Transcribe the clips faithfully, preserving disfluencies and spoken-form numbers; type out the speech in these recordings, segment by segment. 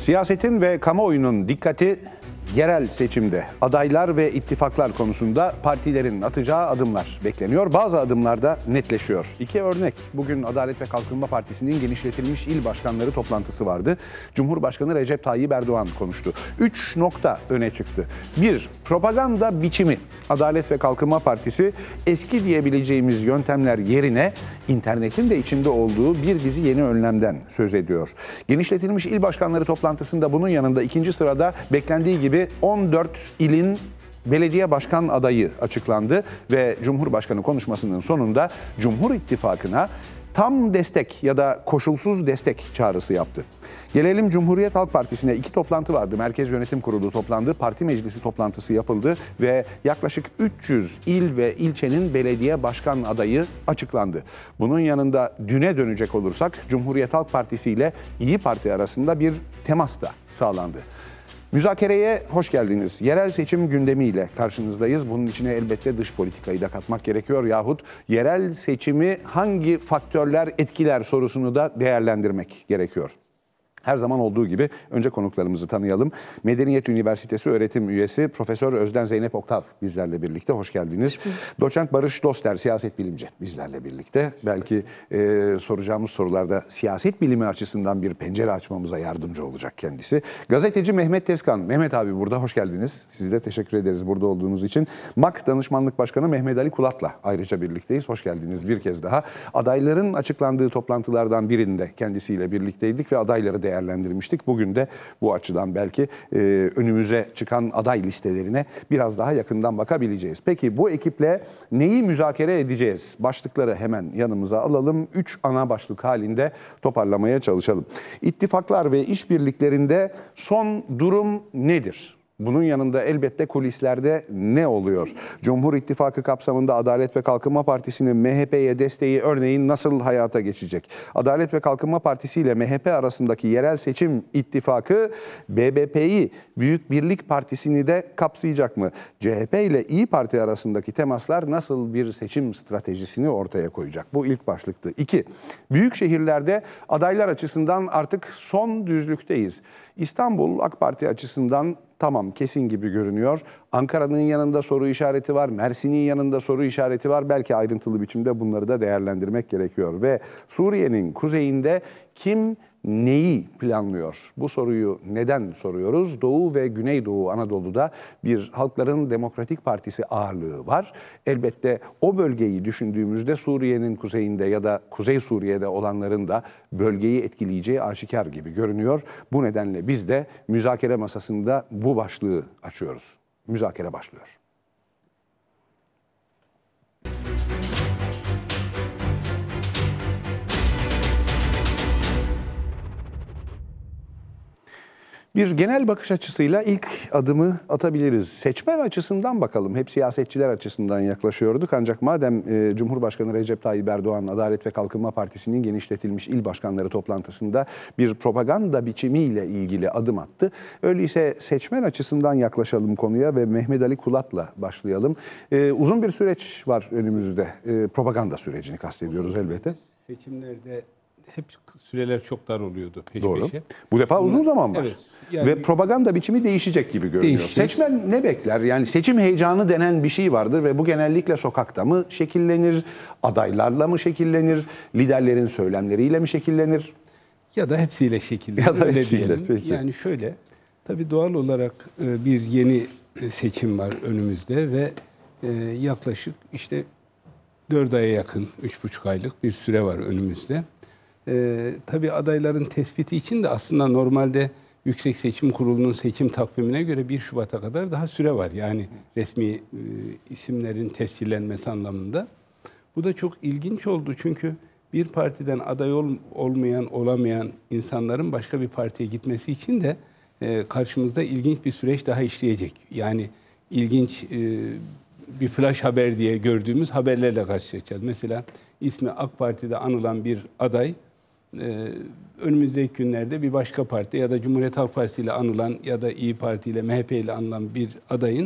Siyasetin ve kamuoyunun dikkati yerel seçimde adaylar ve ittifaklar konusunda partilerin atacağı adımlar bekleniyor. Bazı adımlar da netleşiyor. İki örnek. Bugün Adalet ve Kalkınma Partisi'nin genişletilmiş il başkanları toplantısı vardı. Cumhurbaşkanı Recep Tayyip Erdoğan konuştu. Üç nokta öne çıktı. Bir, propaganda biçimi. Adalet ve Kalkınma Partisi eski diyebileceğimiz yöntemler yerine internetin de içinde olduğu bir dizi yeni önlemden söz ediyor. Genişletilmiş il başkanları toplantısında bunun yanında ikinci sırada beklendiği gibi on dört ilin belediye başkan adayı açıklandı ve Cumhurbaşkanı konuşmasının sonunda Cumhur İttifakı'na tam destek ya da koşulsuz destek çağrısı yaptı. Gelelim Cumhuriyet Halk Partisi'ne. İki toplantı vardı. Merkez Yönetim Kurulu toplandı, parti meclisi toplantısı yapıldı ve yaklaşık üç yüz il ve ilçenin belediye başkan adayı açıklandı. Bunun yanında düne dönecek olursak Cumhuriyet Halk Partisi ile İYİ Parti arasında bir temas da sağlandı. Müzakereye hoş geldiniz. Yerel seçim gündemiyle karşınızdayız. Bunun içine elbette dış politikayı da katmak gerekiyor. Yahut yerel seçimi hangi faktörler etkiler sorusunu da değerlendirmek gerekiyor. Her zaman olduğu gibi önce konuklarımızı tanıyalım. Medeniyet Üniversitesi öğretim üyesi Profesör Özden Zeynep Oktav bizlerle birlikte. Hoş geldiniz. Doçent Barış Doster, siyaset bilimci bizlerle birlikte. Belki e, soracağımız sorularda siyaset bilimi açısından bir pencere açmamıza yardımcı olacak kendisi. Gazeteci Mehmet Tezkan. Mehmet abi burada, hoş geldiniz. Size de teşekkür ederiz burada olduğunuz için. M A K Danışmanlık Başkanı Mehmet Ali Kulat'la ayrıca birlikteyiz. Hoş geldiniz bir kez daha. Adayların açıklandığı toplantılardan birinde kendisiyle birlikteydik ve adayları değerlendirdik. değerlendirmiştik. Bugün de bu açıdan belki e, önümüze çıkan aday listelerine biraz daha yakından bakabileceğiz. Peki bu ekiple neyi müzakere edeceğiz? Başlıkları hemen yanımıza alalım. Üç ana başlık halinde toparlamaya çalışalım. İttifaklar ve işbirliklerinde son durum nedir? Bunun yanında elbette kulislerde ne oluyor? Cumhur İttifakı kapsamında Adalet ve Kalkınma Partisi'nin M H P'ye desteği örneğin nasıl hayata geçecek? Adalet ve Kalkınma Partisi ile M H P arasındaki yerel seçim ittifakı B B P'yi, Büyük Birlik Partisi'ni de kapsayacak mı? C H P ile İYİ Parti arasındaki temaslar nasıl bir seçim stratejisini ortaya koyacak? Bu ilk başlıktı. İki, büyük şehirlerde adaylar açısından artık son düzlükteyiz. İstanbul AK Parti açısından tamam, kesin gibi görünüyor. Ankara'nın yanında soru işareti var, Mersin'in yanında soru işareti var. Belki ayrıntılı biçimde bunları da değerlendirmek gerekiyor. Ve Suriye'nin kuzeyinde kim neyi planlıyor? Bu soruyu neden soruyoruz? Doğu ve Güneydoğu Anadolu'da bir Halkların Demokratik Partisi ağırlığı var. Elbette o bölgeyi düşündüğümüzde Suriye'nin kuzeyinde ya da Kuzey Suriye'de olanların da bölgeyi etkileyeceği aşikar gibi görünüyor. Bu nedenle biz de müzakere masasında bu başlığı açıyoruz. Müzakere başlıyor. Bir genel bakış açısıyla ilk adımı atabiliriz. Seçmen açısından bakalım. Hep siyasetçiler açısından yaklaşıyorduk. Ancak madem e, Cumhurbaşkanı Recep Tayyip Erdoğan Adalet ve Kalkınma Partisi'nin genişletilmiş il başkanları toplantısında bir propaganda biçimiyle ilgili adım attı. Öyleyse seçmen açısından yaklaşalım konuya ve Mehmet Ali Kulat'la başlayalım. E, uzun bir süreç var önümüzde. E, propaganda sürecini kastediyoruz elbette. Seçimlerde hep süreler çok dar oluyordu peş Doğru. peşe. Bu defa uzun zaman var. Evet, yani ve propaganda biçimi değişecek gibi görünüyor. Değişecek. Seçmen ne bekler? Yani seçim heyecanı denen bir şey vardır ve bu genellikle sokakta mı şekillenir, adaylarla mı şekillenir, liderlerin söylemleriyle mi şekillenir? Ya da hepsiyle şekillenir. Ya da öyle hepsiyle, diyelim. peki. Yani şöyle, tabii doğal olarak bir yeni seçim var önümüzde ve yaklaşık işte dört aya yakın, üç buçuk aylık bir süre var önümüzde. Ee, tabii adayların tespiti için de aslında normalde Yüksek Seçim Kurulu'nun seçim takvimine göre bir Şubat'a kadar daha süre var. Yani resmi e, isimlerin tescillenmesi anlamında. Bu da çok ilginç oldu çünkü bir partiden aday ol, olmayan, olamayan insanların başka bir partiye gitmesi için de e, karşımızda ilginç bir süreç daha işleyecek. Yani ilginç e, bir flash haber diye gördüğümüz haberlerle karşılaşacağız. Mesela ismi AK Parti'de anılan bir aday, Ee, önümüzdeki günlerde bir başka parti ya da Cumhuriyet Halk Partisi ile anılan ya da İYİ Parti ile M H P ile anılan bir adayın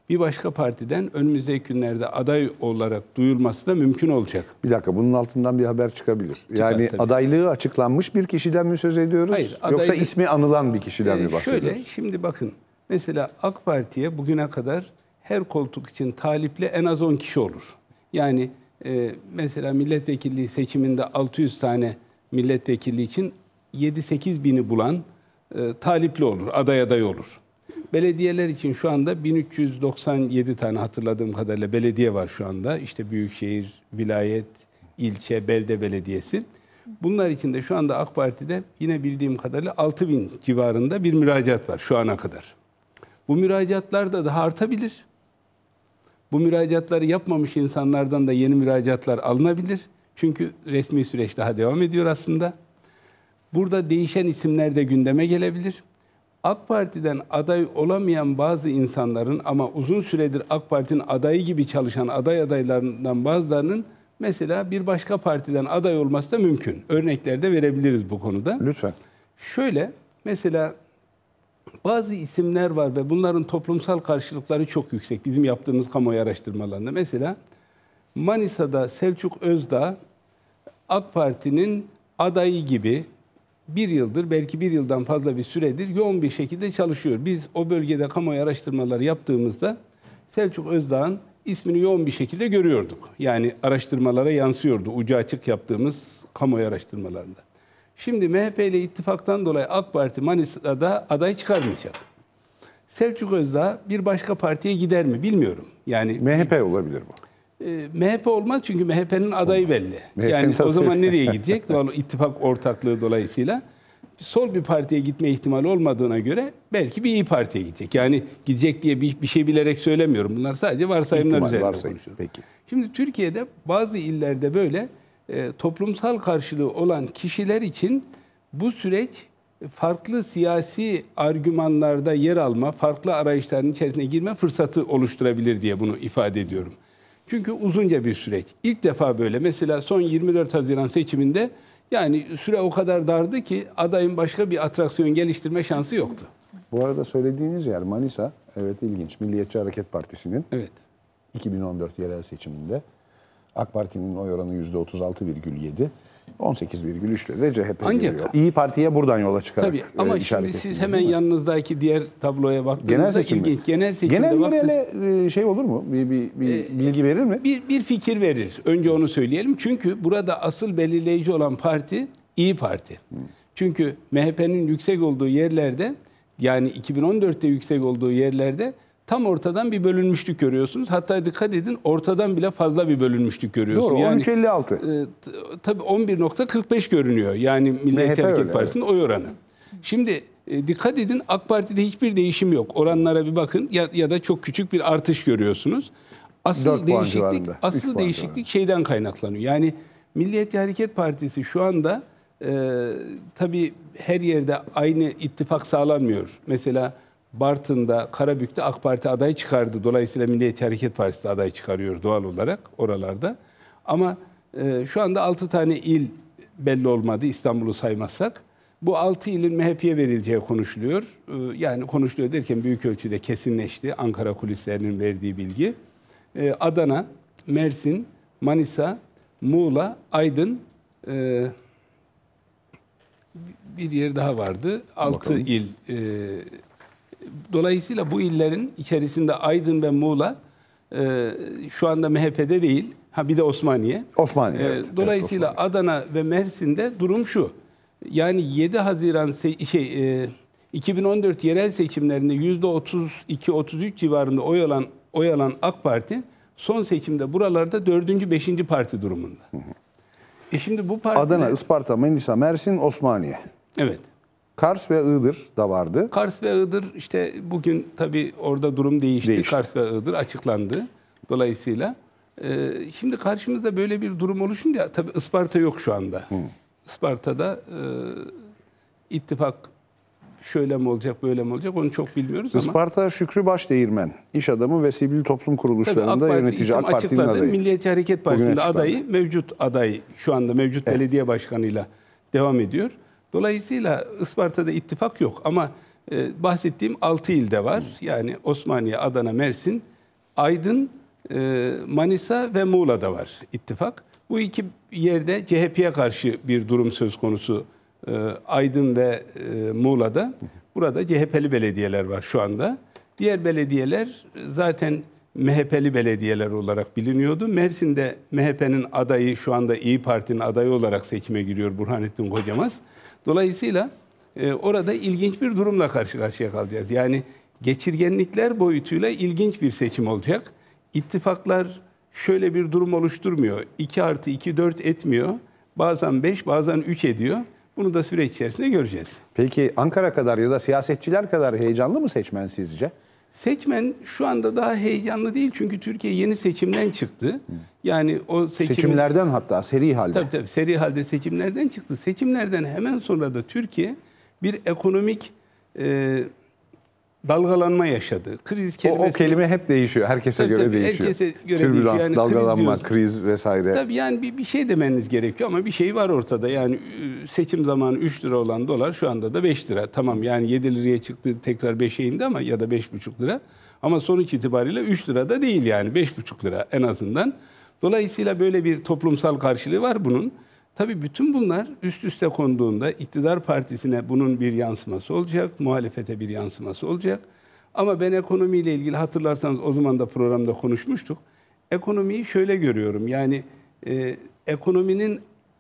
bir başka partiden önümüzdeki günlerde aday olarak duyurması da mümkün olacak. Bir dakika, bunun altından bir haber çıkabilir. Çıkar, yani tabii. adaylığı açıklanmış bir kişiden mi söz ediyoruz? Hayır, Yoksa adaylık- ismi anılan bir kişiden Ee, mi bahsediyoruz? Şöyle, şimdi bakın. Mesela AK Parti'ye bugüne kadar her koltuk için talipli en az on kişi olur. Yani e, mesela milletvekilliği seçiminde altı yüz tane milletvekilliği için yedi sekiz bini bulan e, talipli olur, aday aday olur. Belediyeler için şu anda bin üç yüz doksan yedi tane hatırladığım kadarıyla belediye var şu anda. İşte büyükşehir, vilayet, ilçe, belde belediyesi. Bunlar için de şu anda AK Parti'de yine bildiğim kadarıyla altı bin civarında bir müracaat var şu ana kadar. Bu müracaatlar da daha artabilir. Bu müracaatları yapmamış insanlardan da yeni müracaatlar alınabilir. Çünkü resmi süreç daha devam ediyor aslında. Burada değişen isimler de gündeme gelebilir. AK Parti'den aday olamayan bazı insanların ama uzun süredir AK Parti'nin adayı gibi çalışan aday adaylarından bazılarının mesela bir başka partiden aday olması da mümkün. Örnekler de verebiliriz bu konuda. Lütfen. Şöyle, mesela bazı isimler var ve bunların toplumsal karşılıkları çok yüksek. Bizim yaptığımız kamuoyu araştırmalarında. Mesela Manisa'da Selçuk Özdağ, AK Parti'nin adayı gibi bir yıldır, belki bir yıldan fazla bir süredir yoğun bir şekilde çalışıyor. Biz o bölgede kamuoyu araştırmaları yaptığımızda Selçuk Özdağ'ın ismini yoğun bir şekilde görüyorduk. Yani araştırmalara yansıyordu, ucu açık yaptığımız kamuoyu araştırmalarında. Şimdi M H P ile ittifaktan dolayı AK Parti Manisa'da aday çıkarmayacak. Selçuk Özdağ bir başka partiye gider mi bilmiyorum. Yani M H P olabilir bu. e, M H P olmaz çünkü M H P'nin adayı belli. M H P'nin Yani o adayı. zaman nereye gidecek? Doğal ittifak ortaklığı dolayısıyla sol bir partiye gitme ihtimali olmadığına göre belki bir İYİ Parti'ye gidecek. Yani gidecek diye bir, bir şey bilerek söylemiyorum. Bunlar sadece varsayımlar İhtimal, üzerinde varsayım. konuşuyorum. Peki. Şimdi Türkiye'de bazı illerde böyle e, toplumsal karşılığı olan kişiler için bu süreç farklı siyasi argümanlarda yer alma, farklı arayışların içerisine girme fırsatı oluşturabilir diye bunu ifade ediyorum. Çünkü uzunca bir süreç. İlk defa böyle. Mesela son yirmi dört Haziran seçiminde yani süre o kadar dardı ki adayın başka bir atraksiyon geliştirme şansı yoktu. Bu arada söylediğiniz yer Manisa. Evet, ilginç. Milliyetçi Hareket Partisi'nin Evet. iki bin on dört yerel seçiminde AK Parti'nin oy oranı yüzde otuz altı virgül yedi, on sekiz virgül üç ile de C H P Ancak- geliyor. İyi Parti'ye buradan yola çıkarak Tabii e, ama işaret şimdi siz ettiniz, hemen değil mi? yanınızdaki diğer tabloya baktığınızda Genel seçim mi? ilginç. Genel seçimde Genel baktığınız- yerele e, şey olur mu? Bir, bir, bir bilgi verir mi? Bir, bir fikir verir. Önce onu söyleyelim. Çünkü burada asıl belirleyici olan parti İYİ Parti. Çünkü M H P'nin yüksek olduğu yerlerde, yani iki bin on dörtte yüksek olduğu yerlerde tam ortadan bir bölünmüşlük görüyorsunuz. Hatta dikkat edin, ortadan bile fazla bir bölünmüşlük görüyorsunuz. Doğru, yani on üç elli altı. e, t- tabii on bir nokta kırk beş görünüyor. Yani M H Milliyetçi P Hareket öyle, Partisi'nin oy oranı. Şimdi e, dikkat edin, AK Parti'de hiçbir değişim yok. Oranlara bir bakın ya, ya da çok küçük bir artış görüyorsunuz. Asıl dört puan değişiklik civarında, üç asıl puan değişiklik civarında. şeyden kaynaklanıyor. Yani Milliyetçi Hareket Partisi şu anda e, tabii her yerde aynı ittifak sağlanmıyor. Mesela Bartın'da, Karabük'te AK Parti aday çıkardı. Dolayısıyla Milliyetçi Hareket Partisi de aday çıkarıyor doğal olarak oralarda. Ama e, şu anda altı tane il belli olmadı İstanbul'u saymazsak. Bu altı ilin M H P'ye verileceği konuşuluyor. E, yani konuşuluyor derken büyük ölçüde kesinleşti. Ankara kulislerinin verdiği bilgi. E, Adana, Mersin, Manisa, Muğla, Aydın, e, bir yer daha vardı. Altı Bakalım. il. E, dolayısıyla bu illerin içerisinde Aydın ve Muğla e, şu anda M H P'de değil. Ha bir de Osmaniye. Osmaniye. E, evet, dolayısıyla evet, Osmaniye. Adana ve Mersin'de durum şu. Yani yedi Haziran se- şey e, iki bin on dört yerel seçimlerinde yüzde otuz iki otuz üç civarında oy alan oy alan AK Parti son seçimde buralarda dördüncü beşinci parti durumunda. E şimdi bu partiler... Adana, Isparta, Manisa, Mersin, Osmaniye. Evet. Kars ve Iğdır da vardı. Kars ve Iğdır işte bugün tabii orada durum değişti. Değişti. Kars ve Iğdır açıklandı. Dolayısıyla e, şimdi karşımızda böyle bir durum oluşunca tabii Isparta yok şu anda. Isparta'da e, ittifak şöyle mi olacak böyle mi olacak onu çok bilmiyoruz ama Isparta Şükrü Başdeğirmen, iş adamı ve sivil toplum tabii AK kuruluşlarında Parti yönetici isim AK Parti'nin açıkladı. adayı. Milliyetçi Hareket Partisi'nde açıklandı. adayı mevcut aday şu anda mevcut belediye başkanıyla devam ediyor. Dolayısıyla Isparta'da ittifak yok ama e, bahsettiğim altı ilde var. Yani Osmaniye, Adana, Mersin, Aydın, e, Manisa ve Muğla'da var ittifak. Bu iki yerde C H P'ye karşı bir durum söz konusu. E, Aydın ve e, Muğla'da. Burada C H P'li belediyeler var şu anda. Diğer belediyeler zaten M H P'li belediyeler olarak biliniyordu. Mersin'de M H P'nin adayı şu anda İyi Parti'nin adayı olarak seçime giriyor Burhanettin Kocamaz. Dolayısıyla e, orada ilginç bir durumla karşı karşıya kalacağız. Yani geçirgenlikler boyutuyla ilginç bir seçim olacak. İttifaklar şöyle bir durum oluşturmuyor. iki artı iki dört etmiyor. Bazen beş, bazen üç ediyor. Bunu da süreç içerisinde göreceğiz. Peki Ankara kadar ya da siyasetçiler kadar heyecanlı mı seçmen sizce? Seçmen şu anda daha heyecanlı değil çünkü Türkiye yeni seçimden çıktı. Yani o seçimin, Seçimlerden hatta seri halde. Tabii tabii seri halde seçimlerden çıktı. Seçimlerden hemen sonra da Türkiye bir ekonomik e, dalgalanma yaşadı. Kriz O, kelimesi... o kelime hep değişiyor. Herkese Tabii, göre tabii, değişiyor. herkese göre Türbülans, değişiyor. Yani kriz dalgalanma, diyoruz. kriz vesaire. Tabii yani bir, bir şey demeniz gerekiyor ama bir şey var ortada. Yani seçim zamanı üç lira olan dolar şu anda da beş lira. Tamam yani yedi liraya çıktı tekrar beşe indi ama ya da beş buçuk lira. Ama sonuç itibariyle üç lira da değil yani beş buçuk lira en azından. Dolayısıyla böyle bir toplumsal karşılığı var bunun. Tabii bütün bunlar üst üste konduğunda iktidar partisine bunun bir yansıması olacak, muhalefete bir yansıması olacak. Ama ben ekonomiyle ilgili hatırlarsanız o zaman da programda konuşmuştuk. Ekonomiyi şöyle görüyorum yani e, ekonominin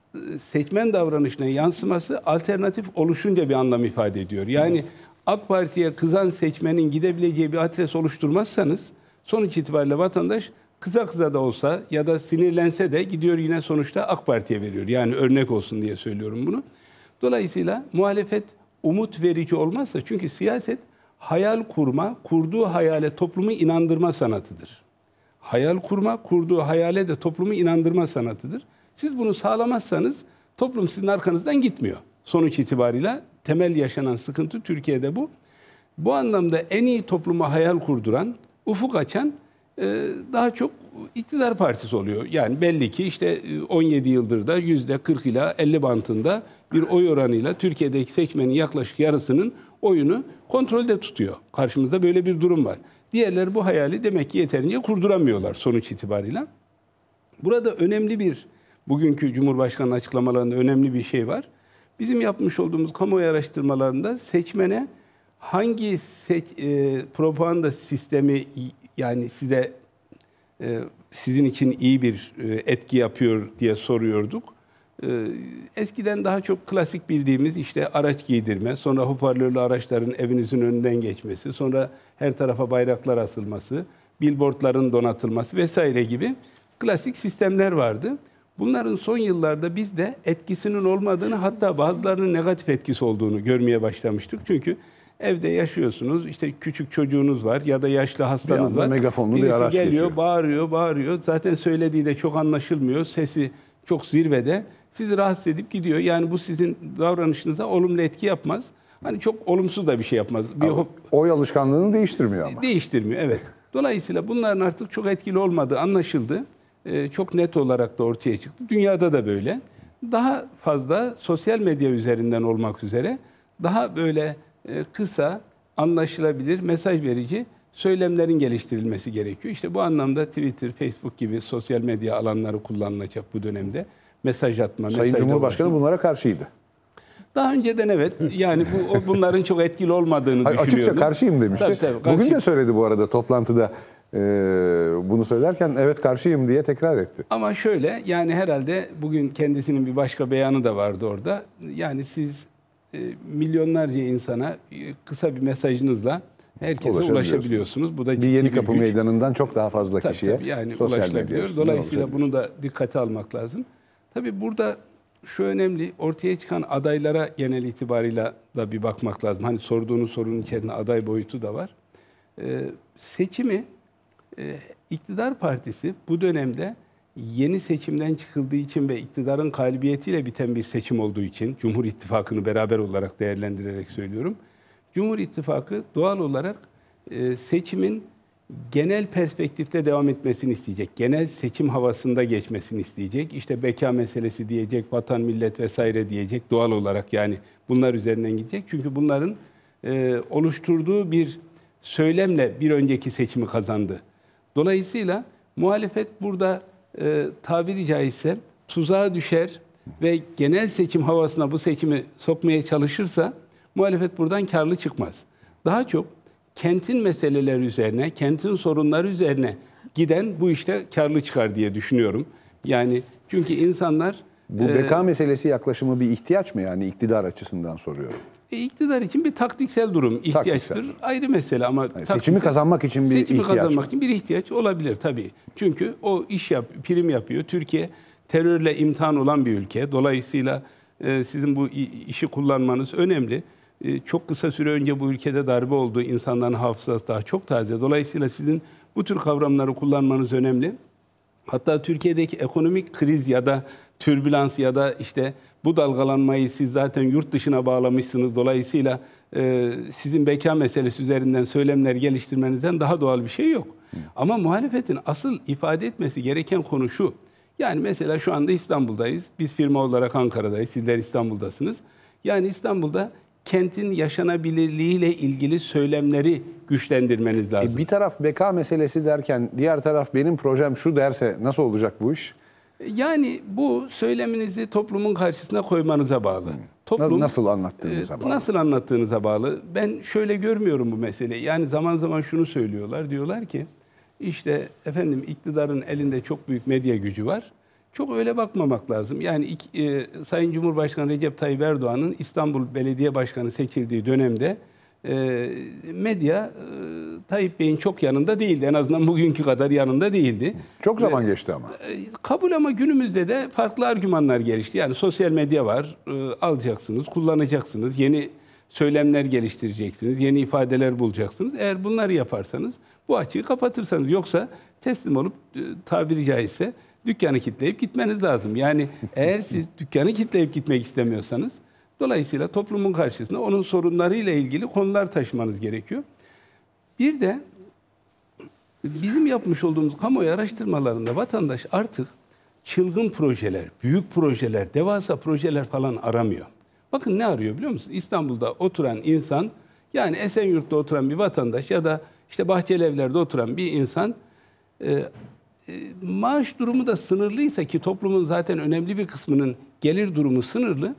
seçmen davranışına yansıması alternatif oluşunca bir anlam ifade ediyor. Yani AK Parti'ye kızan seçmenin gidebileceği bir adres oluşturmazsanız sonuç itibariyle vatandaş kıza kıza da olsa ya da sinirlense de gidiyor yine sonuçta AK Parti'ye veriyor. Yani örnek olsun diye söylüyorum bunu. Dolayısıyla muhalefet umut verici olmazsa çünkü siyaset hayal kurma, kurduğu hayale toplumu inandırma sanatıdır. Hayal kurma, kurduğu hayale de toplumu inandırma sanatıdır. Siz bunu sağlamazsanız toplum sizin arkanızdan gitmiyor. Sonuç itibariyle temel yaşanan sıkıntı Türkiye'de bu. Bu anlamda en iyi topluma hayal kurduran, ufuk açan daha çok iktidar partisi oluyor. Yani belli ki işte on yedi yıldır da yüzde kırk ila elli bantında bir oy oranıyla Türkiye'deki seçmenin yaklaşık yarısının oyunu kontrolde tutuyor. Karşımızda böyle bir durum var. Diğerleri bu hayali demek ki yeterince kurduramıyorlar sonuç itibariyle. Burada önemli bir, bugünkü Cumhurbaşkanı açıklamalarında önemli bir şey var. Bizim yapmış olduğumuz kamuoyu araştırmalarında seçmene hangi seç, e, propaganda sistemi yani size e, sizin için iyi bir e, etki yapıyor diye soruyorduk. E, eskiden daha çok klasik bildiğimiz işte araç giydirme, sonra hoparlörlü araçların evinizin önünden geçmesi, sonra her tarafa bayraklar asılması, billboardların donatılması vesaire gibi klasik sistemler vardı. Bunların son yıllarda biz de etkisinin olmadığını, hatta bazılarının negatif etkisi olduğunu görmeye başlamıştık. Çünkü evde yaşıyorsunuz, işte küçük çocuğunuz var ya da yaşlı hastanız var. Megafonlu Birisi bir araç geliyor, geçiyor. bağırıyor, bağırıyor. Zaten söylediği de çok anlaşılmıyor. Sesi çok zirvede. Sizi rahatsız edip gidiyor. Yani bu sizin davranışınıza olumlu etki yapmaz. Hani çok olumsuz da bir şey yapmaz. Bir hop, Oy alışkanlığını değiştirmiyor ama. değiştirmiyor, evet. Dolayısıyla bunların artık çok etkili olmadığı anlaşıldı. Ee, çok net olarak da ortaya çıktı. Dünyada da böyle. Daha fazla sosyal medya üzerinden olmak üzere daha böyle e, kısa, anlaşılabilir, mesaj verici söylemlerin geliştirilmesi gerekiyor. İşte bu anlamda Twitter, Facebook gibi sosyal medya alanları kullanılacak bu dönemde. Mesaj atma, Sayın mesajla Cumhurbaşkanı ulaşma. bunlara karşıydı. Daha önceden evet, yani bu o- bunların çok etkili olmadığını Hayır, düşünüyordum. açıkça karşıyım demişti. Tabii, tabii, Bugün karşıyım. de söyledi bu arada toplantıda e, bunu söylerken evet karşıyım diye tekrar etti. Ama şöyle, yani herhalde bugün kendisinin bir başka beyanı da vardı orada. Yani siz e, milyonlarca insana e, kısa bir mesajınızla herkese Ulaşabiliyorsunuz. ulaşabiliyorsunuz. Bu da Bir ciddi Yeni bir Kapı güç. Meydanı'ndan çok daha fazla Tabii, kişiye tabii, yani sosyal medya ulaşılabiliyor. üstünden Dolayısıyla ulaşabiliyor. bunu da dikkate almak lazım. Tabii burada şu önemli, ortaya çıkan adaylara genel itibarıyla da bir bakmak lazım. Hani sorduğunuz sorunun içerisinde aday boyutu da var. Ee, seçimi e, iktidar partisi bu dönemde yeni seçimden çıkıldığı için ve iktidarın galibiyetiyle biten bir seçim olduğu için, Cumhur İttifakı'nı beraber olarak değerlendirerek söylüyorum. Cumhur İttifakı doğal olarak e, seçimin genel perspektifte devam etmesini isteyecek. Genel seçim havasında geçmesini isteyecek. İşte beka meselesi diyecek, vatan, millet vesaire diyecek doğal olarak, yani bunlar üzerinden gidecek. Çünkü bunların e, oluşturduğu bir söylemle bir önceki seçimi kazandı. Dolayısıyla muhalefet burada e, tabiri caizse tuzağa düşer ve genel seçim havasına bu seçimi sokmaya çalışırsa muhalefet buradan karlı çıkmaz. Daha çok kentin meseleleri üzerine, kentin sorunları üzerine giden bu işte karlı çıkar diye düşünüyorum. Yani çünkü insanlar... Bu beka e, meselesi yaklaşımı bir ihtiyaç mı, yani iktidar açısından soruyorum? E, iktidar için bir taktiksel durum, ihtiyaçtır. Taktiksel. Ayrı mesele ama... Yani seçimi kazanmak için bir seçimi ihtiyaç kazanmak mı? için bir ihtiyaç olabilir tabii. Çünkü o iş yap, prim yapıyor. Türkiye terörle imtihan olan bir ülke. Dolayısıyla e, sizin bu işi kullanmanız önemli. E, çok kısa süre önce bu ülkede darbe oldu. İnsanların hafızası daha çok taze. Dolayısıyla sizin bu tür kavramları kullanmanız önemli. Hatta Türkiye'deki ekonomik kriz ya da türbülans ya da işte bu dalgalanmayı siz zaten yurt dışına bağlamışsınız. Dolayısıyla e, sizin beka meselesi üzerinden söylemler geliştirmenizden daha doğal bir şey yok. Hı. Ama muhalefetin asıl ifade etmesi gereken konu şu. Yani mesela şu anda İstanbul'dayız. Biz firma olarak Ankara'dayız. Sizler İstanbul'dasınız. Yani İstanbul'da kentin yaşanabilirliğiyle ilgili söylemleri güçlendirmeniz lazım. E bir taraf beka meselesi derken diğer taraf benim projem şu derse nasıl olacak bu iş? Yani bu söyleminizi toplumun karşısına koymanıza bağlı. Hmm. Toplum, nasıl anlattığınıza bağlı. Nasıl anlattığınıza bağlı. Ben şöyle görmüyorum bu meseleyi. Yani zaman zaman şunu söylüyorlar. Diyorlar ki işte efendim iktidarın elinde çok büyük medya gücü var. Çok öyle bakmamak lazım. Yani ilk, e, Sayın Cumhurbaşkanı Recep Tayyip Erdoğan'ın İstanbul Belediye Başkanı seçildiği dönemde e, medya e, Tayyip Bey'in çok yanında değildi. En azından bugünkü kadar yanında değildi. Çok zaman Ve, geçti ama. E, kabul ama günümüzde de farklı argümanlar gelişti. Yani sosyal medya var, e, alacaksınız, kullanacaksınız, yeni söylemler geliştireceksiniz, yeni ifadeler bulacaksınız. Eğer bunları yaparsanız bu açığı kapatırsanız, yoksa teslim olup e, tabiri caizse dükkanı kitleyip gitmeniz lazım. Yani eğer siz dükkanı kitleyip gitmek istemiyorsanız, dolayısıyla toplumun karşısına onun sorunlarıyla ilgili konular taşımanız gerekiyor. Bir de bizim yapmış olduğumuz kamuoyu araştırmalarında vatandaş artık çılgın projeler, büyük projeler, devasa projeler falan aramıyor. Bakın ne arıyor biliyor musunuz? İstanbul'da oturan insan, yani Esenyurt'ta oturan bir vatandaş ya da işte Bahçelievler'de oturan bir insan, e, maaş durumu da sınırlıysa, ki toplumun zaten önemli bir kısmının gelir durumu sınırlı,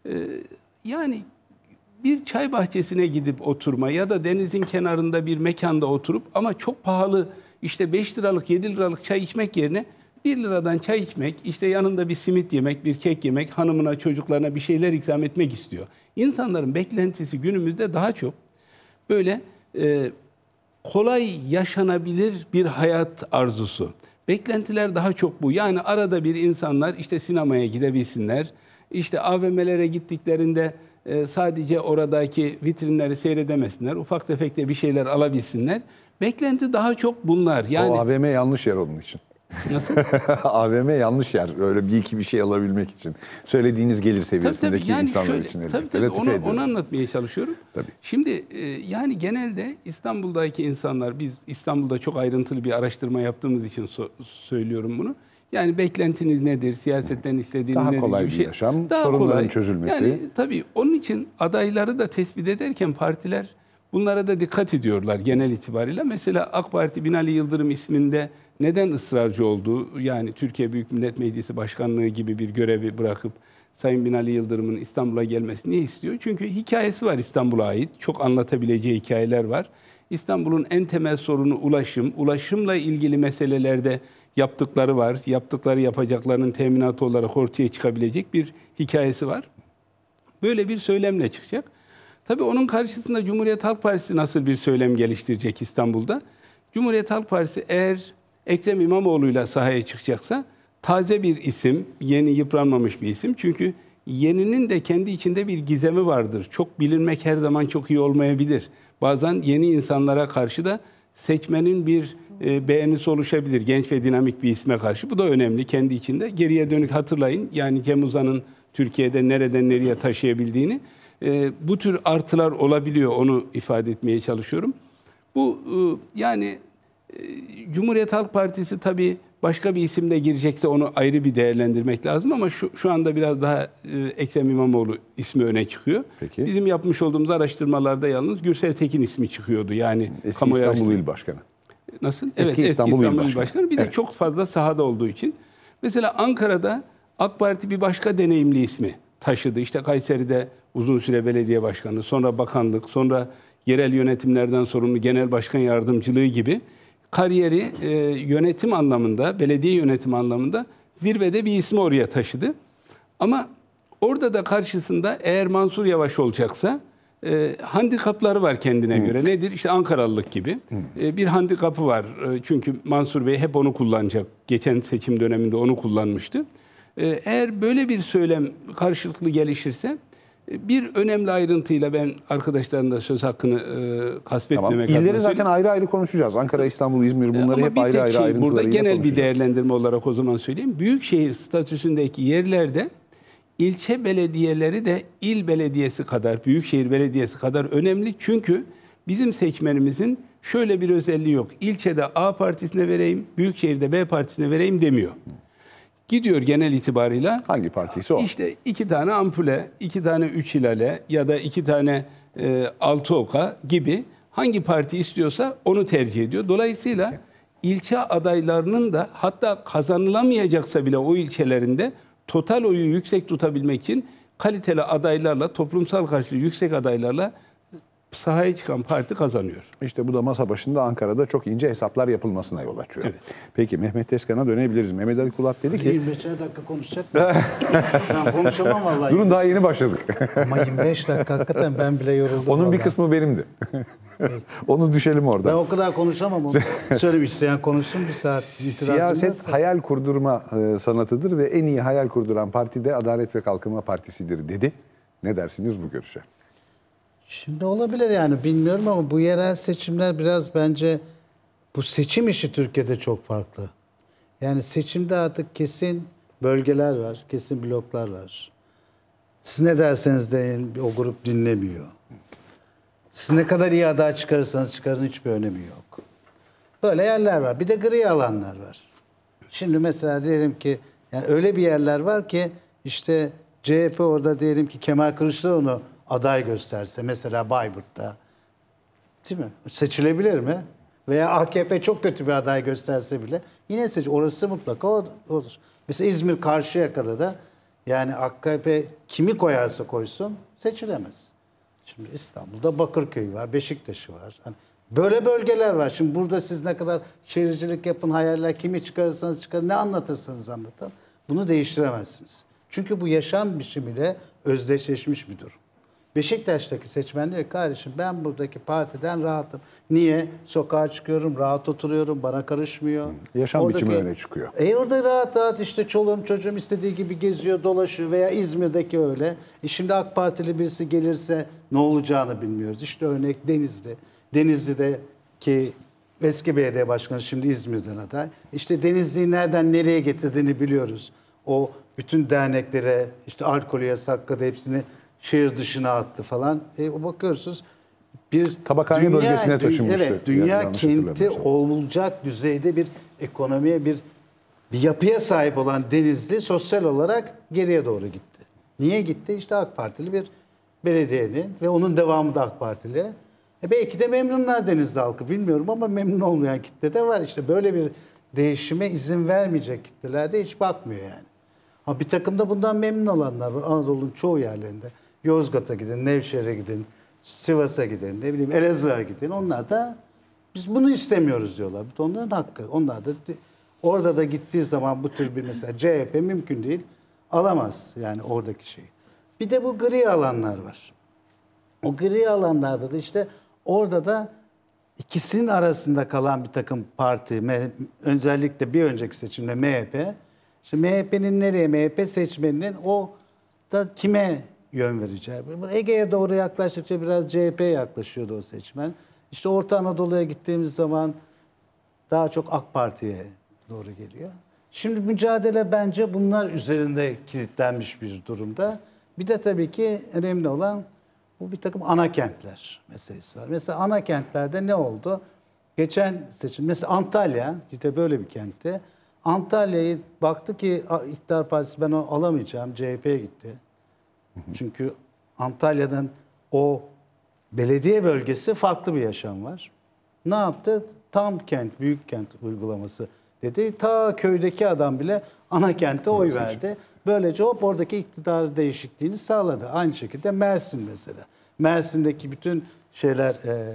yani bir çay bahçesine gidip oturma ya da denizin kenarında bir mekanda oturup ama çok pahalı işte beş liralık yedi liralık çay içmek yerine bir liradan çay içmek, işte yanında bir simit yemek, bir kek yemek, hanımına çocuklarına bir şeyler ikram etmek istiyor. İnsanların beklentisi günümüzde daha çok böyle e, kolay yaşanabilir bir hayat arzusu. Beklentiler daha çok bu. Yani arada bir insanlar işte sinemaya gidebilsinler, işte A V M'lere gittiklerinde e, sadece oradaki vitrinleri seyredemesinler, ufak tefek de bir şeyler alabilsinler. Beklenti daha çok bunlar. Yani o A V M yanlış yer onun için. Nasıl? A V M yanlış yer. Öyle bir iki bir şey alabilmek için. Söylediğiniz gelir seviyesindeki tabii, tabii. Yani insanlar şöyle, için. Tabii tabii onu, onu anlatmaya çalışıyorum. Tabii. Şimdi e, yani genelde İstanbul'daki insanlar, biz İstanbul'da çok ayrıntılı bir araştırma yaptığımız için so- söylüyorum bunu. Yani beklentiniz nedir? Siyasetten istediğiniz daha nedir? Daha kolay bir şey. yaşam, Daha sorunların kolay. çözülmesi. Yani tabii onun için adayları da tespit ederken partiler bunlara da dikkat ediyorlar genel itibariyle. Mesela AK Parti Binali Yıldırım isminde neden ısrarcı oldu? Yani Türkiye Büyük Millet Meclisi Başkanlığı gibi bir görevi bırakıp Sayın Binali Yıldırım'ın İstanbul'a gelmesini niye istiyor? Çünkü hikayesi var İstanbul'a ait. Çok anlatabileceği hikayeler var. İstanbul'un en temel sorunu ulaşım. Ulaşımla ilgili meselelerde yaptıkları var. Yaptıkları yapacaklarının teminatı olarak ortaya çıkabilecek bir hikayesi var. Böyle bir söylemle çıkacak. Tabii onun karşısında Cumhuriyet Halk Partisi nasıl bir söylem geliştirecek İstanbul'da? Cumhuriyet Halk Partisi eğer Ekrem İmamoğlu'yla sahaya çıkacaksa taze bir isim, yeni yıpranmamış bir isim. Çünkü yeninin de kendi içinde bir gizemi vardır. Çok bilinmek her zaman çok iyi olmayabilir. Bazen yeni insanlara karşı da seçmenin bir e, beğenisi oluşabilir. Genç ve dinamik bir isme karşı. Bu da önemli kendi içinde. Geriye dönük hatırlayın. Yani Cem Uzan'ın Türkiye'de nereden nereye taşıyabildiğini. E, bu tür artılar olabiliyor. Onu ifade etmeye çalışıyorum. Bu e, yani e, Cumhuriyet Halk Partisi tabii başka bir isimle girecekse onu ayrı bir değerlendirmek lazım ama şu, şu anda biraz daha e, Ekrem İmamoğlu ismi öne çıkıyor. Peki. Bizim yapmış olduğumuz araştırmalarda yalnız Gürsel Tekin ismi çıkıyordu. Yani eski İstanbul İl Başkanı. Nasıl? Eski Evet, eski İstanbul İl İstanbul İl Başkanı. Başkanı. Bir de Evet. çok fazla sahada olduğu için. Mesela Ankara'da AK Parti bir başka deneyimli ismi taşıdı. İşte Kayseri'de uzun süre belediye başkanı, sonra bakanlık, sonra yerel yönetimlerden sorumlu genel başkan yardımcılığı gibi kariyeri e, yönetim anlamında, belediye yönetimi anlamında zirvede bir ismi oraya taşıdı. Ama orada da karşısında eğer Mansur Yavaş olacaksa e, handikapları var kendine göre. Nedir? İşte Ankaralılık gibi. E, bir handikapı var. E, çünkü Mansur Bey hep onu kullanacak. Geçen seçim döneminde onu kullanmıştı. E, eğer böyle bir söylem karşılıklı gelişirse e, bir önemli ayrıntıyla ben arkadaşların da söz hakkını e, kasvetmemek Tamam. adına İlleri zaten söyleyeyim. ayrı ayrı konuşacağız. Ankara, İstanbul, İzmir bunları Ama hep bir ayrı tek ayrı şey ayrıntılarıyla burada genel bir konuşacağız. değerlendirme olarak o zaman söyleyeyim. Büyükşehir statüsündeki yerlerde ilçe belediyeleri de il belediyesi kadar, büyükşehir belediyesi kadar önemli. Çünkü bizim seçmenimizin şöyle bir özelliği yok. İlçede A partisine vereyim, büyükşehirde B partisine vereyim demiyor. Gidiyor genel itibarıyla. Hangi partiyse o. İşte iki tane ampule, iki tane üç hilale ya da iki tane e, altı oka gibi hangi parti istiyorsa onu tercih ediyor. Dolayısıyla ilçe adaylarının da hatta kazanılamayacaksa bile o ilçelerinde total oyu yüksek tutabilmek için kaliteli adaylarla, toplumsal karşılığı yüksek adaylarla sahaya çıkan parti kazanıyor. İşte bu da masa başında Ankara'da çok ince hesaplar yapılmasına yol açıyor. Evet. Peki Mehmet Tezkan'a dönebiliriz. Mehmet Ali Kulat dedi ki yirmi beş dakika konuşacak mı? Ben konuşamam vallahi. durun daha yeni başladık. Ama yirmi beş dakika hakikaten ben bile yoruldum. Onun bir vallahi. kısmı benimdi. Onu düşelim orada. Ben o kadar konuşamam. Onu söyleyeyim, isteyen konuşsun bir saat. İtirazım Siyaset yok. hayal kurdurma e, sanatıdır ve en iyi hayal kurduran parti de Adalet ve Kalkınma Partisi'dir dedi. Ne dersiniz bu görüşe? Şimdi olabilir yani bilmiyorum ama bu yerel seçimler biraz bence bu seçim işi Türkiye'de çok farklı. Yani seçimde artık kesin bölgeler var, kesin bloklar var. Siz ne derseniz deyin o grup dinlemiyor. Siz ne kadar iyi aday çıkarırsanız çıkarın hiçbir önemi yok. Böyle yerler var. Bir de gri alanlar var. Şimdi mesela diyelim ki yani öyle bir yerler var ki işte C H P orada diyelim ki Kemal Kılıçdaroğlu'nu aday gösterse mesela Bayburt'ta değil mi? Seçilebilir mi? Veya A K P çok kötü bir aday gösterse bile yine seç. Orası mutlaka olur. Mesela İzmir Karşıyaka'da da yani A K P kimi koyarsa koysun seçilemez. Şimdi İstanbul'da Bakırköy var, Beşiktaş'ı var. Hani böyle bölgeler var. Şimdi burada siz ne kadar şehircilik yapın, hayaller kimi çıkarırsanız çıkarın, ne anlatırsanız anlatın. Bunu değiştiremezsiniz. Çünkü bu yaşam biçimiyle özdeşleşmiş bir durum. Beşiktaş'taki seçmen diyor ki kardeşim ben buradaki partiden rahatım. Niye? Sokağa çıkıyorum, rahat oturuyorum, bana karışmıyor. Yaşam Oradaki, biçimi öne çıkıyor. E orada rahat rahat işte çoluğum çocuğum istediği gibi geziyor, dolaşıyor veya İzmir'deki öyle. E şimdi AK Partili birisi gelirse ne olacağını bilmiyoruz. İşte örnek Denizli. Denizli'deki eski belediye başkanı şimdi İzmir'den aday. İşte Denizli'yi nereden nereye getirdiğini biliyoruz. O bütün derneklere işte alkolü yasakladı, hepsini şehir dışına attı falan. E, o bakıyorsunuz bir Tabakhane bölgesine dü- taşınmıştı. Evet, dünya Yanlış kenti hatırlamıyorsam. olacak düzeyde bir ekonomiye, bir bir yapıya sahip olan Denizli sosyal olarak geriye doğru gitti. Niye gitti? İşte AK Partili bir belediyenin ve onun devamı da AK Partili. E belki de memnunlar Denizli halkı bilmiyorum ama memnun olmayan kitle de var. İşte böyle bir değişime izin vermeyecek kitleler de hiç bakmıyor yani. Ha bir takım da bundan memnun olanlar var Anadolu'nun çoğu yerlerinde. Yozgat'a gidin, Nevşehir'e gidin, Sivas'a gidin, ne bileyim Elazığ'a gidin. Onlar da biz bunu istemiyoruz diyorlar. Bu da onların hakkı. Onlar da orada da gittiği zaman bu tür bir mesela C H P mümkün değil. Alamaz yani oradaki şeyi. Bir de bu gri alanlar var. O gri alanlarda da işte orada da ikisinin arasında kalan bir takım parti, özellikle bir önceki seçimde M H P. İşte M H P'nin nereye, M H P seçmeninin o da kime yön vereceği. Ege'ye doğru yaklaştıkça biraz C H P'ye yaklaşıyordu o seçmen. İşte Orta Anadolu'ya gittiğimiz zaman daha çok AK Parti'ye doğru geliyor. Şimdi mücadele bence bunlar üzerinde kilitlenmiş bir durumda. Bir de tabii ki önemli olan bu bir takım ana kentler meselesi var. Mesela ana kentlerde ne oldu? Geçen seçim, mesela Antalya, işte böyle bir kentte. Antalya'yı baktı ki İktidar Partisi ben onu alamayacağım, C H P'ye gitti. Çünkü Antalya'nın o belediye bölgesi farklı bir yaşam var. Ne yaptı? Tam kent, büyük kent uygulaması dedi. Ta köydeki adam bile ana kente oy verdi. Böylece hop oradaki iktidar değişikliğini sağladı. Aynı şekilde Mersin mesela. Mersin'deki bütün şeyler e,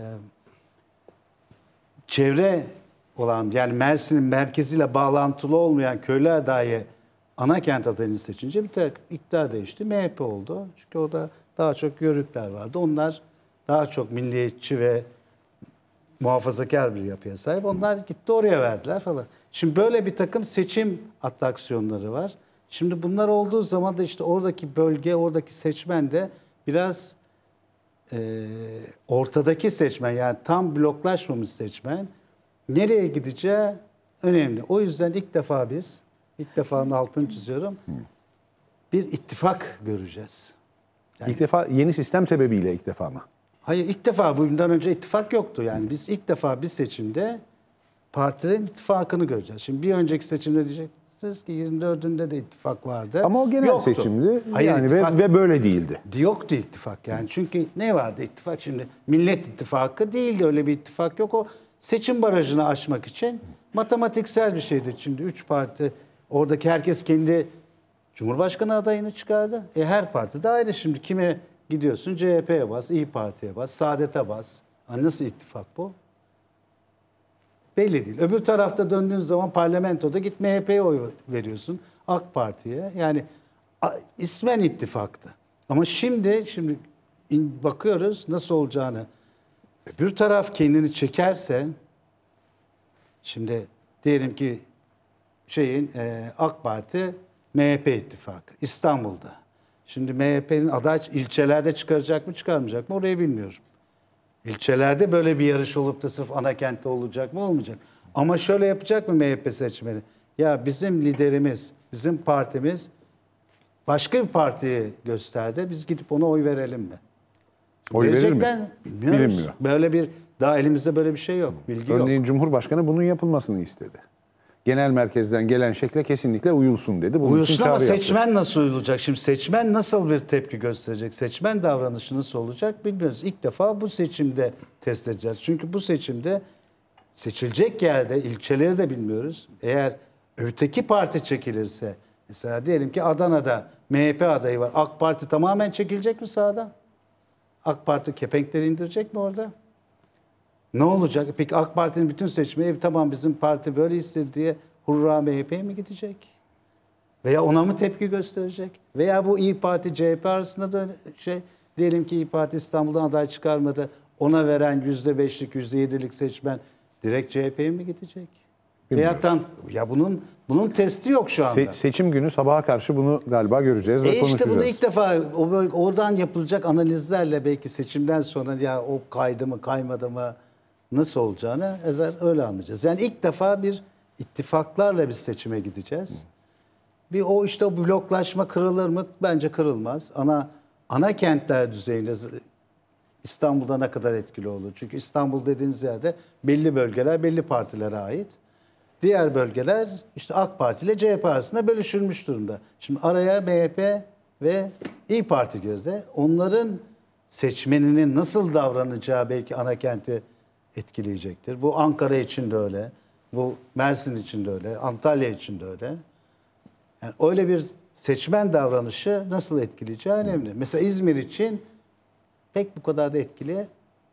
çevre olan, yani Mersin'in merkeziyle bağlantılı olmayan köylü adayı ana kent adayını seçince bir tek iktidar değişti. M H P oldu. Çünkü orada daha çok yörükler vardı. Onlar daha çok milliyetçi ve muhafazakar bir yapıya sahip. Onlar gitti oraya verdiler falan. Şimdi böyle bir takım seçim atraksiyonları var. Şimdi bunlar olduğu zaman da işte oradaki bölge, oradaki seçmen de biraz e, ortadaki seçmen, yani tam bloklaşmamış seçmen nereye gideceği önemli. O yüzden ilk defa biz, ilk defanın altını çiziyorum, bir ittifak göreceğiz. Yani, İlk defa yeni sistem sebebiyle ilk defa mı? hayır, ilk defa bundan önce ittifak yoktu. Yani biz ilk defa bir seçimde partilerin ittifakını göreceğiz. Şimdi bir önceki seçimde diyeceksiniz ki yirmi dördünde de ittifak vardı. Ama o genel Yoktu. seçimdi. Hayır, yani ittifak, ve, ve böyle değildi. yoktu ittifak yani. Çünkü ne vardı ittifak şimdi? Millet İttifakı değildi, öyle bir ittifak yok. O seçim barajını aşmak için matematiksel bir şeydi. Şimdi üç parti, oradaki herkes kendi Cumhurbaşkanı adayını çıkardı. E her parti de ayrı. Şimdi kime gidiyorsun? C H P'ye bas, İYİ Parti'ye bas, Saadet'e bas. Ha, nasıl ittifak bu? Belli değil. Öbür tarafta döndüğün zaman parlamentoda git M H P'ye oy veriyorsun. AK Parti'ye. Yani a, ismen ittifaktı. Ama şimdi şimdi in, bakıyoruz nasıl olacağını. Öbür taraf kendini çekerse, şimdi diyelim ki şeyin e, AK Parti M H P ittifakı İstanbul'da. Şimdi M H P'nin aday ilçelerde çıkaracak mı çıkarmayacak mı orayı bilmiyorum. İlçelerde böyle bir yarış olup da sırf ana kentte olacak mı olmayacak. Ama şöyle yapacak mı M H P seçmeni? Ya bizim liderimiz, bizim partimiz başka bir partiyi gösterdi. Biz gidip ona oy verelim mi? Oy verir Verecekler mi? mi? Bilmiyoruz. Bilinmiyor. Böyle bir, daha elimizde böyle bir şey yok. Bilgi yok. Örneğin Cumhurbaşkanı bunun yapılmasını istedi. Genel merkezden gelen şekle kesinlikle uyulsun dedi. Bunun için Uyulsun ama çağrı yaptı. seçmen nasıl uyulacak? Şimdi seçmen nasıl bir tepki gösterecek? Seçmen davranışı nasıl olacak bilmiyoruz. İlk defa bu seçimde test edeceğiz. Çünkü bu seçimde seçilecek yerde ilçeleri de bilmiyoruz. Eğer öteki parti çekilirse, mesela diyelim ki Adana'da M H P adayı var. AK Parti tamamen çekilecek mi sahada? AK Parti kepenkleri indirecek mi orada? Ne olacak? Peki AK Parti'nin bütün seçmeni tamam bizim parti böyle istedi diye hurra M H P'ye mi gidecek? Veya ona mı tepki gösterecek? Veya bu İYİ Parti C H P arasında da şey, diyelim ki İYİ Parti İstanbul'dan aday çıkarmadı. Ona veren yüzde beşlik, yüzde yedilik seçmen direkt C H P'ye mi gidecek? Veya tam ya bunun bunun testi yok şu anda. Se- seçim günü sabaha karşı bunu galiba göreceğiz ve E işte konuşacağız. bunu ilk defa o böl- oradan yapılacak analizlerle belki seçimden sonra ya o kaydı mı kaymadı mı nasıl olacağını ezer öyle anlayacağız. Yani ilk defa bir ittifaklarla bir seçime gideceğiz. Bir o işte o bloklaşma kırılır mı? Bence kırılmaz. Ana ana kentler düzeyinde İstanbul'da ne kadar etkili olur? Çünkü İstanbul dediğiniz yerde belli bölgeler belli partilere ait. Diğer bölgeler işte AK Parti ile C H P arasında bölüşülmüş durumda. Şimdi araya M H P ve İYİ Parti girdi. Onların seçmeninin nasıl davranacağı belki ana kenti etkileyecektir. Bu Ankara için de öyle. Bu Mersin için de öyle. Antalya için de öyle. Yani öyle bir seçmen davranışı nasıl etkileyeceği önemli. Mesela İzmir için pek bu kadar da etkili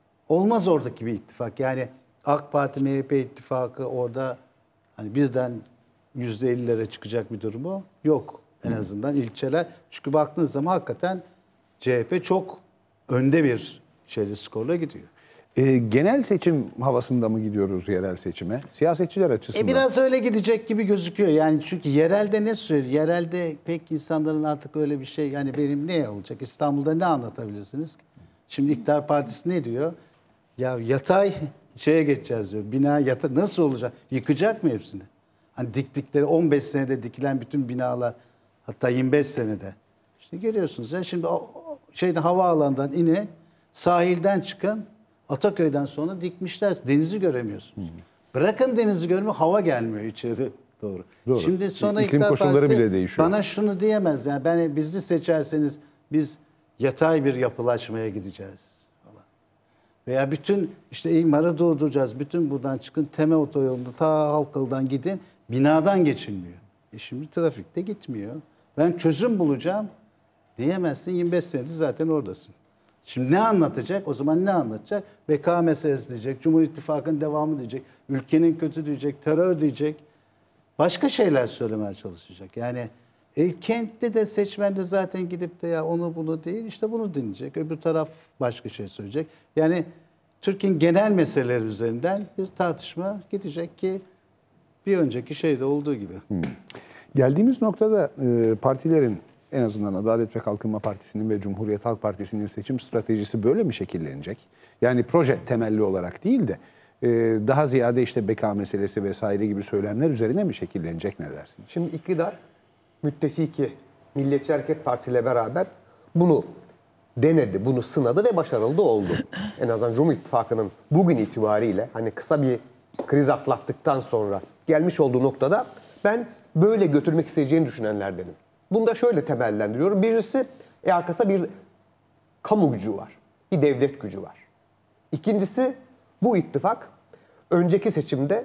olmaz oradaki bir ittifak. Yani AK Parti M H P ittifakı orada hani birden yüzde ellilere çıkacak bir durumu yok. En azından ilçeler. Çünkü baktığınız zaman hakikaten C H P çok önde bir şeyle skorla gidiyor. E, genel seçim havasında mı gidiyoruz yerel seçime? Siyasetçiler açısından. E biraz öyle gidecek gibi gözüküyor. Yani çünkü yerelde ne söylüyor? Yerelde pek insanların artık öyle bir şey, yani benim ne olacak? İstanbul'da ne anlatabilirsiniz ki? Şimdi İktidar Partisi ne diyor? Ya yatay şeye geçeceğiz diyor. Bina yatay nasıl olacak? Yıkacak mı hepsini? Hani diktikleri on beş senede dikilen bütün binalar, hatta yirmi beş senede. İşte görüyorsunuz ya şimdi o şeyde havaalanından inin, sahilden çıkın, Ataköy'den sonra dikmişler. Denizi göremiyorsunuz. Bırakın denizi görmüyor, hava gelmiyor içeri doğru. Doğru. Şimdi sonra İklim İktidar koşulları Partisi bile değişiyor. bana şunu diyemez. Yani ben bizi seçerseniz biz yatay bir yapılaşmaya gideceğiz falan. Veya bütün işte imarı durduracağız. Bütün buradan çıkın Teme otoyolunda ta Halkalı'dan gidin. Binadan geçilmiyor. E şimdi trafikte gitmiyor. Ben çözüm bulacağım diyemezsin. yirmi beş senedir zaten oradasın. Şimdi ne anlatacak? O zaman ne anlatacak? Beka meselesi diyecek. Cumhur İttifakı'nın devamı diyecek. Ülkenin kötü diyecek. Terör diyecek. Başka şeyler söylemeye çalışacak. Yani e, kentte de seçmende zaten gidip de ya onu bunu değil işte bunu dinleyecek. Öbür taraf başka şey söyleyecek. Yani Türkiye'nin genel meseleleri üzerinden bir tartışma gidecek ki bir önceki şeyde olduğu gibi. Hmm. Geldiğimiz noktada e, partilerin en azından Adalet ve Kalkınma Partisi'nin ve Cumhuriyet Halk Partisi'nin seçim stratejisi böyle mi şekillenecek? Yani proje temelli olarak değil de e, daha ziyade işte beka meselesi vesaire gibi söylemler üzerine mi şekillenecek, ne dersin? Şimdi iktidar, müttefiki, Milliyetçi Hareket Partisi ile beraber bunu denedi, bunu sınadı ve başarılı da oldu. En azından Cumhur İttifakı'nın bugün itibariyle hani kısa bir kriz atlattıktan sonra gelmiş olduğu noktada ben böyle götürmek isteyeceğini düşünenlerdenim. Bunu da şöyle temellendiriyorum. Birincisi e, arkasında bir kamu gücü var, bir devlet gücü var. İkincisi bu ittifak önceki seçimde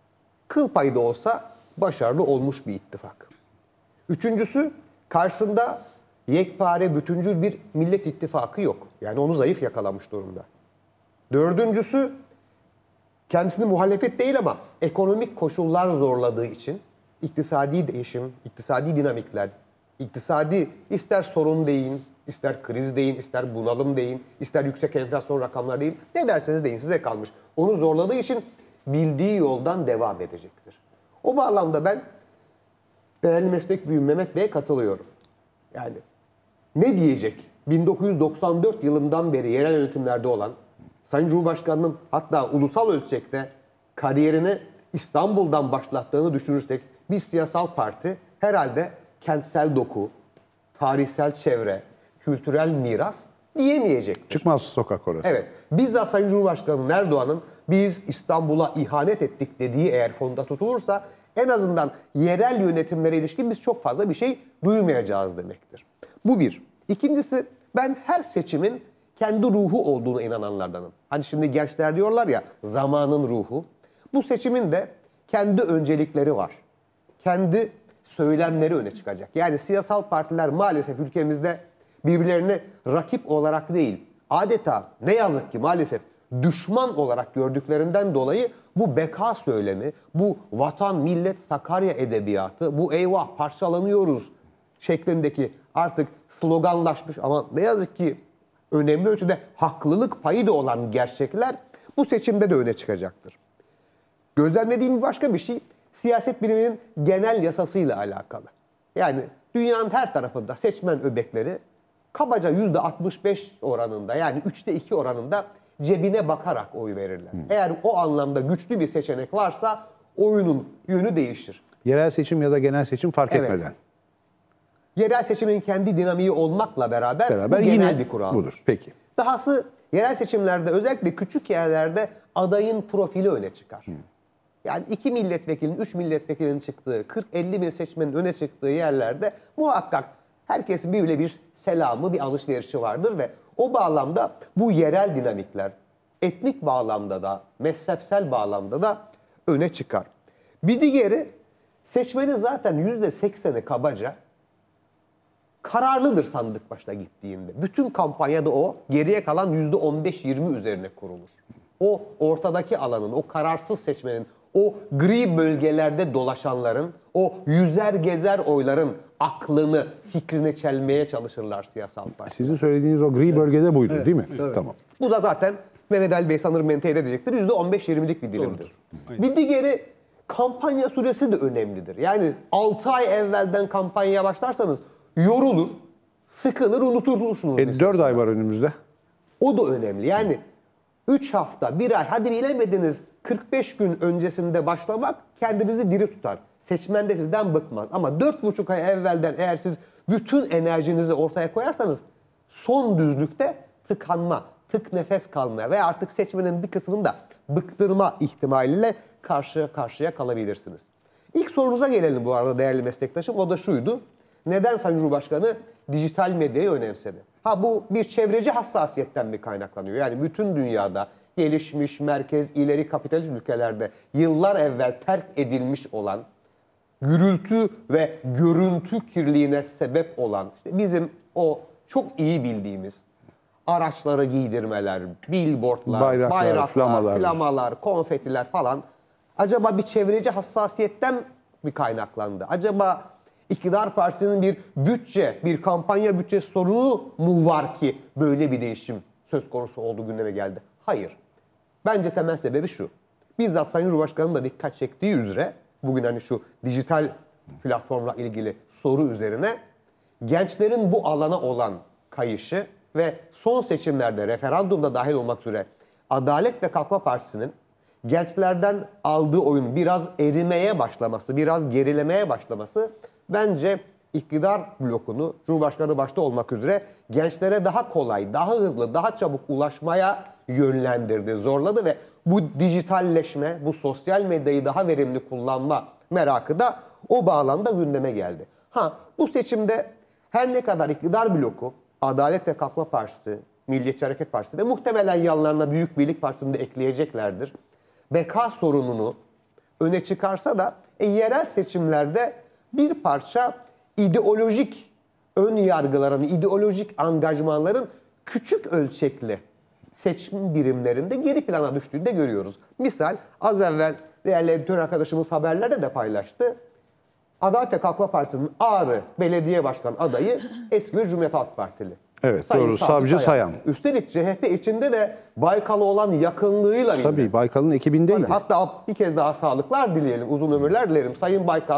kıl payı da olsa başarılı olmuş bir ittifak. Üçüncüsü karşısında yekpare, bütüncül bir Millet İttifakı yok. Yani onu zayıf yakalamış durumda. Dördüncüsü kendisini muhalefet değil ama ekonomik koşullar zorladığı için iktisadi değişim, iktisadi dinamikler, iktisadi ister sorun deyin, ister kriz deyin, ister bunalım deyin, ister yüksek enflasyon rakamları deyin, ne derseniz deyin size kalmış. Onu zorladığı için bildiği yoldan devam edecektir. O bağlamda ben değerli meslek büyüğüm Mehmet Bey'e katılıyorum. Yani ne diyecek? bin dokuz yüz doksan dört yılından beri yerel yönetimlerde olan Sayın Cumhurbaşkanı'nın hatta ulusal ölçekte kariyerini İstanbul'dan başlattığını düşünürsek bir siyasal parti herhalde kentsel doku, tarihsel çevre, kültürel miras diyemeyecektir. Çıkmaz sokak orası. Evet. Bizzat Sayın Cumhurbaşkanı Erdoğan'ın biz İstanbul'a ihanet ettik dediği eğer fonda tutulursa en azından yerel yönetimlere ilişkin biz çok fazla bir şey duymayacağız demektir. Bu bir. İkincisi ben her seçimin kendi ruhu olduğunu inananlardanım. Hani şimdi gençler diyorlar ya zamanın ruhu. Bu seçimin de kendi öncelikleri var. Kendi söylemleri öne çıkacak. Yani siyasal partiler maalesef ülkemizde birbirlerini rakip olarak değil, adeta ne yazık ki maalesef düşman olarak gördüklerinden dolayı bu beka söylemi, bu vatan, millet, Sakarya edebiyatı, bu eyvah parçalanıyoruz şeklindeki artık sloganlaşmış ama ne yazık ki önemli ölçüde haklılık payı da olan gerçekler bu seçimde de öne çıkacaktır. Gözlemlediğim başka bir şey siyaset biliminin genel yasasıyla alakalı. Yani dünyanın her tarafında seçmen öbekleri kabaca yüzde altmış beş oranında yani üçte iki oranında cebine bakarak oy verirler. Hmm. Eğer o anlamda güçlü bir seçenek varsa oyunun yönü değişir. Yerel seçim ya da genel seçim fark Evet. etmeden. Yerel seçimin kendi dinamiği olmakla beraber, Beraber bu genel yine bir kural. budur. Peki. Dahası yerel seçimlerde özellikle küçük yerlerde adayın profili öne çıkar. Hmm. Yani iki milletvekilinin, üç milletvekilinin çıktığı, kırk elli bin seçmenin öne çıktığı yerlerde muhakkak herkesin birbirine bir selamı, bir alışverişi vardır ve o bağlamda bu yerel dinamikler etnik bağlamda da, mezhepsel bağlamda da öne çıkar. Bir diğeri seçmenin zaten yüzde sekseni kabaca kararlıdır sandık başına gittiğinde. Bütün kampanyada o geriye kalan yüzde on beş yirmi üzerine kurulur. O ortadaki alanın, o kararsız seçmenin, o gri bölgelerde dolaşanların, o yüzer gezer oyların aklını, fikrini çelmeye çalışırlar siyasal parti. Sizin söylediğiniz o gri bölgede buydu değil mi? Evet. Tamam. Bu da zaten Mehmet Ali Bey sanırım menteyde edecektir. yüzde on beş yirmilik bir dilimdir. Bir diğeri kampanya süresi de önemlidir. Yani altı ay evvelden kampanyaya başlarsanız yorulur, sıkılır, unutursunuz. E, dört ay var önümüzde. O da önemli. Yani üç hafta, bir ay, hadi bilemediniz kırk beş gün öncesinde başlamak kendinizi diri tutar. Seçmen de sizden bıkmaz. Ama dört buçuk ay evvelden eğer siz bütün enerjinizi ortaya koyarsanız son düzlükte tıkanma, tık nefes kalmaya ve artık seçmenin bir kısmını da bıktırma ihtimaliyle karşı karşıya kalabilirsiniz. İlk sorunuza gelelim bu arada değerli meslektaşım. O da şuydu. Neden Sayın Cumhurbaşkanı dijital medyayı önemsedi? Ha bu bir çevreci hassasiyetten mi kaynaklanıyor? Yani bütün dünyada gelişmiş, merkez, ileri kapitalist ülkelerde yıllar evvel terk edilmiş olan, gürültü ve görüntü kirliliğine sebep olan, işte bizim o çok iyi bildiğimiz araçları giydirmeler, billboardlar, Bayraklar, bayraklar, flamalar. flamalar, konfetiler falan acaba bir çevreci hassasiyetten mi kaynaklandı? Acaba iktidar partisinin bir bütçe, bir kampanya bütçesi sorunu mu var ki böyle bir değişim söz konusu olduğu gündeme geldi? Hayır. Bence temel sebebi şu. Bizzat Sayın Cumhurbaşkanı'nın da dikkat çektiği üzere bugün hani şu dijital platformla ilgili soru üzerine gençlerin bu alana olan kayışı ve son seçimlerde referandumda dahil olmak üzere Adalet ve Kalkınma Partisi'nin gençlerden aldığı oyun biraz erimeye başlaması, biraz gerilemeye başlaması bence iktidar blokunu Cumhurbaşkanı başta olmak üzere gençlere daha kolay, daha hızlı, daha çabuk ulaşmaya yönlendirdi, zorladı ve bu dijitalleşme, bu sosyal medyayı daha verimli kullanma merakı da o bağlamda gündeme geldi. Ha bu seçimde her ne kadar iktidar bloku, Adalet ve Kalkınma Partisi, Milliyetçi Hareket Partisi ve muhtemelen yanlarına Büyük Birlik Partisi'ni de ekleyeceklerdir. Beka sorununu öne çıkarsa da e, yerel seçimlerde bir parça ideolojik ön yargıların, ideolojik angajmanların küçük ölçekli seçim birimlerinde geri plana düştüğünü de görüyoruz. Misal az evvel değerli editör arkadaşımız haberlerde de paylaştı. Adalet ve Kalkınma Partisi'nin Ağrı Belediye Başkanı adayı eski bir Cumhuriyet Halk Partili. Evet, doğru. Savcı Sayan. Üstelik C H P içinde de Baykal'a olan yakınlığıyla bilinen. Tabii Baykal'ın ekibindeydi. Tabii, hatta bir kez daha sağlıklar dileyelim, uzun ömürler dilerim. Sayın Baykal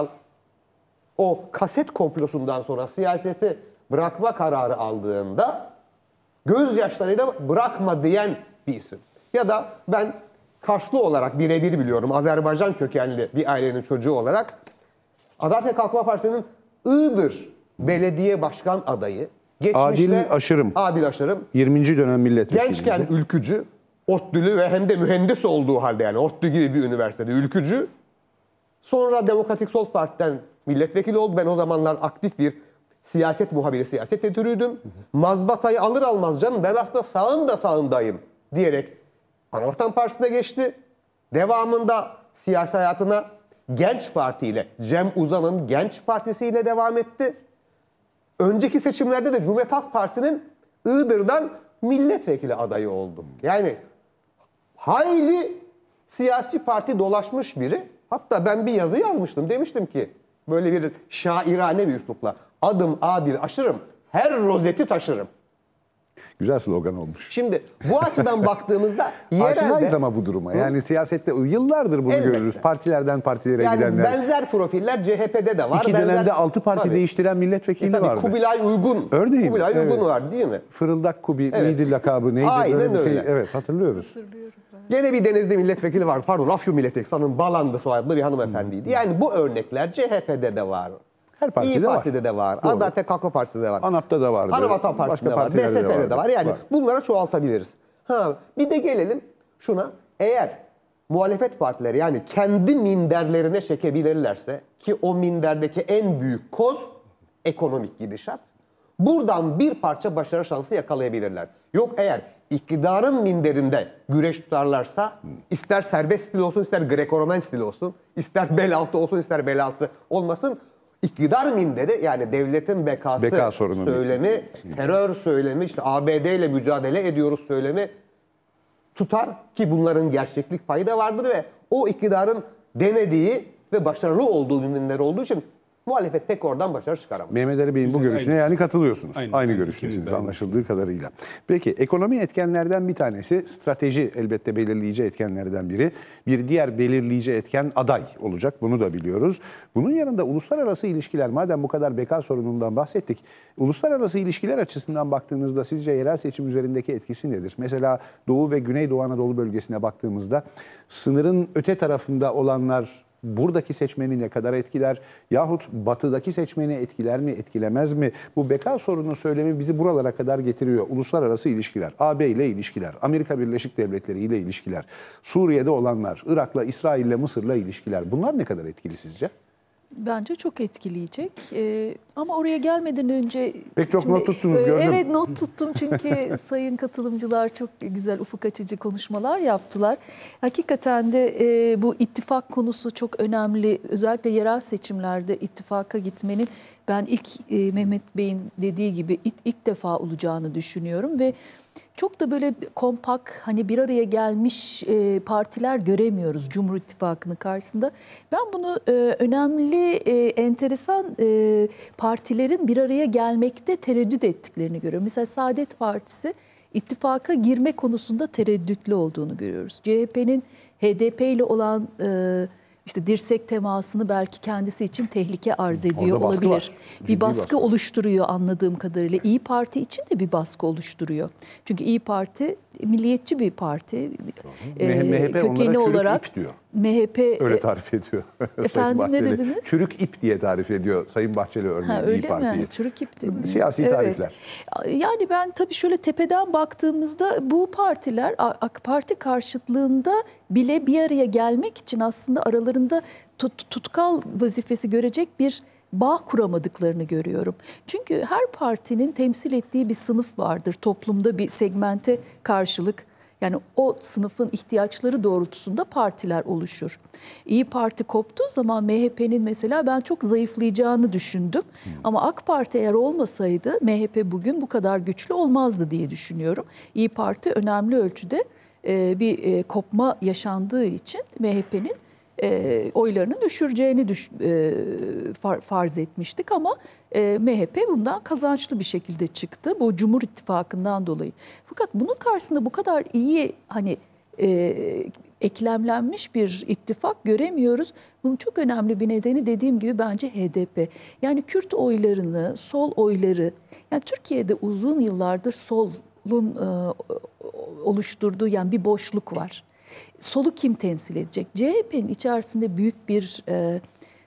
o kaset komplosundan sonra siyaseti bırakma kararı aldığında gözyaşlarıyla bırakma diyen bir isim. Ya da ben Karslı olarak birebir biliyorum, Azerbaycan kökenli bir ailenin çocuğu olarak Adalet ve Kalkınma Partisi'nin Iğdır Belediye Başkan adayı, geçmişte Adil Aşırım. Adil Aşırım, yirminci dönem milletvekili. gençken ülkücü, ODTÜ'lü ve hem de mühendis olduğu halde, yani ODTÜ gibi bir üniversitede ülkücü. Sonra Demokratik Sol Parti'den milletvekili oldu. Ben o zamanlar aktif bir siyaset muhabiri, siyaset editörüydüm. Mazbatayı alır almaz canım ben aslında sağın da sağındayım diyerek Anavatan Partisi'ne geçti. Devamında siyasi hayatına Genç Parti ile, Cem Uzan'ın Genç Partisi ile devam etti. Önceki seçimlerde de Cumhuriyet Halk Partisi'nin Iğdır'dan milletvekili adayı oldu. Yani hayli siyasi parti dolaşmış biri. Hatta ben bir yazı yazmıştım. Demiştim ki böyle bir şairane bir üslupla adım adil aşırım, her rozeti taşırım. Güzel slogan olmuş. Şimdi bu açıdan baktığımızda Aşinayız yerelde ama bu duruma. Yani siyasette yıllardır bunu Elbette. görürüz. Partilerden partilere yani gidenler. benzer profiller C H P'de de var. İki benzer, dönemde altı parti tabii. değiştiren milletvekili E tabii vardı. Kubilay Uygun. Örneğin, Kubilay evet. Uygun var değil mi? Fırıldak Kubi Evet. neydi lakabı neydi Aynen böyle bir şey. öyle. Evet hatırlıyoruz. Gene bir Denizli milletvekili var. Pardon Afyon milletvekili. Sanırım Balandı soyadlı bir hanımefendiydi. Yani bu örnekler C H P'de de var. Her partide İyi var. Parti'de de var. Doğru. Adalet ve Kalkınma Partisi'de de var. ANAP'ta da vardı. Anavatan Partisi'nde Başka var. D partilerde S de P'de vardı. de var. Yani Var. bunlara çoğaltabiliriz. Ha, bir de gelelim şuna. Eğer muhalefet partileri yani kendi minderlerine çekebilirlerse ki o minderdeki en büyük koz ekonomik gidişat. Buradan bir parça başarı şansı yakalayabilirler. Yok eğer iktidarın minderinde güreş tutarlarsa ister serbest stil olsun ister Greco-Roman stil olsun, ister bel altı olsun ister bel altı olmasın. İktidar minderi yani devletin bekası Beka sorunu. söylemi, terör söylemi, işte A B D ile mücadele ediyoruz söylemi tutar ki bunların gerçeklik payı da vardır ve o iktidarın denediği ve başarılı olduğu minler olduğu için muhalefet pek oradan başarı çıkaramaz. Mehmet Ali Bey'in bu görüşüne aynı. yani katılıyorsunuz. Aynen, Aynı aynen. görüştesiniz İkimiz de aynı. anlaşıldığı kadarıyla. Peki ekonomi etkenlerden bir tanesi strateji elbette belirleyici etkenlerden biri. Bir diğer belirleyici etken aday olacak. Bunu da biliyoruz. Bunun yanında uluslararası ilişkiler madem bu kadar beka sorunundan bahsettik. Uluslararası ilişkiler açısından baktığınızda sizce yerel seçim üzerindeki etkisi nedir? Mesela Doğu ve Güneydoğu Anadolu bölgesine baktığımızda sınırın öte tarafında olanlar buradaki seçmeni ne kadar etkiler yahut batıdaki seçmeni etkiler mi etkilemez mi? Bu beka sorunun söylemi bizi buralara kadar getiriyor. Uluslararası ilişkiler, A B ile ilişkiler, Amerika Birleşik Devletleri ile ilişkiler, Suriye'de olanlar, Irak'la, İsrail'le, Mısır'la ilişkiler bunlar ne kadar etkili sizce? Bence çok etkileyecek. Ee, ama oraya gelmeden önce... Pek çok not tuttunuz, e, gördüm. Evet, not tuttum çünkü sayın katılımcılar çok güzel ufuk açıcı konuşmalar yaptılar. Hakikaten de e, bu ittifak konusu çok önemli. Özellikle yerel seçimlerde ittifaka gitmenin ben ilk e, Mehmet Bey'in dediği gibi ilk, ilk defa olacağını düşünüyorum ve çok da böyle kompak, hani bir araya gelmiş e, partiler göremiyoruz Cumhur İttifakı'nın karşısında. Ben bunu e, önemli, e, enteresan e, partilerin bir araya gelmekte tereddüt ettiklerini görüyorum. Mesela Saadet Partisi ittifaka girme konusunda tereddütlü olduğunu görüyoruz. C H P'nin H D P ile olan e, işte dirsek temasını belki kendisi için tehlike arz ediyor Orada baskı olabilir. var. Bir Ciddi baskı, baskı. oluşturuyor anladığım kadarıyla. İyi Parti için de bir baskı oluşturuyor. Çünkü İyi Parti milliyetçi bir parti. Ee, M H P onlara kökeni çürük olarak ip diyor. M H P Öyle e, tarif ediyor. Sayın Efendim, ne Bahçeli. dediniz? Çürük ip diye tarif ediyor Sayın Bahçeli örneğin Ha, İyi öyle Parti'yi. mi? Çürük ipti. Siyasi Evet. tarifler. Yani ben tabii şöyle tepeden baktığımızda bu partiler AK Parti karşıtlığında bile bir araya gelmek için aslında aralarında tut, tutkal vazifesi görecek bir bağ kuramadıklarını görüyorum. Çünkü her partinin temsil ettiği bir sınıf vardır. Toplumda bir segmente karşılık. Yani o sınıfın ihtiyaçları doğrultusunda partiler oluşur. İyi Parti koptuğu zaman M H P'nin mesela ben çok zayıflayacağını düşündüm. Hmm. Ama AK Parti eğer olmasaydı M H P bugün bu kadar güçlü olmazdı diye düşünüyorum. İyi Parti önemli ölçüde e, bir e, kopma yaşandığı için M H P'nin E, oylarını düşüreceğini düş, e, far, farz etmiştik ama e, M H P bundan kazançlı bir şekilde çıktı bu Cumhur İttifakı'ndan dolayı. Fakat bunun karşısında bu kadar iyi hani e, eklemlenmiş bir ittifak göremiyoruz. Bunun çok önemli bir nedeni dediğim gibi bence H D P. Yani Kürt oylarını, sol oyları, yani Türkiye'de uzun yıllardır solun e, oluşturduğu yani bir boşluk var. Solu kim temsil edecek? C H P'nin içerisinde büyük bir e,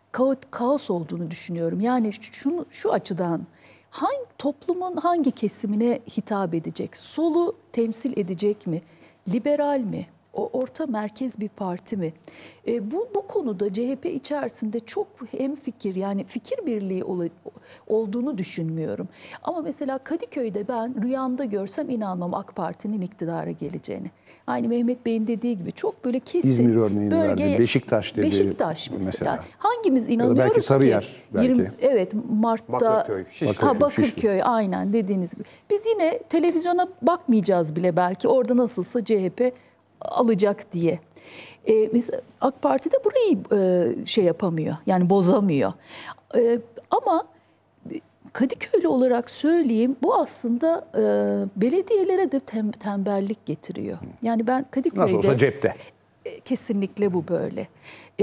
kaos olduğunu düşünüyorum. Yani şunu, şu açıdan hangi toplumun hangi kesimine hitap edecek? Solu temsil edecek mi? Liberal mi? O orta merkez bir parti mi? E, bu bu konuda C H P içerisinde çok hemfikir yani fikir birliği ol, olduğunu düşünmüyorum. Ama mesela Kadıköy'de ben rüyamda görsem inanmam AK Parti'nin iktidara geleceğini. Aynı Mehmet Bey'in dediği gibi çok böyle kesin. İzmir örneğini bölge, verdi. Beşiktaş dedi. Beşiktaş mesela. mesela. Hangimiz inanıyoruz belki ki? Sarıyer belki. yirmi, evet Mart'ta. Bakırköy, Şişli. Ha, Bakırköy aynen dediğiniz gibi. Biz yine televizyona bakmayacağız bile belki. Orada nasılsa C H P alacak diye. Ee, mesela AK Parti de burayı e, şey yapamıyor. Yani bozamıyor. E, ama Kadıköylü olarak söyleyeyim bu aslında e, belediyelere de tem, tembellik getiriyor. Yani ben Kadıköy'de... Nasıl olsa cepte. E, kesinlikle bu böyle. E,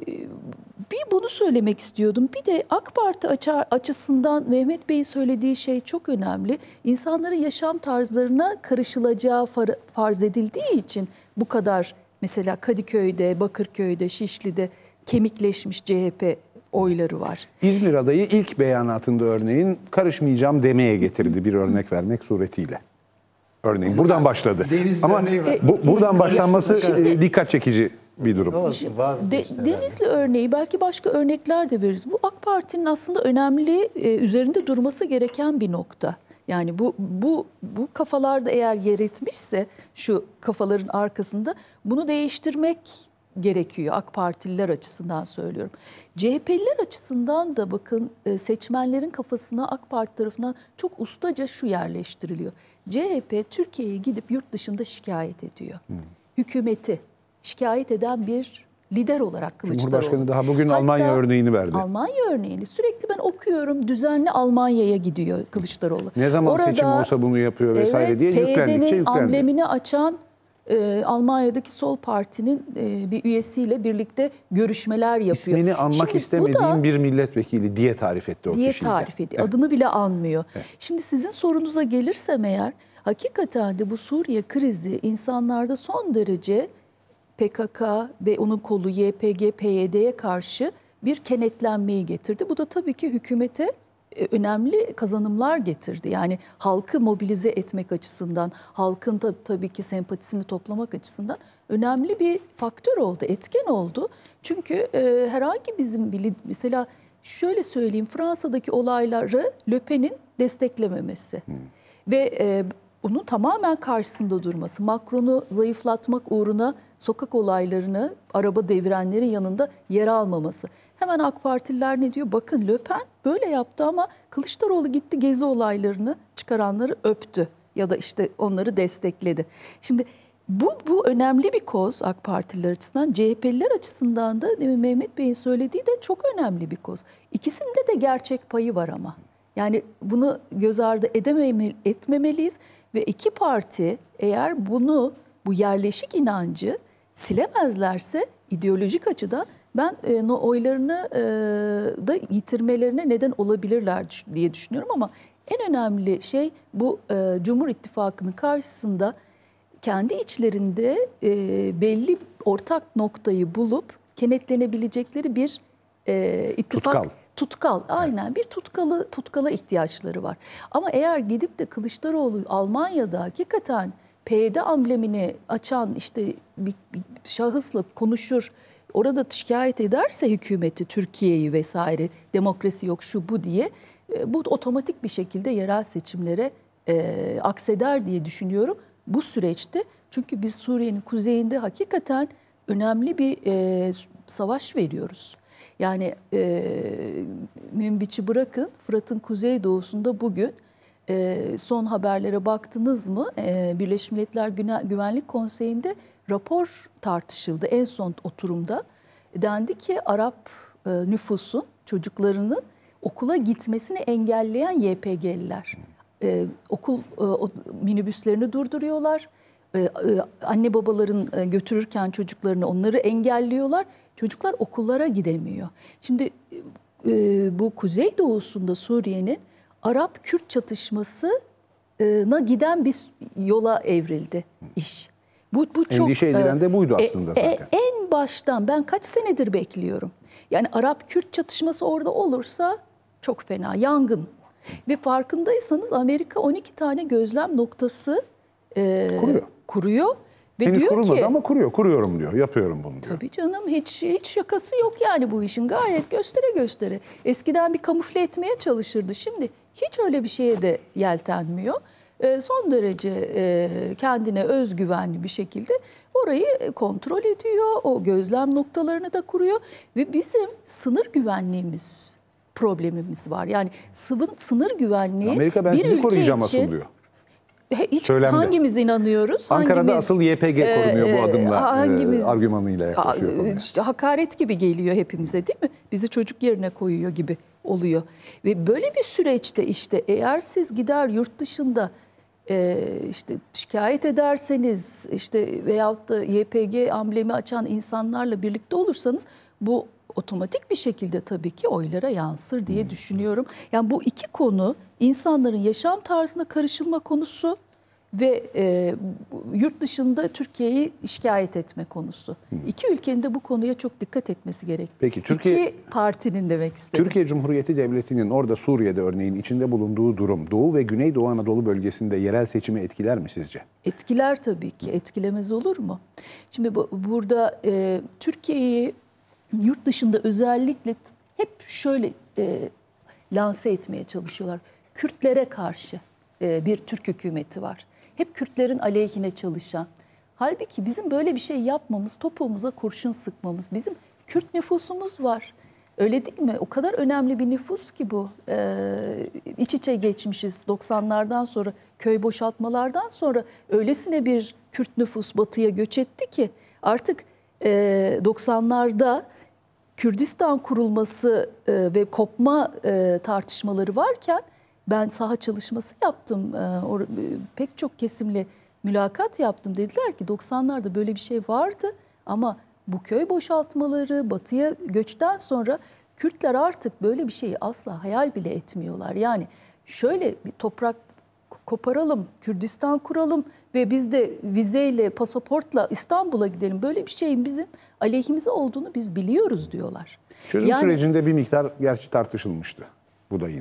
bir bunu söylemek istiyordum. Bir de AK Parti açı, açısından Mehmet Bey'in söylediği şey çok önemli. İnsanların yaşam tarzlarına karışılacağı far, farz edildiği için bu kadar mesela Kadıköy'de, Bakırköy'de, Şişli'de kemikleşmiş C H P oyları var. İzmir adayı ilk beyanatında örneğin karışmayacağım demeye getirdi bir örnek vermek suretiyle. Örneğin buradan başladı. Denizli Ama örneği var. bu, buradan başlanması Şimdi- e, dikkat çekici bir durum. Olsun, vazgeçti De, herhalde. Denizli örneği belki başka örnekler de veririz. Bu AK Parti'nin aslında önemli e, üzerinde durması gereken bir nokta. Yani bu bu bu kafalarda eğer yer etmişse şu kafaların arkasında bunu değiştirmek gerekiyor AK Partililer açısından söylüyorum. C H P'liler açısından da bakın e, seçmenlerin kafasına AK Parti tarafından çok ustaca şu yerleştiriliyor. C H P Türkiye'ye gidip yurt dışında şikayet ediyor. Hmm. Hükümeti şikayet eden bir lider olarak Kılıçdaroğlu. Cumhurbaşkanı daha bugün Hatta Almanya örneğini verdi. Almanya örneğini sürekli ben okuyorum. Düzenli Almanya'ya gidiyor Kılıçdaroğlu. Ne zaman Orada, seçim olsa bunu yapıyor vesaire evet, diye yüklendikçe P Y D'nin yüklendi. amblemini açan e, Almanya'daki Sol Parti'nin e, bir üyesiyle birlikte görüşmeler yapıyor. İsmini anmak Şimdi bu istemediğim da bir milletvekili diye tarif etti o diye kişiyi de. tarif ediyor. Adını bile anmıyor. Şimdi sizin sorunuza gelirsem eğer hakikaten de bu Suriye krizi insanlarda son derece P K K ve onun kolu Y P G, P Y D'ye karşı bir kenetlenmeyi getirdi. Bu da tabii ki hükümete e, önemli kazanımlar getirdi. Yani halkı mobilize etmek açısından, halkın da, tabii ki sempatisini toplamak açısından önemli bir faktör oldu, etken oldu. Çünkü e, herhangi bizim bile, mesela şöyle söyleyeyim, Fransa'daki olayları Le Pen'in desteklememesi hmm. ve e, bunun tamamen karşısında durması, Macron'u zayıflatmak uğruna sokak olaylarını, araba devirenlerin yanında yer almaması. Hemen AK Partililer ne diyor? Bakın Le Pen böyle yaptı ama Kılıçdaroğlu gitti gezi olaylarını çıkaranları öptü ya da işte onları destekledi. Şimdi bu, bu önemli bir koz AK Partililer açısından, C H P'liler açısından da demin Mehmet Bey'in söylediği de çok önemli bir koz. İkisinde de gerçek payı var ama. Yani bunu göz ardı edememeli, etmemeliyiz ve iki parti eğer bunu, bu yerleşik inancı silemezlerse ideolojik açıdan ben e, no, oylarını e, da yitirmelerine neden olabilirler diye düşünüyorum ama en önemli şey bu e, Cumhur İttifakı'nın karşısında kendi içlerinde e, belli ortak noktayı bulup kenetlenebilecekleri bir e, ittifak. Tutkal. Tutkal, aynen bir tutkalı tutkala ihtiyaçları var. Ama eğer gidip de Kılıçdaroğlu Almanya'da hakikaten P Y D amblemini açan işte bir, bir şahısla konuşur, orada şikayet ederse hükümeti, Türkiye'yi vesaire, demokrasi yok şu bu diye, bu otomatik bir şekilde yerel seçimlere e, akseder diye düşünüyorum bu süreçte. Çünkü biz Suriye'nin kuzeyinde hakikaten önemli bir e, savaş veriyoruz. Yani e, Münbiç'i bırakın, Fırat'ın kuzeydoğusunda bugün e, son haberlere baktınız mı? E, Birleşmiş Milletler Güvenlik Konseyi'nde rapor tartışıldı en son oturumda. Dendi ki Arap e, nüfusun, çocuklarının okula gitmesini engelleyen Y P G'liler. E, okul e, o, minibüslerini durduruyorlar. E, e, anne babaların e, götürürken çocuklarını onları engelliyorlar. Çocuklar okullara gidemiyor. Şimdi e, bu kuzeydoğusunda Suriye'nin Arap-Kürt çatışmasına giden bir yola evrildi iş. Bu, bu çok, endişe edilen de buydu aslında e, zaten. E, en baştan ben kaç senedir bekliyorum. Yani Arap-Kürt çatışması orada olursa çok fena, yangın. Ve farkındaysanız Amerika on iki tane gözlem noktası e, kuruyor. kuruyor. Ve Henüz diyor kurulmadı ki, ama kuruyor, kuruyorum diyor, yapıyorum bunu diyor. Tabii canım, hiç hiç şakası yok yani bu işin, gayet göstere göstere. Eskiden bir kamufle etmeye çalışırdı, şimdi hiç öyle bir şeye de yeltenmiyor. E, son derece e, kendine özgüvenli bir şekilde orayı kontrol ediyor, o gözlem noktalarını da kuruyor ve bizim sınır güvenliğimiz problemimiz var. Yani sıvı, sınır güvenliği Amerika ben bir sizi ülke koruyacağım için, asıl diyor. Hiç Söylemde. hangimiz inanıyoruz? Ankara'da hangimiz, asıl Y P G korunuyor e, bu adımla, hangimiz, e, argümanıyla yaklaşıyor konuya. İşte hakaret gibi geliyor hepimize, değil mi? Bizi çocuk yerine koyuyor gibi oluyor. Ve böyle bir süreçte işte eğer siz gider yurt dışında e, işte şikayet ederseniz, işte veyahut da Y P G amblemi açan insanlarla birlikte olursanız bu otomatik bir şekilde tabii ki oylara yansır diye düşünüyorum. Yani bu iki konu insanların yaşam tarzına karışılma konusu ve e, yurt dışında Türkiye'yi şikayet etme konusu. Hı. İki ülkenin de bu konuya çok dikkat etmesi gerek. Peki Türkiye, İki partinin demek istedim. Türkiye Cumhuriyeti Devleti'nin orada Suriye'de örneğin içinde bulunduğu durum Doğu ve Güneydoğu Anadolu bölgesinde yerel seçimi etkiler mi sizce? Etkiler tabii ki. Etkilemez olur mu? Şimdi bu, burada e, Türkiye'yi yurt dışında özellikle hep şöyle e, lanse etmeye çalışıyorlar. Kürtlere karşı e, bir Türk hükümeti var. Hep Kürtlerin aleyhine çalışan. Halbuki bizim böyle bir şey yapmamız, topuğumuza kurşun sıkmamız. Bizim Kürt nüfusumuz var. Öyle değil mi? O kadar önemli bir nüfus ki bu. Ee, iç içe geçmişiz doksanlardan sonra, köy boşaltmalardan sonra öylesine bir Kürt nüfus batıya göç etti ki artık e, doksanlarda Kürdistan kurulması e, ve kopma e, tartışmaları varken ben saha çalışması yaptım. E, or, e, pek çok kesimle mülakat yaptım. Dediler ki doksanlarda böyle bir şey vardı ama bu köy boşaltmaları, batıya göçten sonra Kürtler artık böyle bir şeyi asla hayal bile etmiyorlar. Yani şöyle bir toprak koparalım, Kürdistan kuralım ve biz de vizeyle, pasaportla İstanbul'a gidelim. Böyle bir şeyin bizim aleyhimize olduğunu biz biliyoruz diyorlar. Çözüm yani, sürecinde bir miktar gerçi tartışılmıştı bu da yine.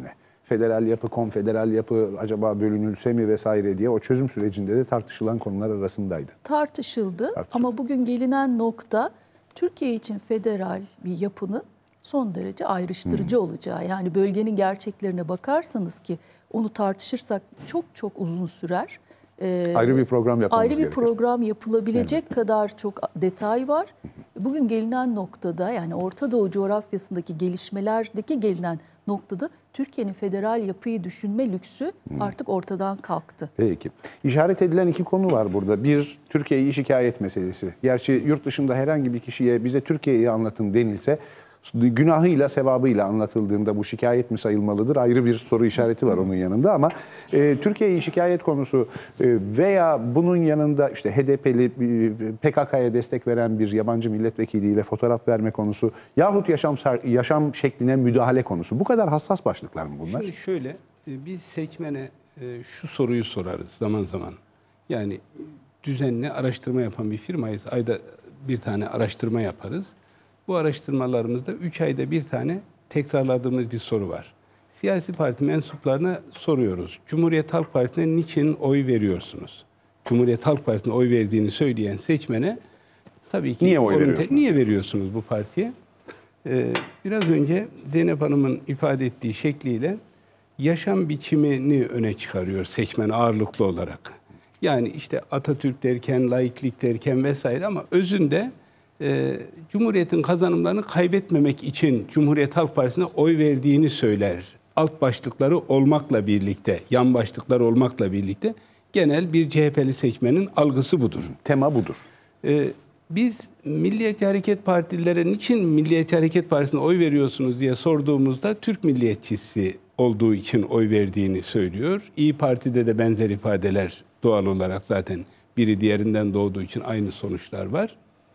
federal yapı, konfederal yapı acaba bölünülse mi vesaire diye o çözüm sürecinde de tartışılan konular arasındaydı. Tartışıldı, Tartışıldı. ama bugün gelinen nokta Türkiye için federal bir yapının son derece ayrıştırıcı Hmm. olacağı. Yani bölgenin gerçeklerine bakarsanız ki onu tartışırsak çok çok uzun sürer. Ee, Ayrı bir program yapmamız Ayrı bir gerekir. program yapılabilecek kadar çok detay var. Bugün gelinen noktada, yani Orta Doğu coğrafyasındaki gelişmelerdeki gelinen noktada Türkiye'nin federal yapıyı düşünme lüksü artık ortadan kalktı. Peki. İşaret edilen iki konu var burada. Bir, Türkiye'yi şikayet meselesi. Gerçi yurt dışında herhangi bir kişiye bize Türkiye'yi anlatın denilse günahıyla, sevabıyla anlatıldığında bu şikayet mi sayılmalıdır? Ayrı bir soru işareti var onun yanında ama e, Türkiye'yi şikayet konusu e, veya bunun yanında işte H D P'li P K K'ya destek veren bir yabancı milletvekiliyle fotoğraf verme konusu yahut yaşam yaşam şekline müdahale konusu. Bu kadar hassas başlıklar mı bunlar? Şimdi şöyle, e, biz seçmene e, şu soruyu sorarız zaman zaman. Yani düzenli araştırma yapan bir firmayız. Ayda bir tane araştırma yaparız. Bu araştırmalarımızda üç ayda bir tane tekrarladığımız bir soru var. Siyasi parti mensuplarına soruyoruz. Cumhuriyet Halk Partisi'ne niçin oy veriyorsunuz? Cumhuriyet Halk Partisi'ne oy verdiğini söyleyen seçmene tabii ki... Niye oy onun te- veriyorsunuz? Niye veriyorsunuz bu partiye? Ee, biraz önce Zeynep Hanım'ın ifade ettiği şekliyle yaşam biçimini öne çıkarıyor seçmen ağırlıklı olarak. Yani işte Atatürk derken, laiklik derken vesaire, ama özünde e, Cumhuriyet'in kazanımlarını kaybetmemek için Cumhuriyet Halk Partisi'ne oy verdiğini söyler. Alt başlıkları olmakla birlikte, yan başlıklar olmakla birlikte genel bir C H P'li seçmenin algısı budur. Tema budur. Ee, biz Milliyetçi Hareket Partililere niçin Milliyetçi Hareket Partisi'ne oy veriyorsunuz diye sorduğumuzda Türk milliyetçisi olduğu için oy verdiğini söylüyor. İyi Parti'de de benzer ifadeler doğal olarak, zaten biri diğerinden doğduğu için aynı sonuçlar var.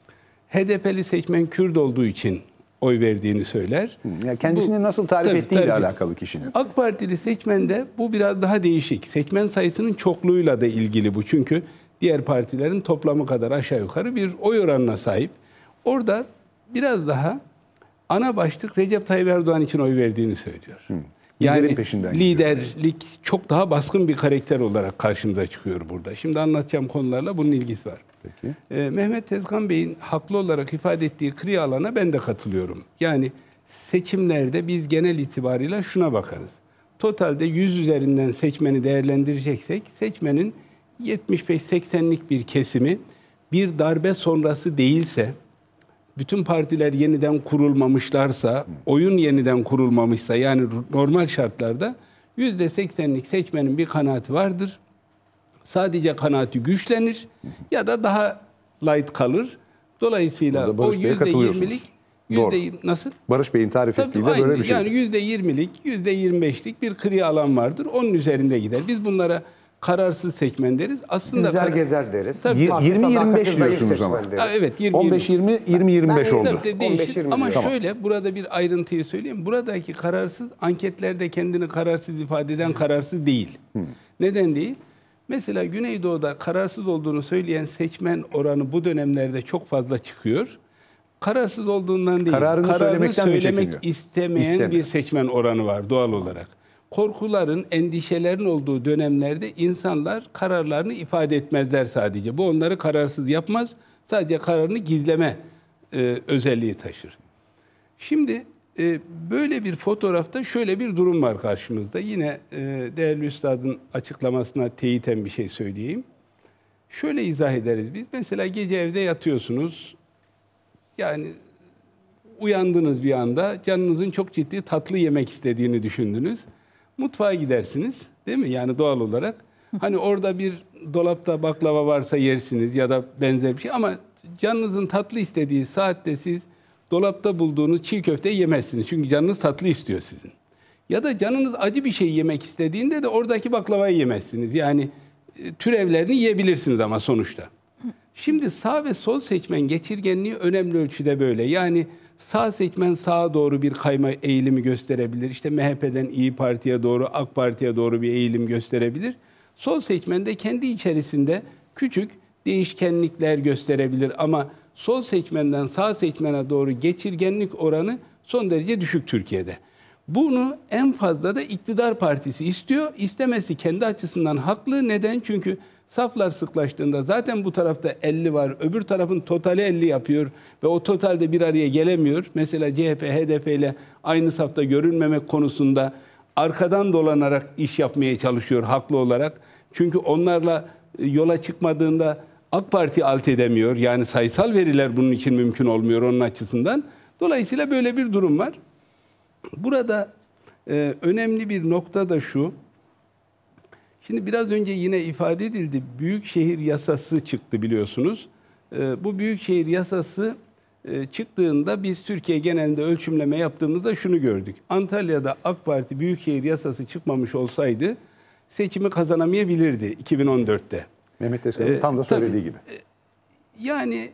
H D P'li seçmen Kürt olduğu için oy verdiğini söyler. Yani kendisini Bu- nasıl tarif Tabii, ettiğiyle tabii. alakalı kişinin. AK Partili seçmende bu biraz daha değişik. Seçmen sayısının çokluğuyla da ilgili bu. Çünkü diğer partilerin toplamı kadar aşağı yukarı bir oy oranına sahip. Orada biraz daha ana başlık Recep Tayyip Erdoğan için oy verdiğini söylüyor. Liderin peşinden gidiyor. liderlik çok daha baskın bir karakter olarak karşımıza çıkıyor burada. Şimdi anlatacağım konularla bunun ilgisi var. Peki. Ee, Mehmet Tezkan Bey'in haklı olarak ifade ettiği kri alana ben de katılıyorum. Yani seçimlerde biz genel itibarıyla şuna bakarız. Totalde yüz üzerinden seçmeni değerlendireceksek, seçmenin yetmiş beş seksenlik bir kesimi bir darbe sonrası değilse, bütün partiler yeniden kurulmamışlarsa, oyun yeniden kurulmamışsa, yani normal şartlarda yüzde seksenlik seçmenin bir kanaati vardır. Sadece kanaati güçlenir ya da daha light kalır. Dolayısıyla Burada o Barış Bey'e yüzde katılıyorsunuz. yirmilik, Doğru. yüzde nasıl? Barış Bey'in tarif Tabii, ettiği de aynı. böyle bir şey. Yani yüzde yirmilik, yüzde yirmi beşlik bir kri alan vardır. Onun üzerinde gider. Biz bunlara kararsız seçmen deriz. Aslında Yüzer kara- gezer deriz. Tabii. Parti yirmi yirmi beş sadakati zayıf diyorsunuz ama. seçmen deriz. Ha, evet, yirmi on beş yirmi, yirmi yirmi beş Ben- oldu. Tabii de değişir. on beş yirmi Ama diyor. şöyle, burada bir ayrıntıyı söyleyeyim. Buradaki kararsız, anketlerde kendini kararsız ifade eden kararsız değil. Neden değil? Mesela Güneydoğu'da kararsız olduğunu söyleyen seçmen oranı bu dönemlerde çok fazla çıkıyor. Kararsız olduğundan değil, Kararını söylemekten mi söylemek çekiniyor? istemeyen İstemiyor. bir seçmen oranı var doğal olarak. Korkuların, endişelerin olduğu dönemlerde insanlar kararlarını ifade etmezler sadece. Bu onları kararsız yapmaz, sadece kararını gizleme e, özelliği taşır. Şimdi e, böyle bir fotoğrafta şöyle bir durum var karşımızda. Yine e, değerli üstadın açıklamasına teyiten bir şey söyleyeyim. Şöyle izah ederiz biz. Mesela gece evde yatıyorsunuz. Yani uyandınız bir anda, canınızın çok ciddi tatlı yemek istediğini düşündünüz. Mutfağa gidersiniz, değil mi? Yani doğal olarak. Hani orada bir dolapta baklava varsa yersiniz ya da benzer bir şey, ama canınızın tatlı istediği saatte siz dolapta bulduğunuz çiğ köfte yemezsiniz. Çünkü canınız tatlı istiyor sizin. Ya da canınız acı bir şey yemek istediğinde de oradaki baklavayı yemezsiniz. Yani e, türevlerini yiyebilirsiniz ama sonuçta. Şimdi sağ ve sol seçmen geçirgenliği önemli ölçüde böyle. Yani sağ seçmen sağa doğru bir kayma eğilimi gösterebilir. İşte M H P'den İyi Parti'ye doğru, AK Parti'ye doğru bir eğilim gösterebilir. Sol seçmen de kendi içerisinde küçük değişkenlikler gösterebilir. Ama sol seçmenden sağ seçmene doğru geçirgenlik oranı son derece düşük Türkiye'de. Bunu en fazla da iktidar partisi istiyor. İstemesi kendi açısından haklı. Neden? Çünkü saflar sıklaştığında zaten bu tarafta elli var, öbür tarafın totali elli yapıyor ve o totalde bir araya gelemiyor. Mesela C H P, H D P ile aynı safta görünmemek konusunda arkadan dolanarak iş yapmaya çalışıyor haklı olarak. Çünkü onlarla yola çıkmadığında AK Parti alt edemiyor. Yani sayısal veriler bunun için mümkün olmuyor onun açısından. Dolayısıyla böyle bir durum var. Burada e, önemli bir nokta da şu. Şimdi biraz önce yine ifade edildi. Büyükşehir yasası çıktı biliyorsunuz. E, bu büyükşehir yasası e, çıktığında biz Türkiye genelinde ölçümleme yaptığımızda şunu gördük. Antalya'da AK Parti büyükşehir yasası çıkmamış olsaydı seçimi kazanamayabilirdi iki bin on dörtte. Mehmet Tezkan'ın tam da söylediği gibi. Yani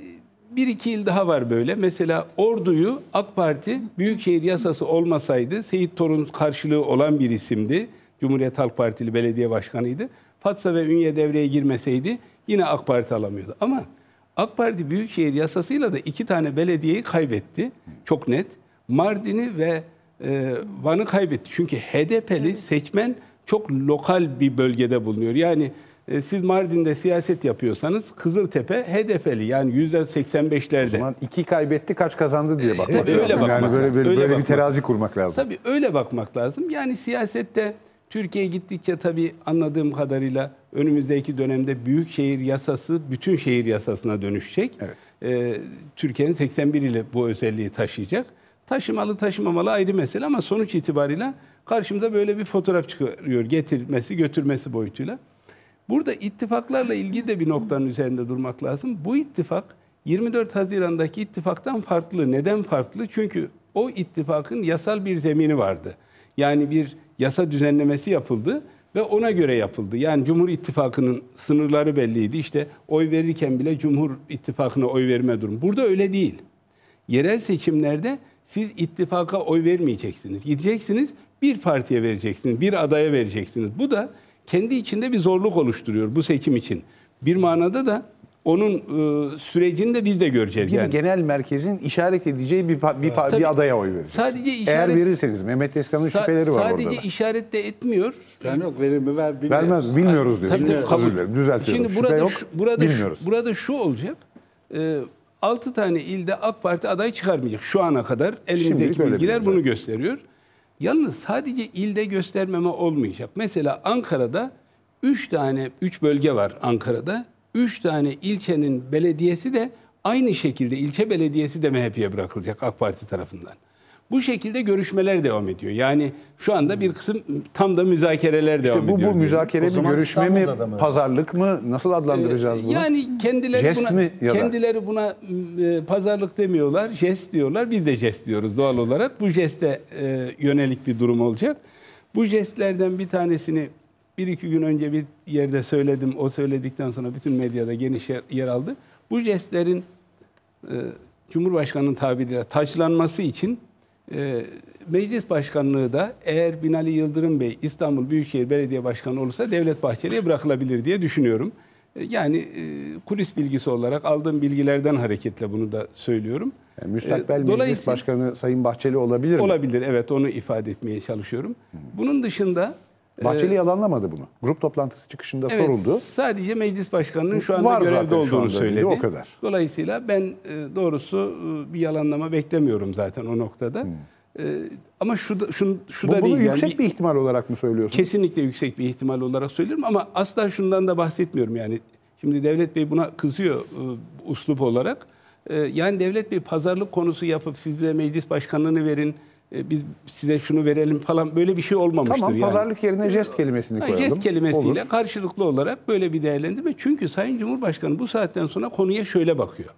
bir iki yıl daha var böyle. Mesela Ordu'yu AK Parti büyükşehir yasası olmasaydı Seyit Torun karşılığı olan bir isimdi. Cumhuriyet Halk Partili belediye başkanıydı. Fatsa ve Ünye devreye girmeseydi yine AK Parti alamıyordu. Ama AK Parti büyükşehir yasasıyla da iki tane belediyeyi kaybetti. Çok net. Mardin'i ve e, Van'ı kaybetti. Çünkü H D P'li seçmen çok lokal bir bölgede bulunuyor. Yani e, siz Mardin'de siyaset yapıyorsanız Kızıltepe H D P'li yani yüzde seksen beşlerde. O zaman iki kaybetti kaç kazandı diye bakmak Tabii lazım. öyle bakmak yani böyle, lazım. böyle, Öyle böyle bir bakmak. terazi kurmak lazım. Tabii öyle bakmak lazım. Yani siyasette Türkiye gittikçe tabii anladığım kadarıyla önümüzdeki dönemde büyükşehir yasası bütün şehir yasasına dönüşecek. Evet. Ee, Türkiye'nin seksen bir ile bu özelliği taşıyacak. Taşımalı taşımamalı ayrı mesele ama sonuç itibariyle karşımıza böyle bir fotoğraf çıkıyor. Getirmesi götürmesi boyutuyla. Burada ittifaklarla ilgili de bir noktanın üzerinde durmak lazım. Bu ittifak yirmi dört Haziran'daki ittifaktan farklı. Neden farklı? Çünkü o ittifakın yasal bir zemini vardı. Yani bir yasa düzenlemesi yapıldı ve ona göre yapıldı. Yani Cumhur İttifakı'nın sınırları belliydi. İşte oy verirken bile Cumhur İttifakı'na oy verme durumu. Burada öyle değil. Yerel seçimlerde siz ittifaka oy vermeyeceksiniz. Gideceksiniz bir partiye vereceksiniz, bir adaya vereceksiniz. Bu da kendi içinde bir zorluk oluşturuyor bu seçim için. Bir manada da onun e, sürecini de biz de göreceğiz. Gibi Yani. genel merkezin işaret edeceği bir, pa- bir, pa- Tabii. bir adaya oy vereceksiniz. Sadece işaret, Eğer verirseniz Mehmet Tezkan'ın Sa- şüpheleri var sadece orada da. işaret de etmiyor. Yani yok verir mi ver bilmiyoruz. Vermez, bilmiyoruz Tabii, diyorsunuz. tabii, kabul. Özür dilerim, düzeltiyorum. Şimdi Şüphe burada yok, şu, burada bilmiyoruz. şu, burada şu olacak. E, altı tane ilde AK Parti aday çıkarmayacak şu ana kadar. Şimdilik Elimizdeki öyle bilgiler diyoruz bunu zaten. gösteriyor. Yalnız sadece ilde göstermeme olmayacak. Mesela Ankara'da üç tane, üç bölge var Ankara'da. Üç tane ilçenin belediyesi de aynı şekilde ilçe belediyesi de M H P'ye bırakılacak AK Parti tarafından. Bu şekilde görüşmeler devam ediyor. Yani şu anda bir kısım tam da müzakereler devam İşte bu, ediyor. bu müzakere O mi, zaman görüşme mi, İstanbul'da da mı? pazarlık mı? Nasıl adlandıracağız bunu? Yani kendileri Jest buna mi ya da? kendileri buna e, pazarlık demiyorlar, jest diyorlar. Biz de jest diyoruz doğal olarak. Bu jeste e, yönelik bir durum olacak. Bu jestlerden bir tanesini bir iki gün önce bir yerde söyledim. O söyledikten sonra bütün medyada geniş yer, yer aldı. Bu jestlerin e, Cumhurbaşkanı'nın tabiriyle taçlanması için e, Meclis Başkanlığı da eğer Binali Yıldırım Bey İstanbul Büyükşehir Belediye Başkanı olursa Devlet Bahçeli'ye bırakılabilir diye düşünüyorum. E, yani e, kulis bilgisi olarak aldığım bilgilerden hareketle bunu da söylüyorum. Yani müstakbel E, Meclis dolayısıyla- Başkanı Sayın Bahçeli olabilir mi? Olabilir, evet, onu ifade etmeye çalışıyorum. Bunun dışında Bahçeli yalanlamadı bunu. Grup toplantısı çıkışında evet, soruldu. sadece Meclis Başkanı'nın şu anda Var görevde zaten şu olduğunu anda dedi, söyledi. o kadar. Dolayısıyla ben e, doğrusu e, bir yalanlama beklemiyorum zaten o noktada. E, ama şu da, şu, şu Bu, da bunu değil. yüksek yani bir ihtimal olarak mı söylüyorsunuz? Kesinlikle yüksek bir ihtimal olarak söylüyorum ama asla şundan da bahsetmiyorum yani. Şimdi Devlet Bey buna kızıyor e, uslup olarak. E, yani Devlet Bey pazarlık konusu yapıp siz bize meclis başkanlığını verin, e, biz size şunu verelim falan böyle bir şey olmamıştır. Tamam, yani. pazarlık yerine jest kelimesini Ha, koyalım. jest kelimesiyle Olur. karşılıklı olarak böyle bir değerlendirme. Çünkü Sayın Cumhurbaşkanı bu saatten sonra konuya şöyle bakıyor.